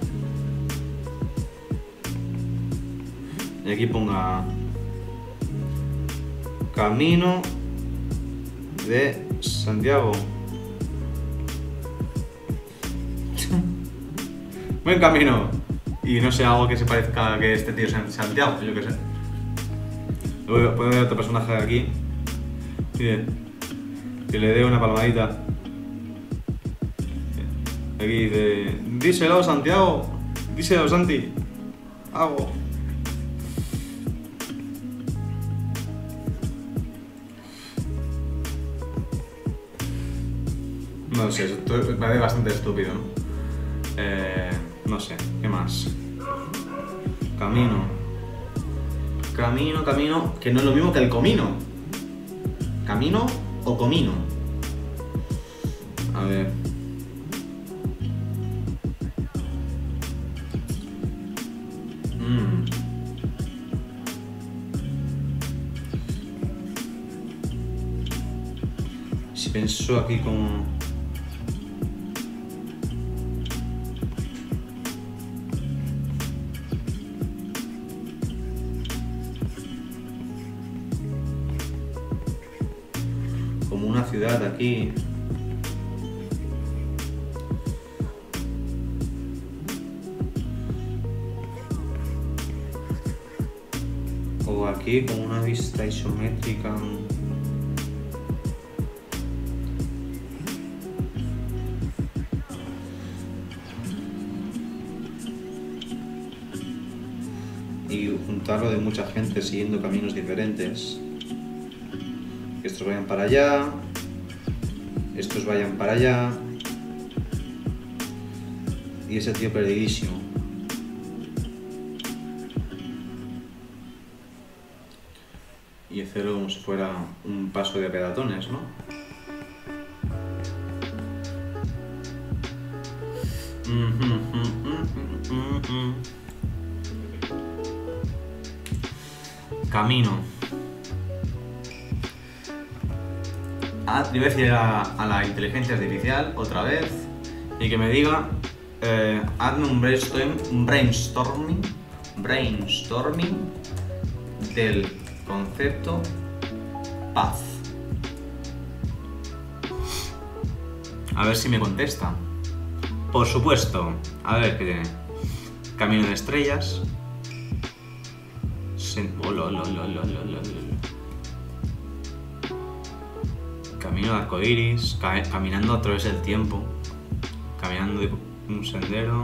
Y aquí ponga camino de Santiago. Buen camino. Y no sé, algo que se parezca a que este tío sea Santiago, yo qué sé. Luego puede haber otro personaje aquí. Mire, que le dé una palmadita. Aquí dice, díselo Santiago, díselo Santi, hago. No sé, esto me parece bastante estúpido, ¿no? Eh, no sé, ¿qué más? Camino. Camino, camino, que no es lo mismo que el comino. ¿Camino o comino? A ver... Si pienso aquí como... profundidad aquí. O aquí con una vista isométrica. Y juntarlo de mucha gente siguiendo caminos diferentes. Que estos vayan para allá, estos vayan para allá, y ese tío perdidísimo. Y hacerlo como si fuera un paso de peatones, ¿no? Camino. Ah, le voy a decir a, a la inteligencia artificial otra vez y que me diga, eh, hazme un brainstorm, un brainstorming, brainstorming del concepto paz. A ver si me contesta. Por supuesto. A ver qué tiene. Camino de estrellas. Sen... Oh, lo, lo, lo, lo, lo, lo. Camino de arcoiris. Ca caminando a través del tiempo. Caminando de un sendero.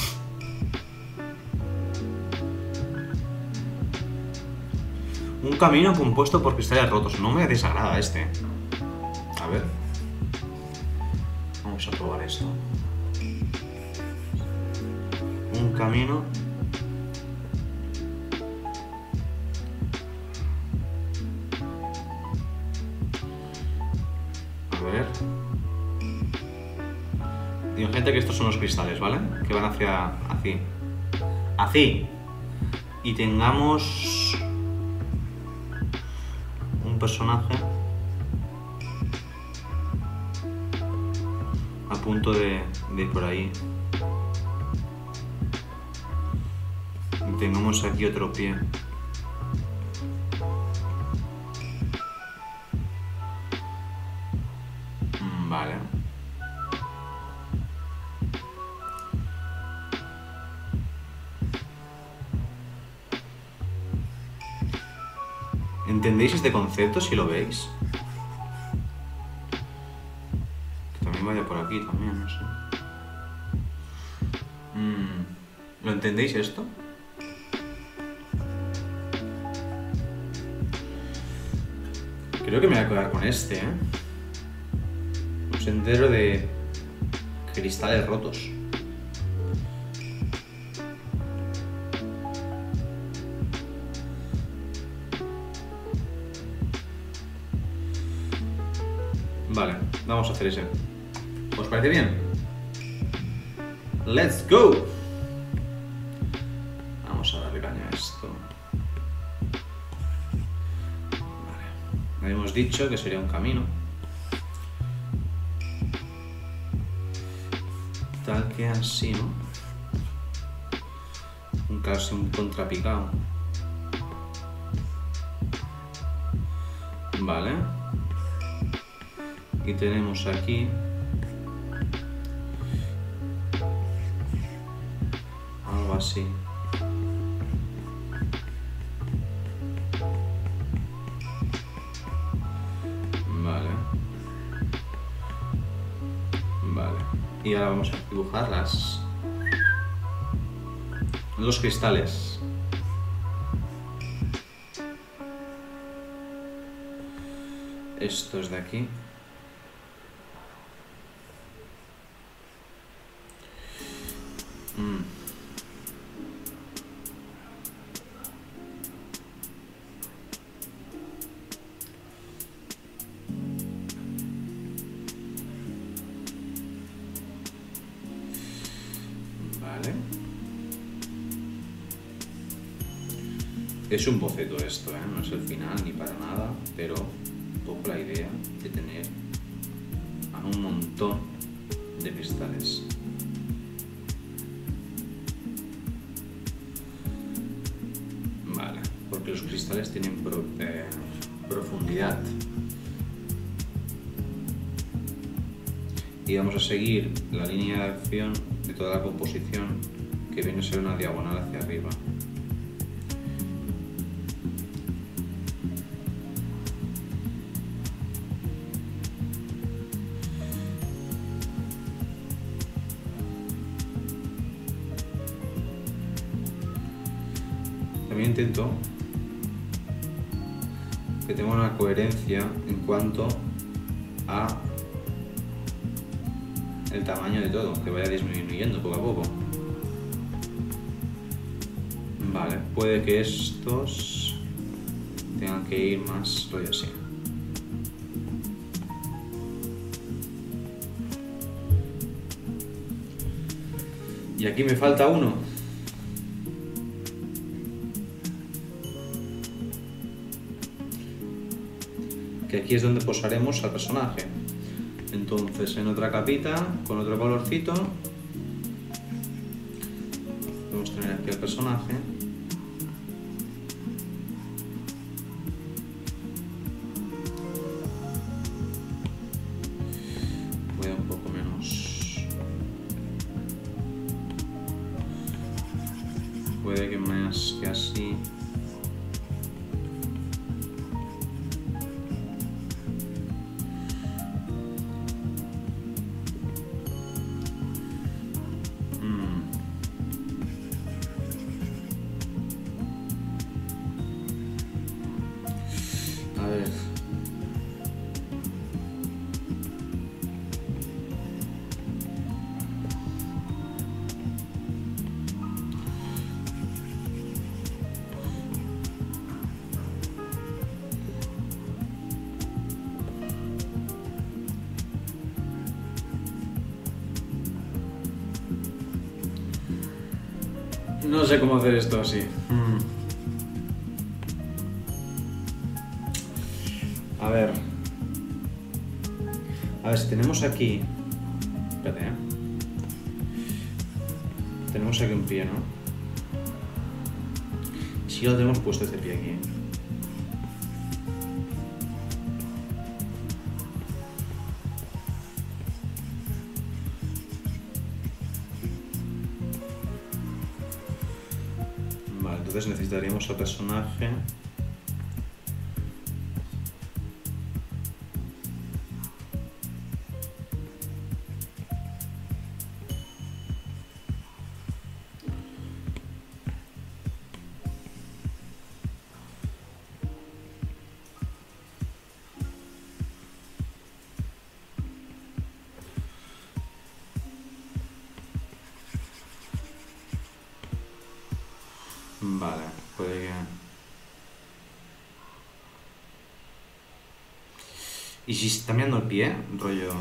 Un camino compuesto por cristales rotos. No me desagrada este. A ver. Vamos a probar esto. Un camino. A ver. Digo, gente, que estos son los cristales, ¿vale? Que van hacia... así. Así. Y tengamos... un personaje a punto de, de ir por ahí. Y tengamos aquí otro pie. Vale. ¿Entendéis este concepto si lo veis? Que también vaya por aquí también, no sé. Mm, ¿Lo entendéis esto? Creo que me voy a quedar con este, ¿eh? Un sendero de cristales rotos. Vale, vamos a hacer ese. ¿Os parece bien? ¡Let's go! Vamos a darle caña a esto. Vale. Habíamos dicho que sería un camino. Tal que así, ¿no? Un casi un contrapicado. Vale. Y tenemos aquí algo así. Vale. Vale. Y ahora vamos a dibujar las los cristales. Estos de aquí. Mm. Vale. Es un boceto esto, ¿eh? No es el final ni para nada, pero un poco la idea de tener a un montón de cristales. Porque los cristales tienen pro, eh, profundidad. y vamos a seguir la línea de acción de toda la composición, que viene a ser una diagonal hacia arriba. También intento que tenga una coherencia en cuanto a el tamaño de todo, que vaya disminuyendo poco a poco. Vale, puede que estos tengan que ir más rollo así. Y aquí me falta uno. Que aquí es donde posaremos al personaje. Entonces, en otra capita, con otro colorcito, vamos a tener aquí al personaje. Voy a un poco menos. Puede que más que así. A ver. No sé cómo hacer esto así. Mm. A ver. A ver, si tenemos aquí... Espérate, ¿eh? Tenemos aquí un pie, ¿no? Si lo tenemos puesto este pie aquí. Vale, entonces necesitaríamos al personaje. Vale, puede que... ¿Y si está mirando el pie? Rollo...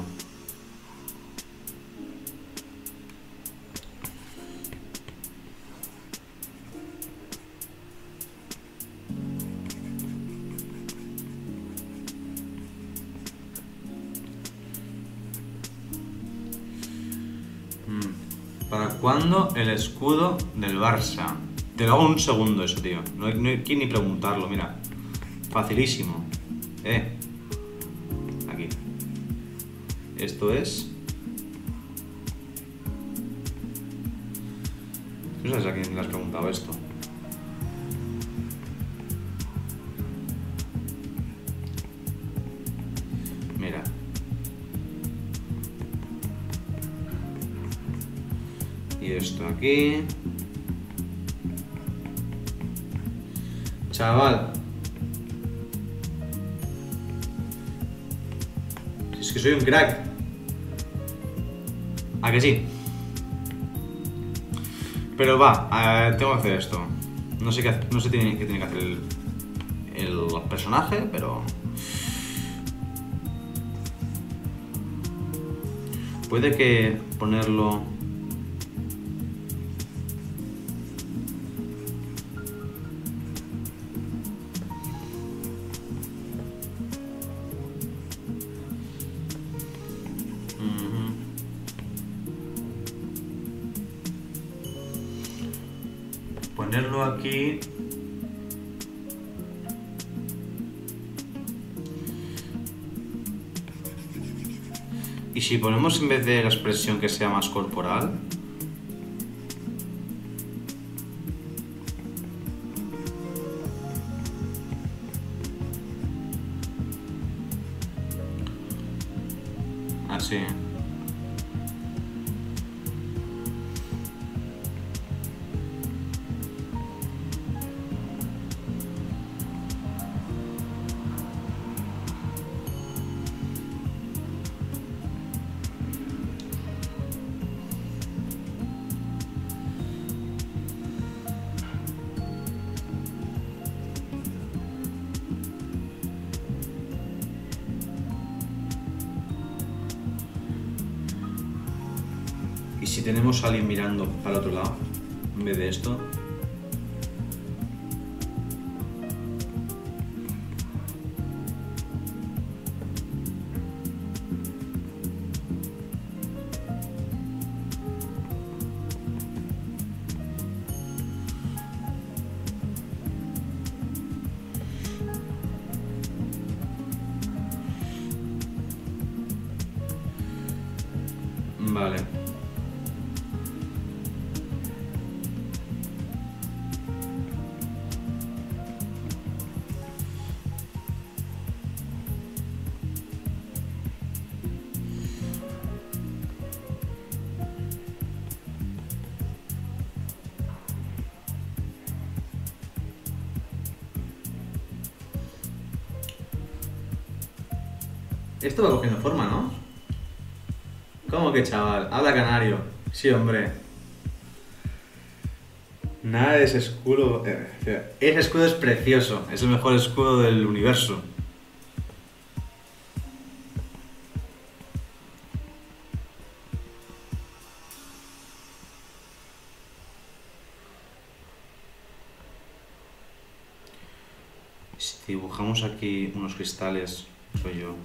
¿Para cuándo el escudo del Barça? Te lo hago en un segundo eso, tío. No hay, no hay que ni preguntarlo, mira. Facilísimo. Eh. Aquí. Esto es... ¿No sabes a quién le has preguntado esto? Mira. Y esto aquí. Chaval. Es que soy un crack. ¿A que sí? Pero va, eh, tengo que hacer esto. No sé qué, no sé qué tiene, qué tiene que hacer el, el personaje, pero... Puede que ponerlo... Ponerlo aquí ¿Y si ponemos en vez de la expresión que sea más corporal? Así. ¿Y si tenemos a alguien mirando para el otro lado, en vez de esto? Vale. Esto va cogiendo forma, ¿no? ¿Cómo que chaval? Habla canario. Sí, hombre. Nada de ese escudo. Ese escudo es precioso. Es el mejor escudo del universo. Si dibujamos aquí unos cristales, soy yo.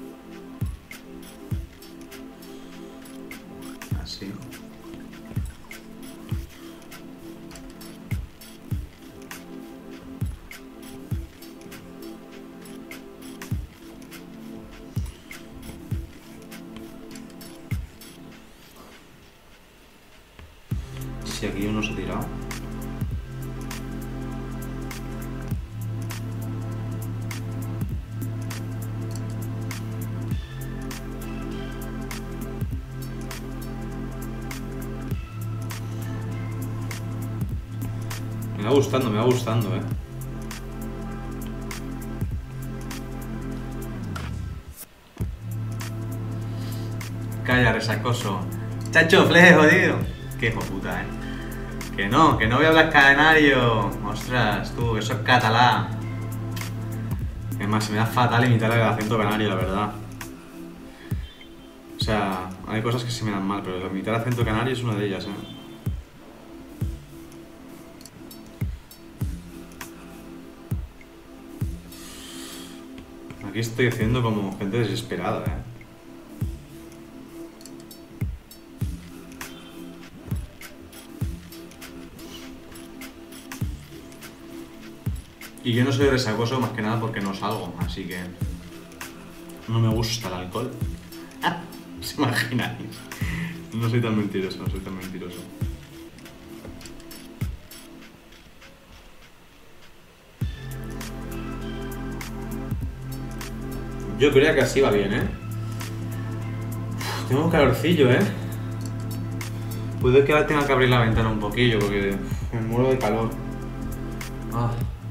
Así. Si aquí uno se ha tirado. Me va gustando, me va gustando, eh. Calla, resacoso. Chacho, flejo, tío. Qué hijo puta, eh. Que no, que no voy a hablar canario. Ostras, tú, eso es catalá. Es más, se me da fatal imitar el acento canario, la verdad. O sea, hay cosas que se me dan mal, pero imitar el acento canario es una de ellas, eh. Aquí estoy haciendo como gente desesperada, eh. Y yo no soy resacoso más que nada porque no salgo, así que no me gusta el alcohol. ¿Se imagináis? No soy tan mentiroso, no soy tan mentiroso. Yo creía que así va bien, ¿eh? Uf, tengo un calorcillo, ¿eh? Puede que ahora tenga que abrir la ventana un poquillo porque me muero de calor. Ah.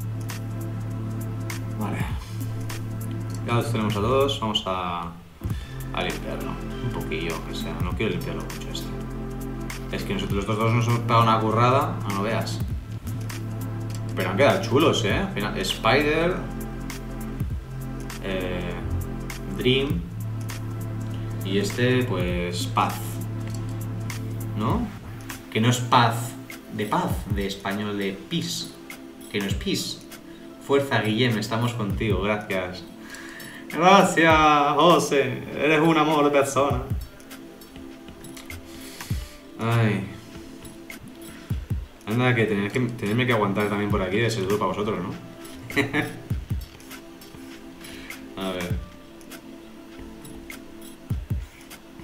Vale. Ya los tenemos a todos. Vamos a, a limpiarlo un poquillo, que sea. No quiero limpiarlo mucho esto. Es que nosotros los dos nos hemos pegado una currada. No, no veas. Pero han quedado chulos, ¿eh? Al final, Spider... Eh, Dream y este pues paz, ¿no? Que no es paz de paz, de español de peace, que no es peace. Fuerza, Guillem, estamos contigo, gracias. Gracias, José, eres un amor de persona. Ay. Anda, que tenéis que tenerme que aguantar también por aquí de ser duro para vosotros, ¿no? A ver.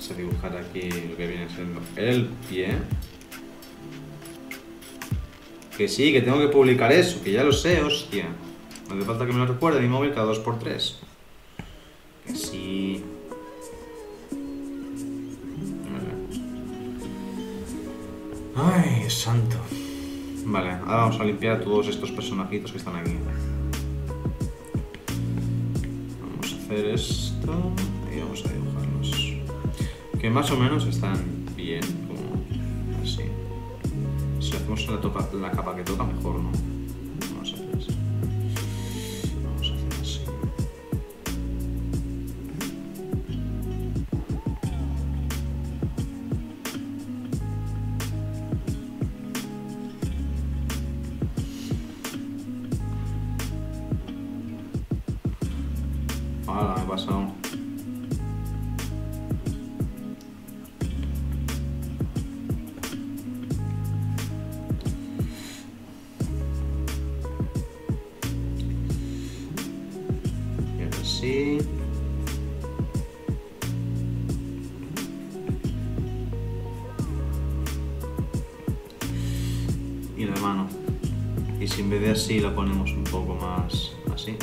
Vamos a dibujar aquí lo que viene siendo el pie. Que sí, que tengo que publicar eso, que ya lo sé, hostia. No hace falta que me lo recuerde mi móvil cada dos por tres. Que sí. Vale. Ay, Dios santo. Vale, ahora vamos a limpiar todos estos personajitos que están aquí. Vamos a hacer esto y vamos a dibujarlos. Que más o menos están bien, como así. Si hacemos la, toca, la capa que toca, mejor, ¿no? Vamos a hacer así. Vamos a hacer así. Ahora me he pasado. Así. Y la mano. Y si en vez de así la ponemos un poco más así.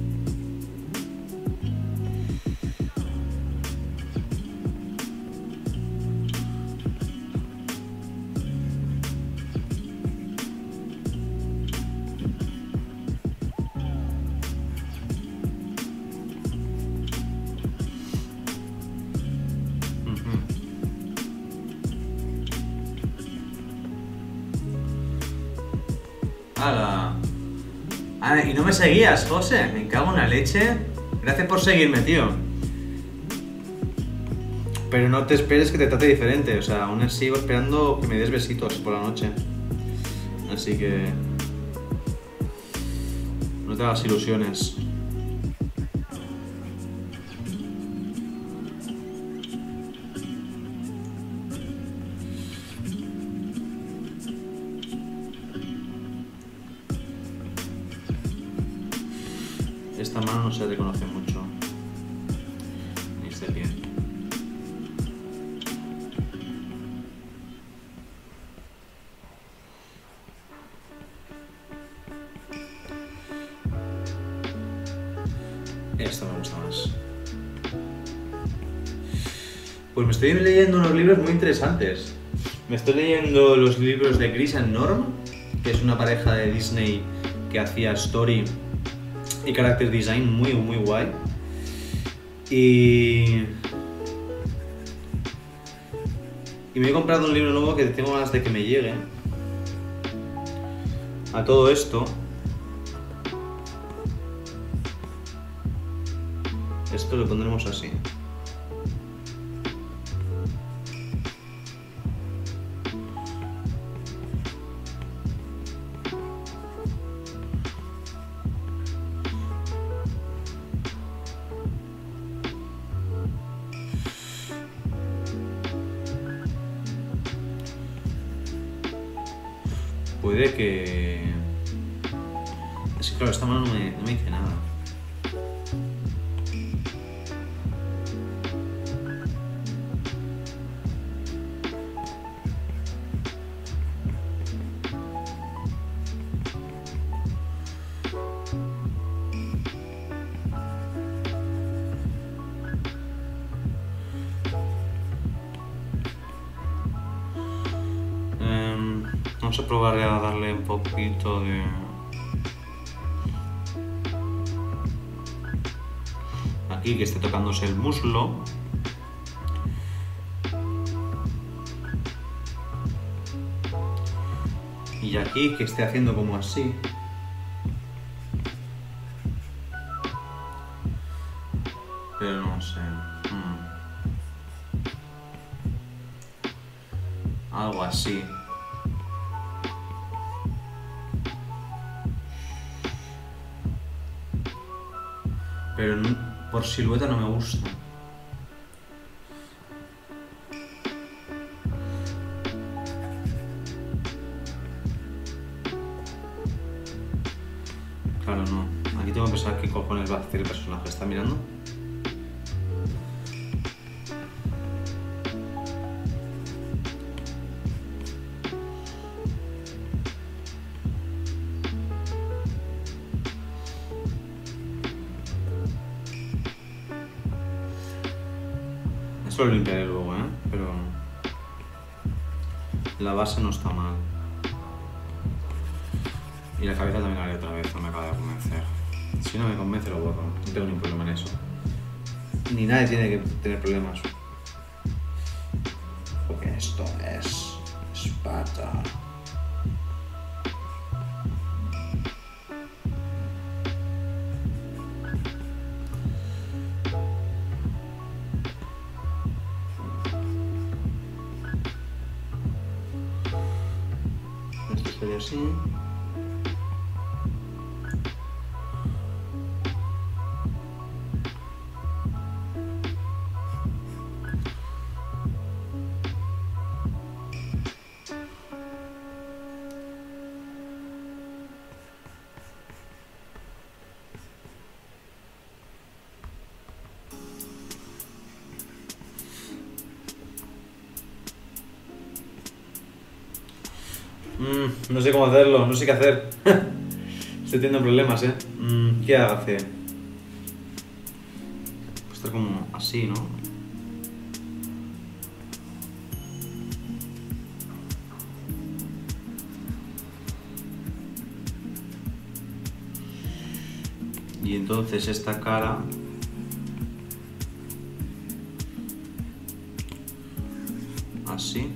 ¡Hala! Ah, y no me seguías, José. Me cago en la leche. Gracias por seguirme, tío. Pero no te esperes que te trate diferente. O sea, aún sigo esperando que me des besitos por la noche. Así que... no te hagas ilusiones. Esta mano no se reconoce mucho, ni este pie. Esto me gusta más. Pues me estoy leyendo unos libros muy interesantes. Me estoy leyendo los libros de Chris and Norm, que es una pareja de Disney que hacía story y character design muy muy guay. Y... y me he comprado un libro nuevo que tengo ganas de que me llegue. A todo esto, esto lo pondremos así. Puede que... es que claro, esta mano no me, no me dice nada. Vamos a probar a darle un poquito de... aquí que esté tocándose el muslo. Y aquí que esté haciendo como así. Pero no sé. Hmm. Algo así. Pero no, por silueta no me gusta. Claro, no. Aquí tengo que pensar qué cojones va a hacer el personaje. ¿Está mirando? Esto lo limpiaré luego, ¿eh? Pero la base no está mal. Y la cabeza también la haré otra vez, no me acaba de convencer. Si no me convence lo borro, no tengo ningún problema en eso. Ni nadie tiene que tener problemas. Porque esto es Esparta. Esto sería así. Mm, no sé cómo hacerlo, no sé qué hacer. Estoy teniendo problemas, ¿eh? Mm, ¿qué hace? Pues está como así, ¿no? Y entonces esta cara así.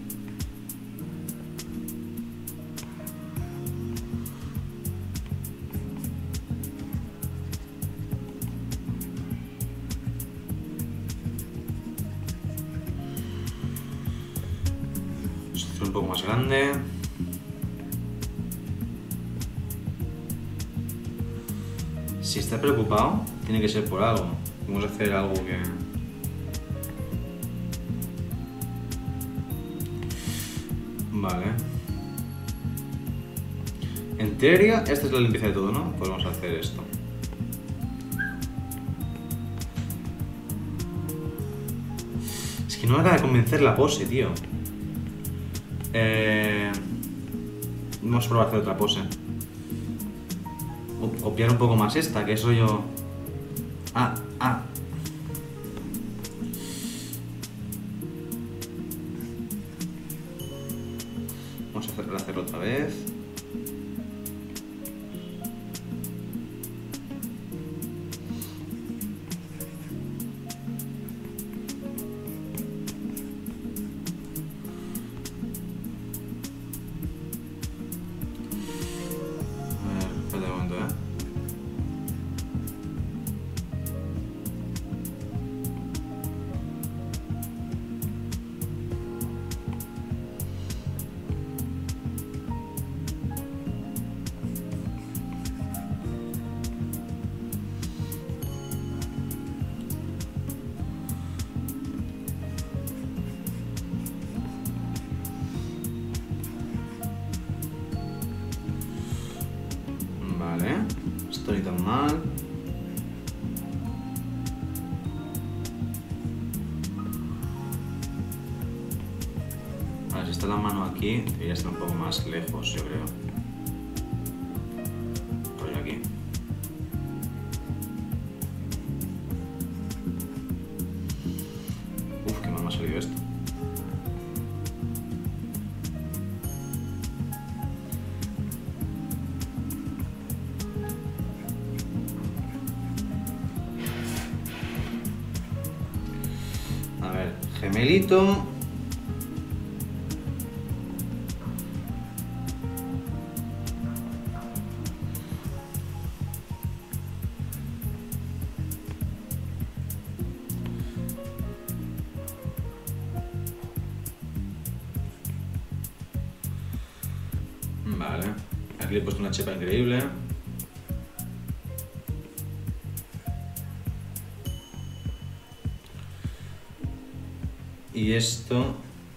Esto un poco más grande. Si está preocupado, tiene que ser por algo. Vamos a hacer algo que... Vale. En teoría, esta es la limpieza de todo, ¿no? Pues vamos a hacer esto. Es que no me acaba de convencer la pose, tío. Eh... Vamos a probar a hacer otra pose. O copiar un poco más esta, que eso yo... Ah, ah. Vamos a hacerlo, hacerlo otra vez. Vale, estoy tan mal. Vale, si está la mano aquí, debería estar un poco más lejos, yo creo. Por aquí. Uf, qué mal me ha salido esto. A ver, gemelito. Vale, aquí le he puesto una chepa increíble. Y esto...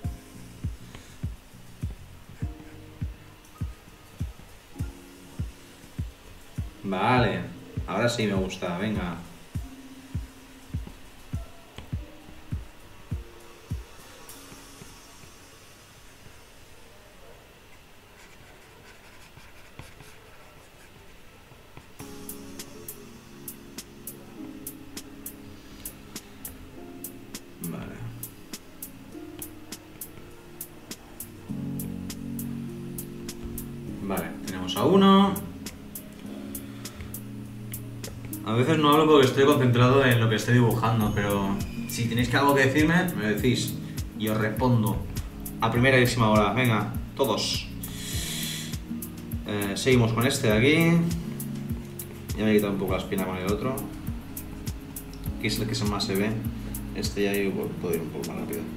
Vale, ahora sí me gusta, venga. Vale. a uno. A veces no hablo porque estoy concentrado en lo que estoy dibujando, pero si tenéis que algo que decirme, me lo decís y os respondo a primerísima hora. Venga, todos. Eh, seguimos con este de aquí. Ya me he quitado un poco la espina con el otro, que es el que más se ve. Este ya yo puedo ir un poco más rápido.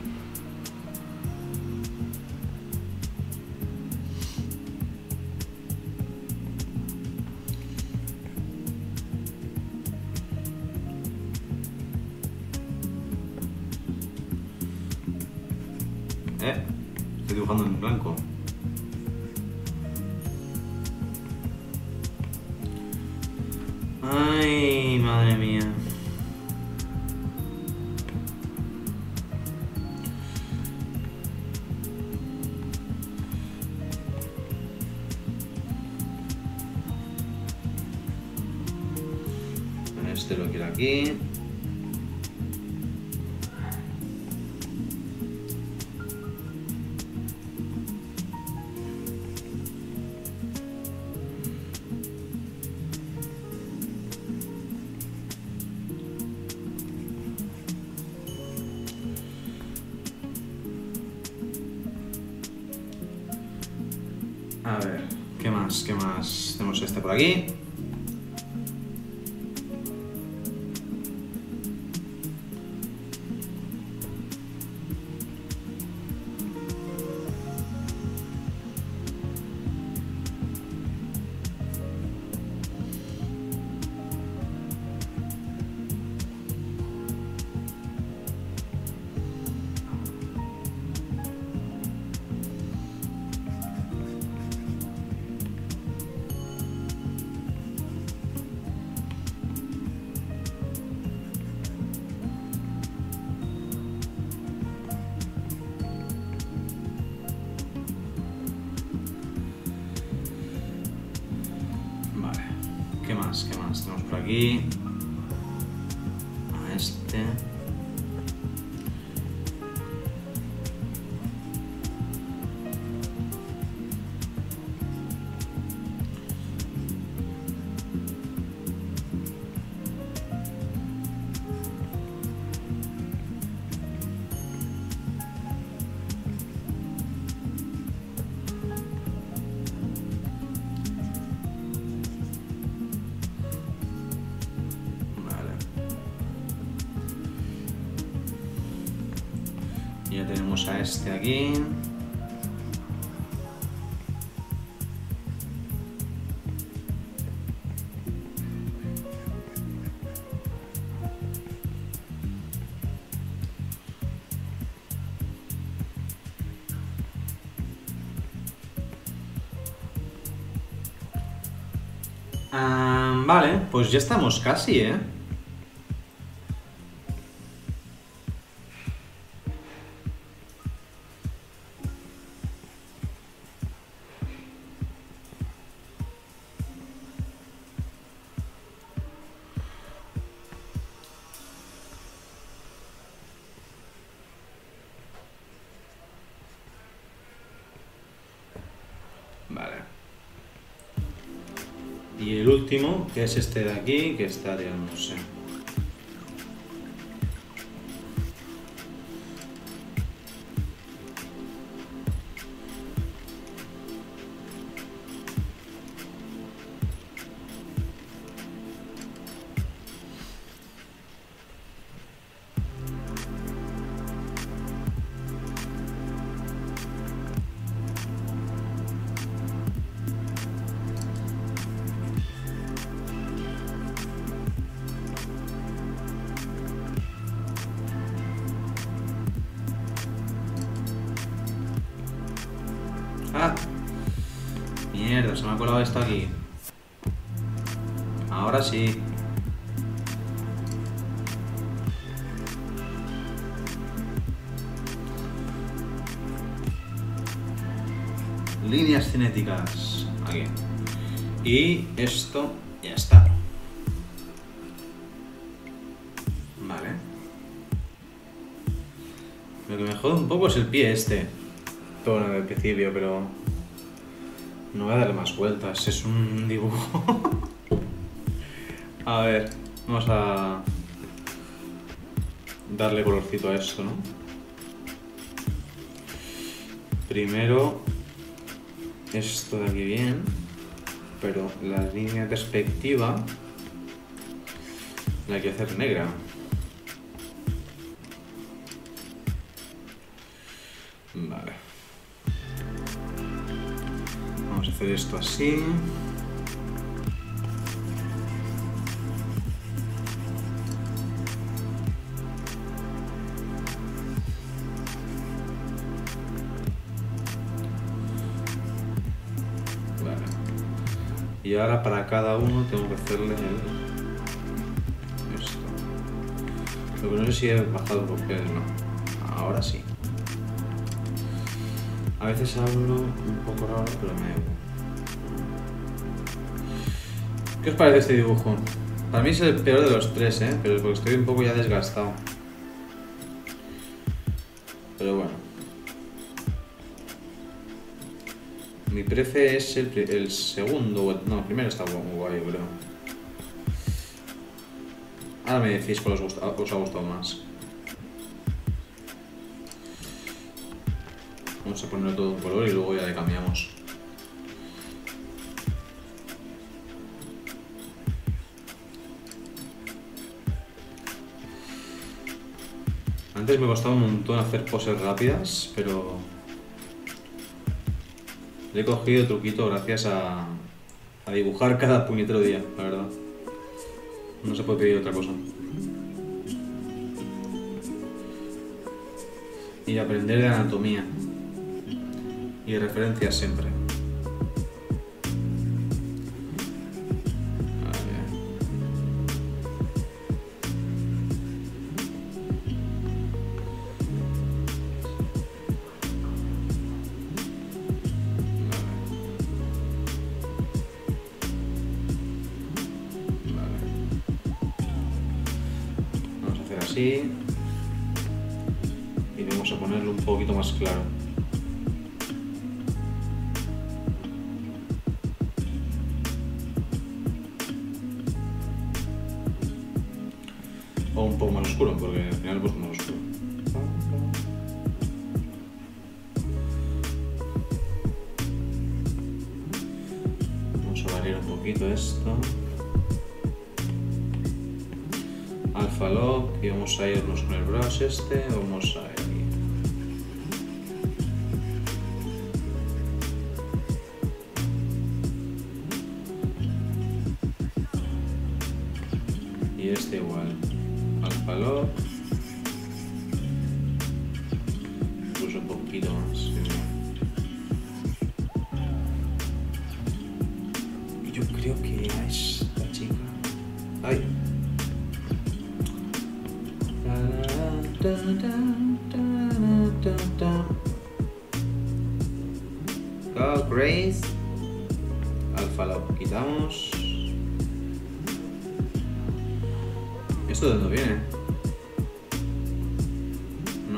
Eh, estoy dibujando en blanco. Ay, madre mía. Este lo quiero aquí. A ver, ¿qué más? ¿Qué más? Tenemos este por aquí. ¿Qué más? ¿Qué más tenemos por aquí? A este. Ya tenemos a este aquí. Ah, vale, pues ya estamos casi, ¿eh? Vale. Y el último, que es este de aquí, que está, no sé. Ah, mierda, se me ha colado esto aquí. Ahora sí. Líneas cinéticas. Aquí. Y esto ya está. Vale. Lo que me jode un poco es el pie este. Todo en el principio, pero... No voy a darle más vueltas, es un dibujo. A ver, vamos a darle colorcito a esto, ¿no? Primero, esto de aquí bien, pero la línea de perspectiva la hay que hacer negra. Vale. Vamos a hacer esto así. Vale. Y ahora para cada uno tengo que hacerle el... esto. Lo que no sé si he bajado el papel, no. Ahora sí. A veces hablo un poco raro, pero me... ¿Qué os parece este dibujo? Para mí es el peor de los tres, ¿eh? Pero es porque estoy un poco ya desgastado. Pero bueno. Mi prefe es el, el segundo... No, el primero está muy guay, yo creo. Ahora me decís cuál os, gusta, os ha gustado más. Vamos a ponerle todo un color y luego ya le cambiamos. Antes me costaba un montón hacer poses rápidas, pero le he cogido truquito gracias a, a dibujar cada puñetero día, la verdad. No se puede pedir otra cosa. Y aprender de anatomía. Y referencias siempre. Vamos a hacer así. Y vamos a ponerlo un poquito más claro. O un poco más oscuro, porque al final pues más oscuro. Vamos a variar un poquito esto. Alpha Lock y vamos a irnos con el brush este, vamos a ir aquí. Y este igual. Alpha Lock, incluso un poquito más. ¿Sí? Y yo creo que a esta chica. ¡Ay! Go Grace. Alpha Lock quitamos. ¿Esto de dónde viene? No.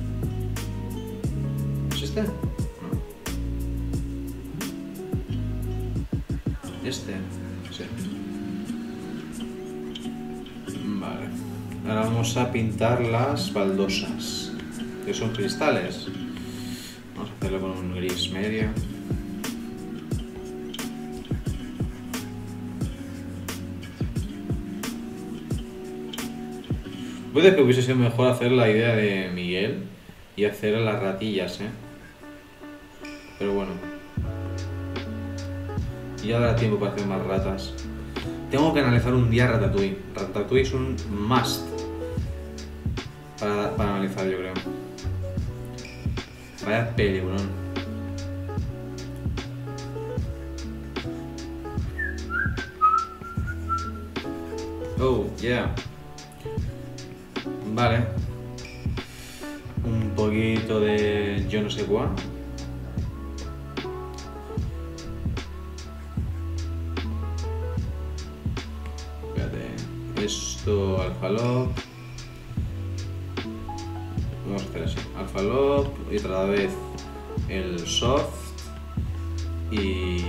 ¿Es este? No. Este. Sí. Vale. Ahora vamos a pintar las baldosas, que son cristales. Vamos a hacerlo con un gris medio. Puede que hubiese sido mejor hacer la idea de Miguel y hacer las ratillas, ¿eh? Pero bueno. Ya dará tiempo para hacer más ratas. Tengo que analizar un día Ratatouille. Ratatouille es un must para, para analizar, yo creo. Vaya peliculón. Oh, yeah. Vale. Un poquito de yo no sé cuál. Espérate. Esto, Alpha Lock. Vamos a hacer así. Alpha Lock y otra vez el soft. y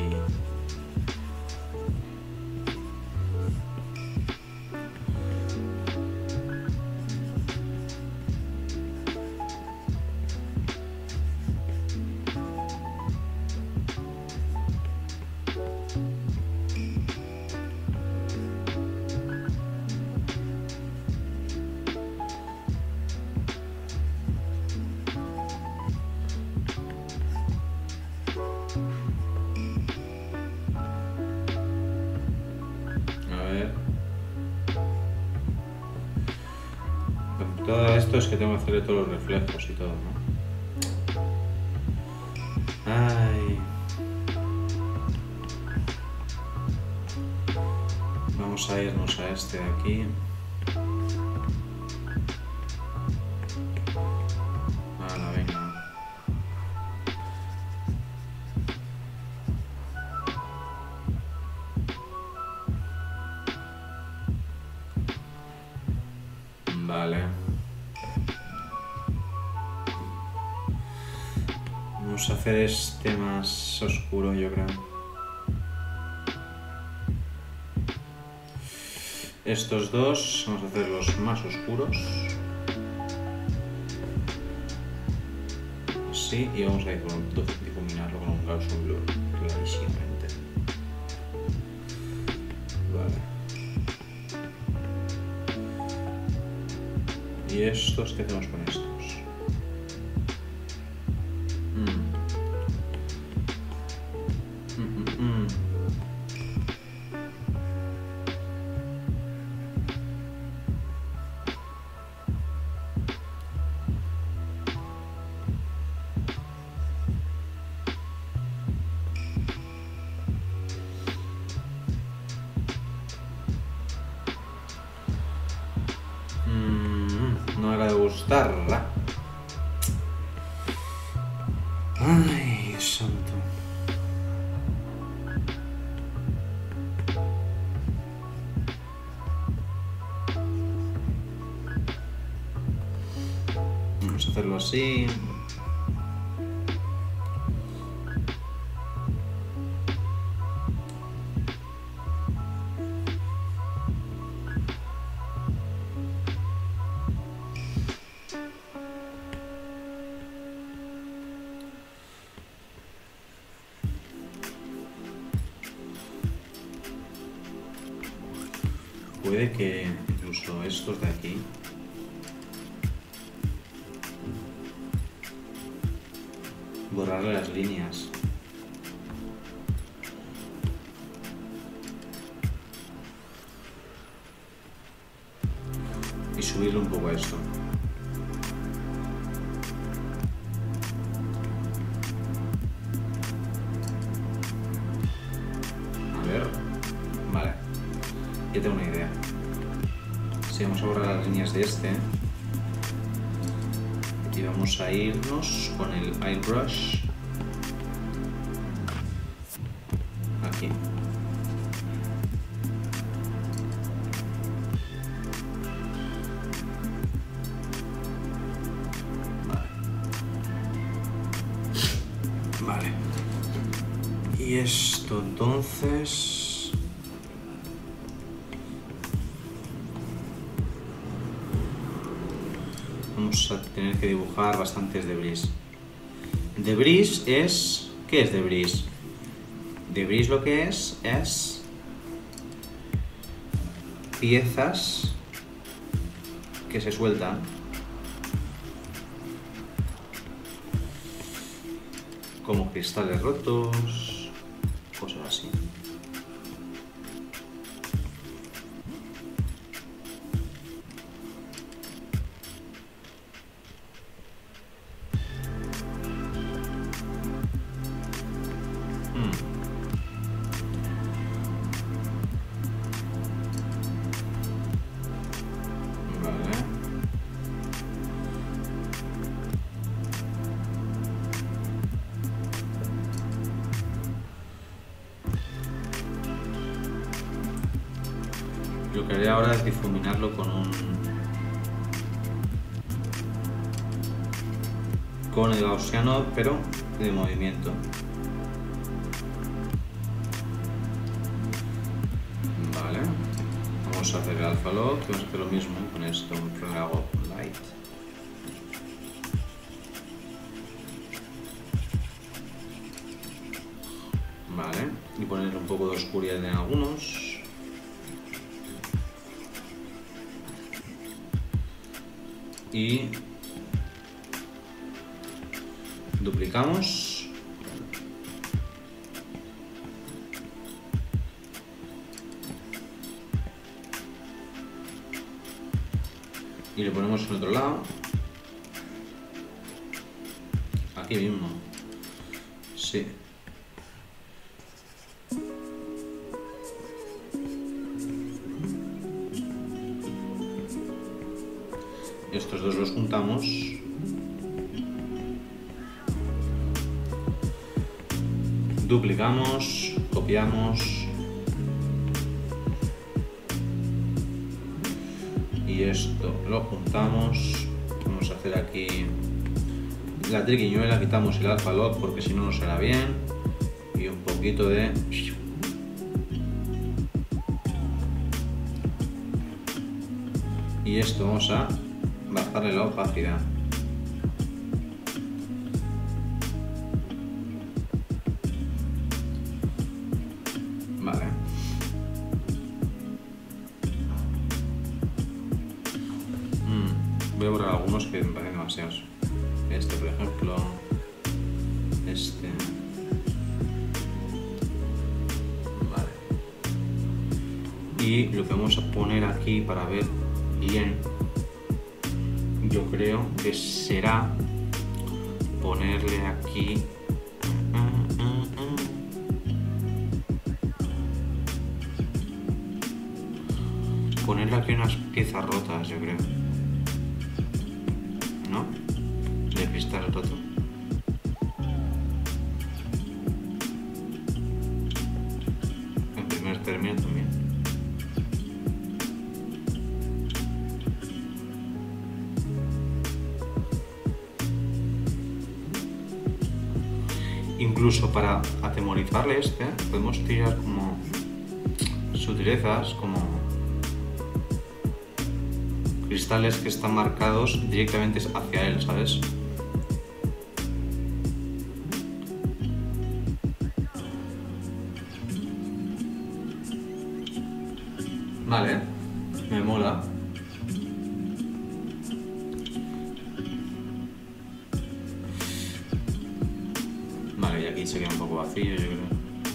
todo esto es que tengo que hacerle todos los reflejos y todo, ¿no? Ay. Vamos a irnos a este de aquí. Ahora, venga. Vale. Vamos a hacer este más oscuro, yo creo. Estos dos vamos a hacerlos más oscuros. Así, y vamos a difuminarlo con un Gaussian Blur, clarísimamente. Vale. ¿Y estos qué hacemos con estos? No era de gustarla. Ay, Dios santo. Vamos a hacerlo así. Puede que incluso estos de aquí borrarle las líneas. Y subirle un poco a esto. A ver. Vale. Ya tengo una idea. Si vamos a borrar las líneas de este y vamos a irnos con el airbrush aquí. Vale. Vale. Y esto entonces... vamos a tener que dibujar bastantes debris. Debris es... ¿qué es debris? Debris lo que es, es... piezas que se sueltan. Como cristales rotos, cosas así. Lo que haré ahora es difuminarlo con un... con el gaussiano, pero de movimiento. vamos a hacer el alpha log, vamos a hacer lo mismo con esto, le hago light. Vale, y poner un poco de oscuridad en algunos. Y duplicamos. Y lo ponemos en otro lado. Aquí mismo. Sí. Estos dos los juntamos. Duplicamos, copiamos. Y esto lo juntamos. Vamos a hacer aquí la triquiñuela, quitamos el alpha log porque si no no será bien. Y un poquito de... Y esto vamos a bajarle la opacidad. Vale. Mm, voy a borrar algunos que me parecen demasiados. Este, por ejemplo. Este. Vale. Y lo que vamos a poner aquí para ver bien, yo creo que será ponerle aquí ponerle aquí unas piezas rotas, yo creo, ¿no? De cristal roto. En primer término también. Incluso para atemorizarle este, podemos tirar como sutilezas, como cristales que están marcados directamente hacia él, ¿sabes? Vale, me mola. Vale, y aquí se queda un poco vacío, yo creo.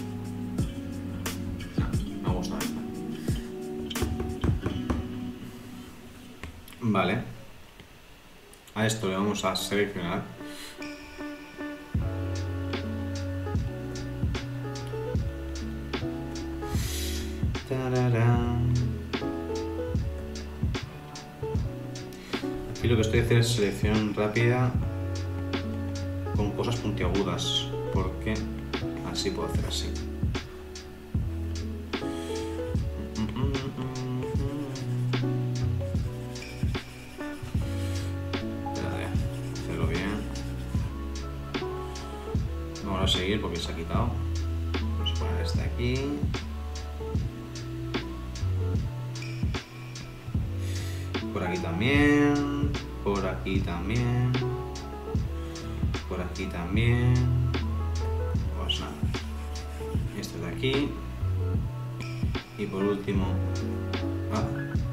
No, me gusta esta. Vale. A esto le vamos a seleccionar. ¡Tararán! Aquí lo que estoy haciendo es selección rápida con cosas puntiagudas, porque así puedo hacer así. Espérate, hacerlo bien. Vamos a seguir porque se ha quitado. Vamos a poner este aquí. Por aquí también, por aquí también, por aquí también. Pues nada, este de aquí. Y por último, ah.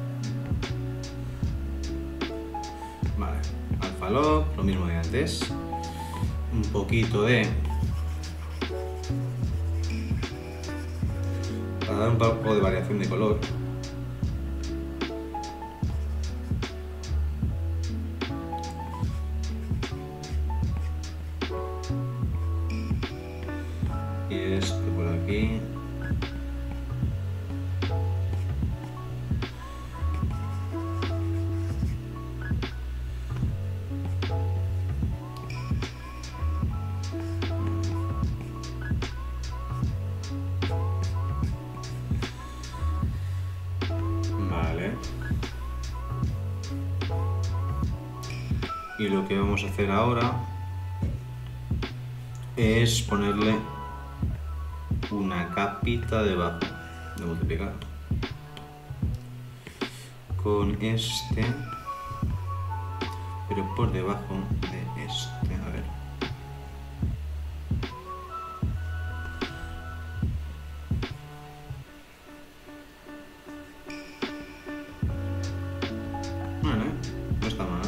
Vale, alpha log, lo mismo de antes. Un poquito de... para dar un poco de variación de color. Y esto por aquí. Vale. Y lo que vamos a hacer ahora es ponerle una capita debajo de multiplicar. con este, pero por debajo de este. A ver. Bueno, no está mal.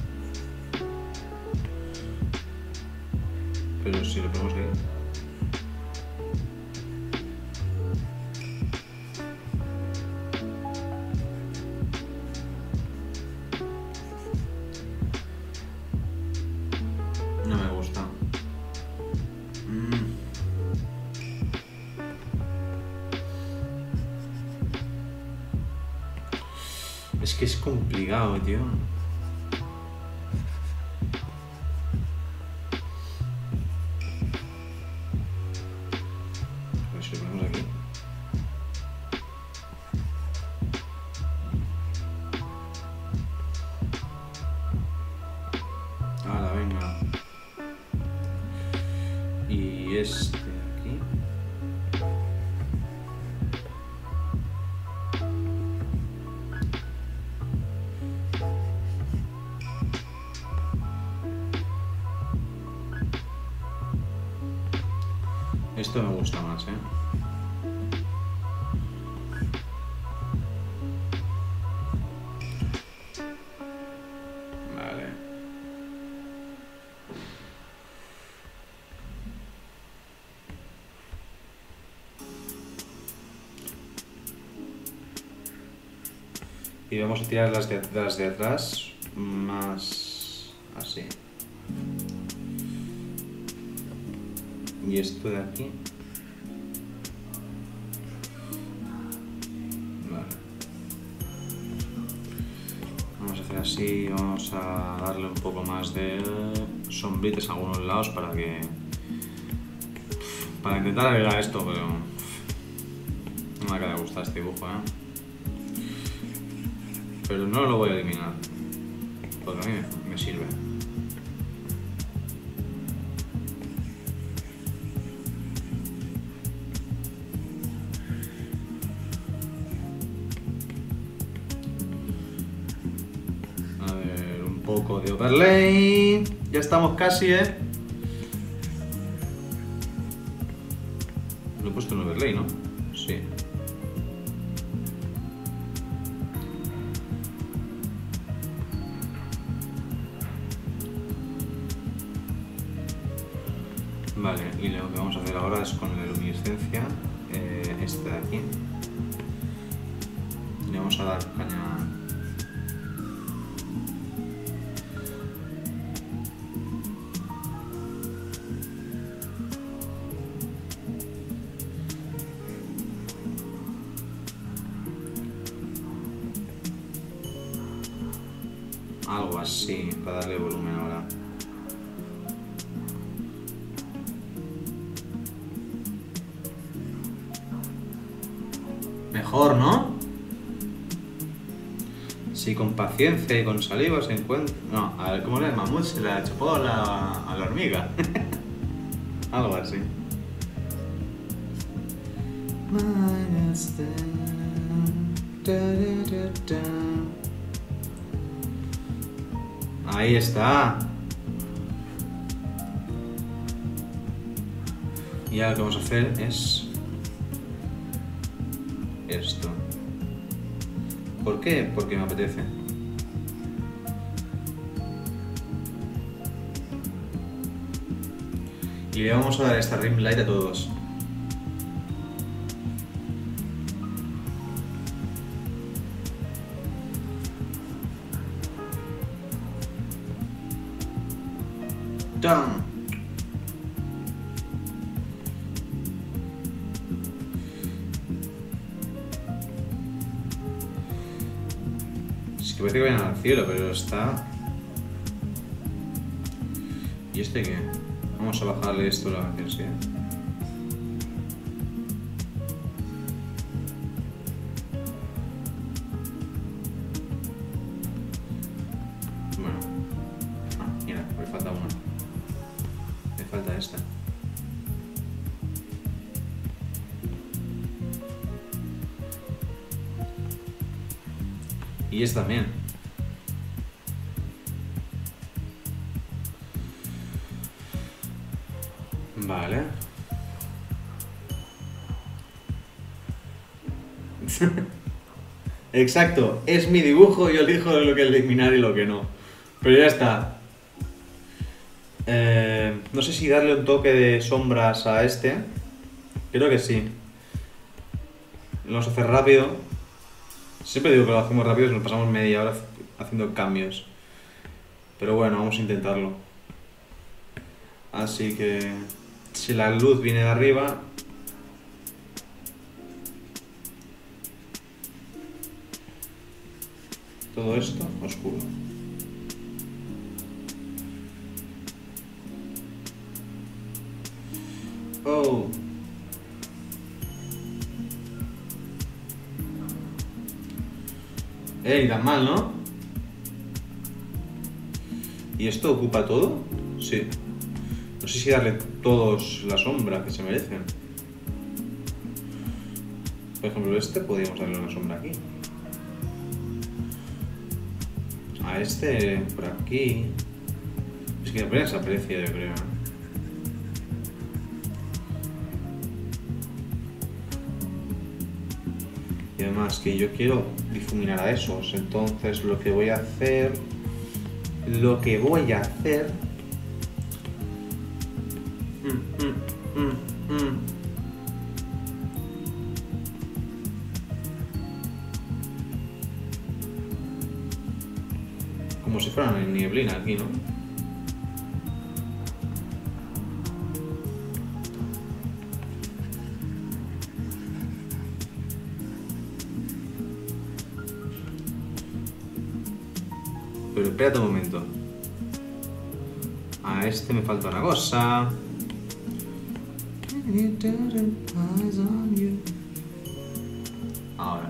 Pero si lo ponemos ahí. No me gusta. Mm. Es que es complicado, tío. A ver si lo ponemos aquí. Ahora, venga. Y este aquí. Esto me gusta más, ¿eh? Vale. Y vamos a tirar las de, las de atrás más así. Y esto de aquí. Vale. Vamos a hacer así, vamos a darle un poco más de sombritas a algunos lados para que... Para intentar arreglar esto, pero... No me acaba de gustar este dibujo, ¿eh? Pero no lo voy a eliminar, porque a mí me sirve. A ver, un poco de overlay. Ya estamos casi, ¿eh? Lo he puesto en overlay, ¿no? Sí. Vale, y lo que vamos a hacer ahora es con la luminiscencia, eh, este de aquí. Le vamos a dar caña. Algo así, para darle volumen ahora. Mejor, ¿no? Si con paciencia y con saliva se encuentra... No, a ver, ¿cómo era el mamut? Se la chupó a la, a la hormiga. Algo así. Ahí está. Y ahora lo que vamos a hacer es... esto. ¿Por qué? Porque me apetece. Y le vamos a dar esta rim light a todos. ¡Tam! Es que parece que vayan al cielo, pero está... ¿Y este qué? Vamos a bajarle esto a la intensidad. Bueno. Ah, mira, me falta una. Me falta esta. Y este también. Vale. Exacto, es mi dibujo, yo elijo lo que eliminar y lo que no. Pero ya está. Eh, no sé si darle un toque de sombras a este. Creo que sí. Lo vamos a hacer rápido. Siempre digo que lo hacemos rápido y nos pasamos media hora haciendo cambios. Pero bueno, vamos a intentarlo. Así que si la luz viene de arriba, todo esto oscuro. Oh. Eh, ni tan mal, ¿no? ¿Y esto ocupa todo? Sí. No sé si darle todos la sombra que se merecen. Por ejemplo, este podríamos darle una sombra aquí. A este por aquí. Es que apenas se aprecia, yo creo. Y además que yo quiero difuminar a esos. Entonces lo que voy a hacer... Lo que voy a hacer... Mm, mm, mm, mm. Como si fuera una nieblina aquí, ¿no? Pero espérate un momento. A este me falta una cosa. Ahora.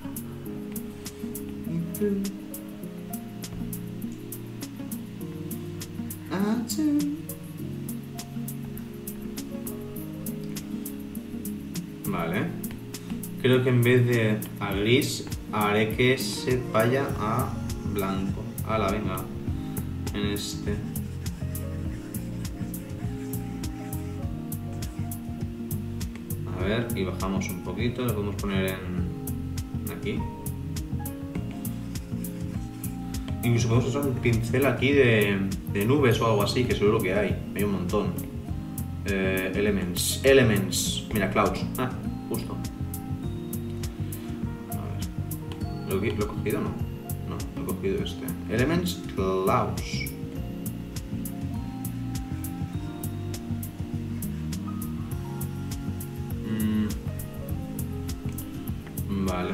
Vale. Creo que en vez de a gris haré que se vaya a blanco. Ala, venga. En este. A ver, y bajamos un poquito. Lo podemos poner en aquí. Incluso podemos usar un pincel aquí de, de nubes o algo así, que seguro que hay. Hay un montón. Eh, elements. Elements. Mira, clouds. Ah, justo. A ver. ¿Lo, ¿Lo he cogido o no? No, lo he cogido este. Elements Clouds. Mm. Vale.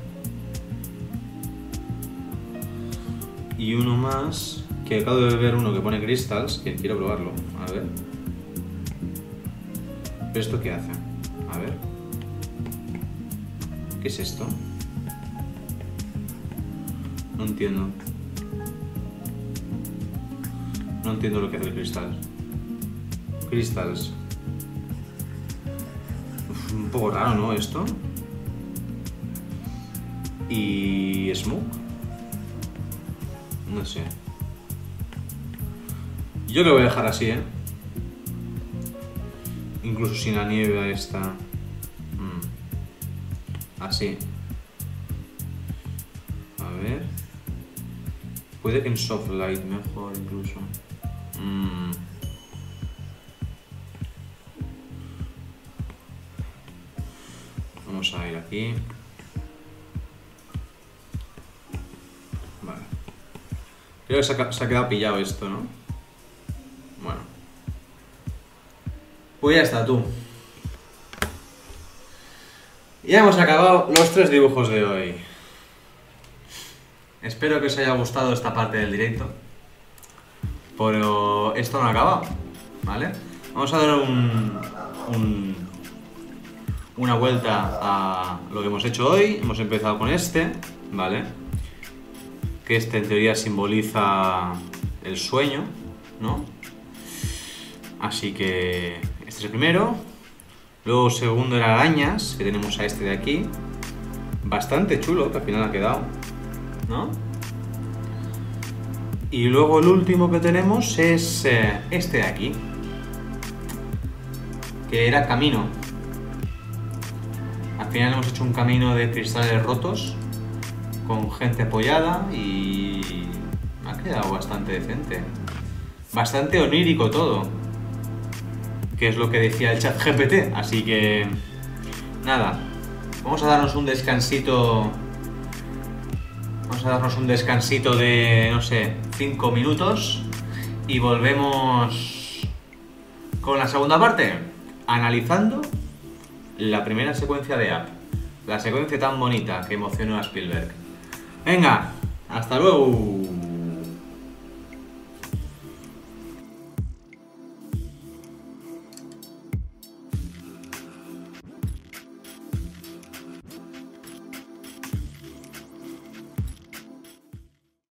Y uno más, que acabo de ver uno que pone crystals, que quiero probarlo. A ver. ¿Pero esto qué hace? A ver. ¿Qué es esto? No entiendo. No entiendo lo que hace el cristal. Crystals. Uf, un poco raro, ¿no? Esto. Y... Smoke. No sé. Yo lo voy a dejar así, ¿eh? Incluso sin la nieve esta. Mm. Así. A ver. Puede que en soft light mejor incluso. Mm. Vamos a ir aquí. Vale. Creo que se ha, se ha quedado pillado esto, ¿no? Bueno. Pues ya está, tú. Ya hemos acabado los tres dibujos de hoy. Espero que os haya gustado esta parte del directo. Pero esto no ha acabado, ¿vale? Vamos a dar un, un, una vuelta a lo que hemos hecho hoy. Hemos empezado con este, ¿vale? Que este en teoría simboliza el sueño, ¿no? Así que este es el primero. Luego segundo era arañas, que tenemos a este de aquí. Bastante chulo, que al final ha quedado. ¿no? Y luego el último que tenemos es eh, este de aquí, que era Camino. Al final hemos hecho un camino de cristales rotos con gente apoyada y ha quedado bastante decente. Bastante onírico todo, que es lo que decía el chat G P T. Así que nada, vamos a darnos un descansito. Vamos a darnos un descansito de, no sé, cinco minutos y volvemos con la segunda parte, analizando la primera secuencia de Up, la secuencia tan bonita que emocionó a Spielberg. Venga, hasta luego.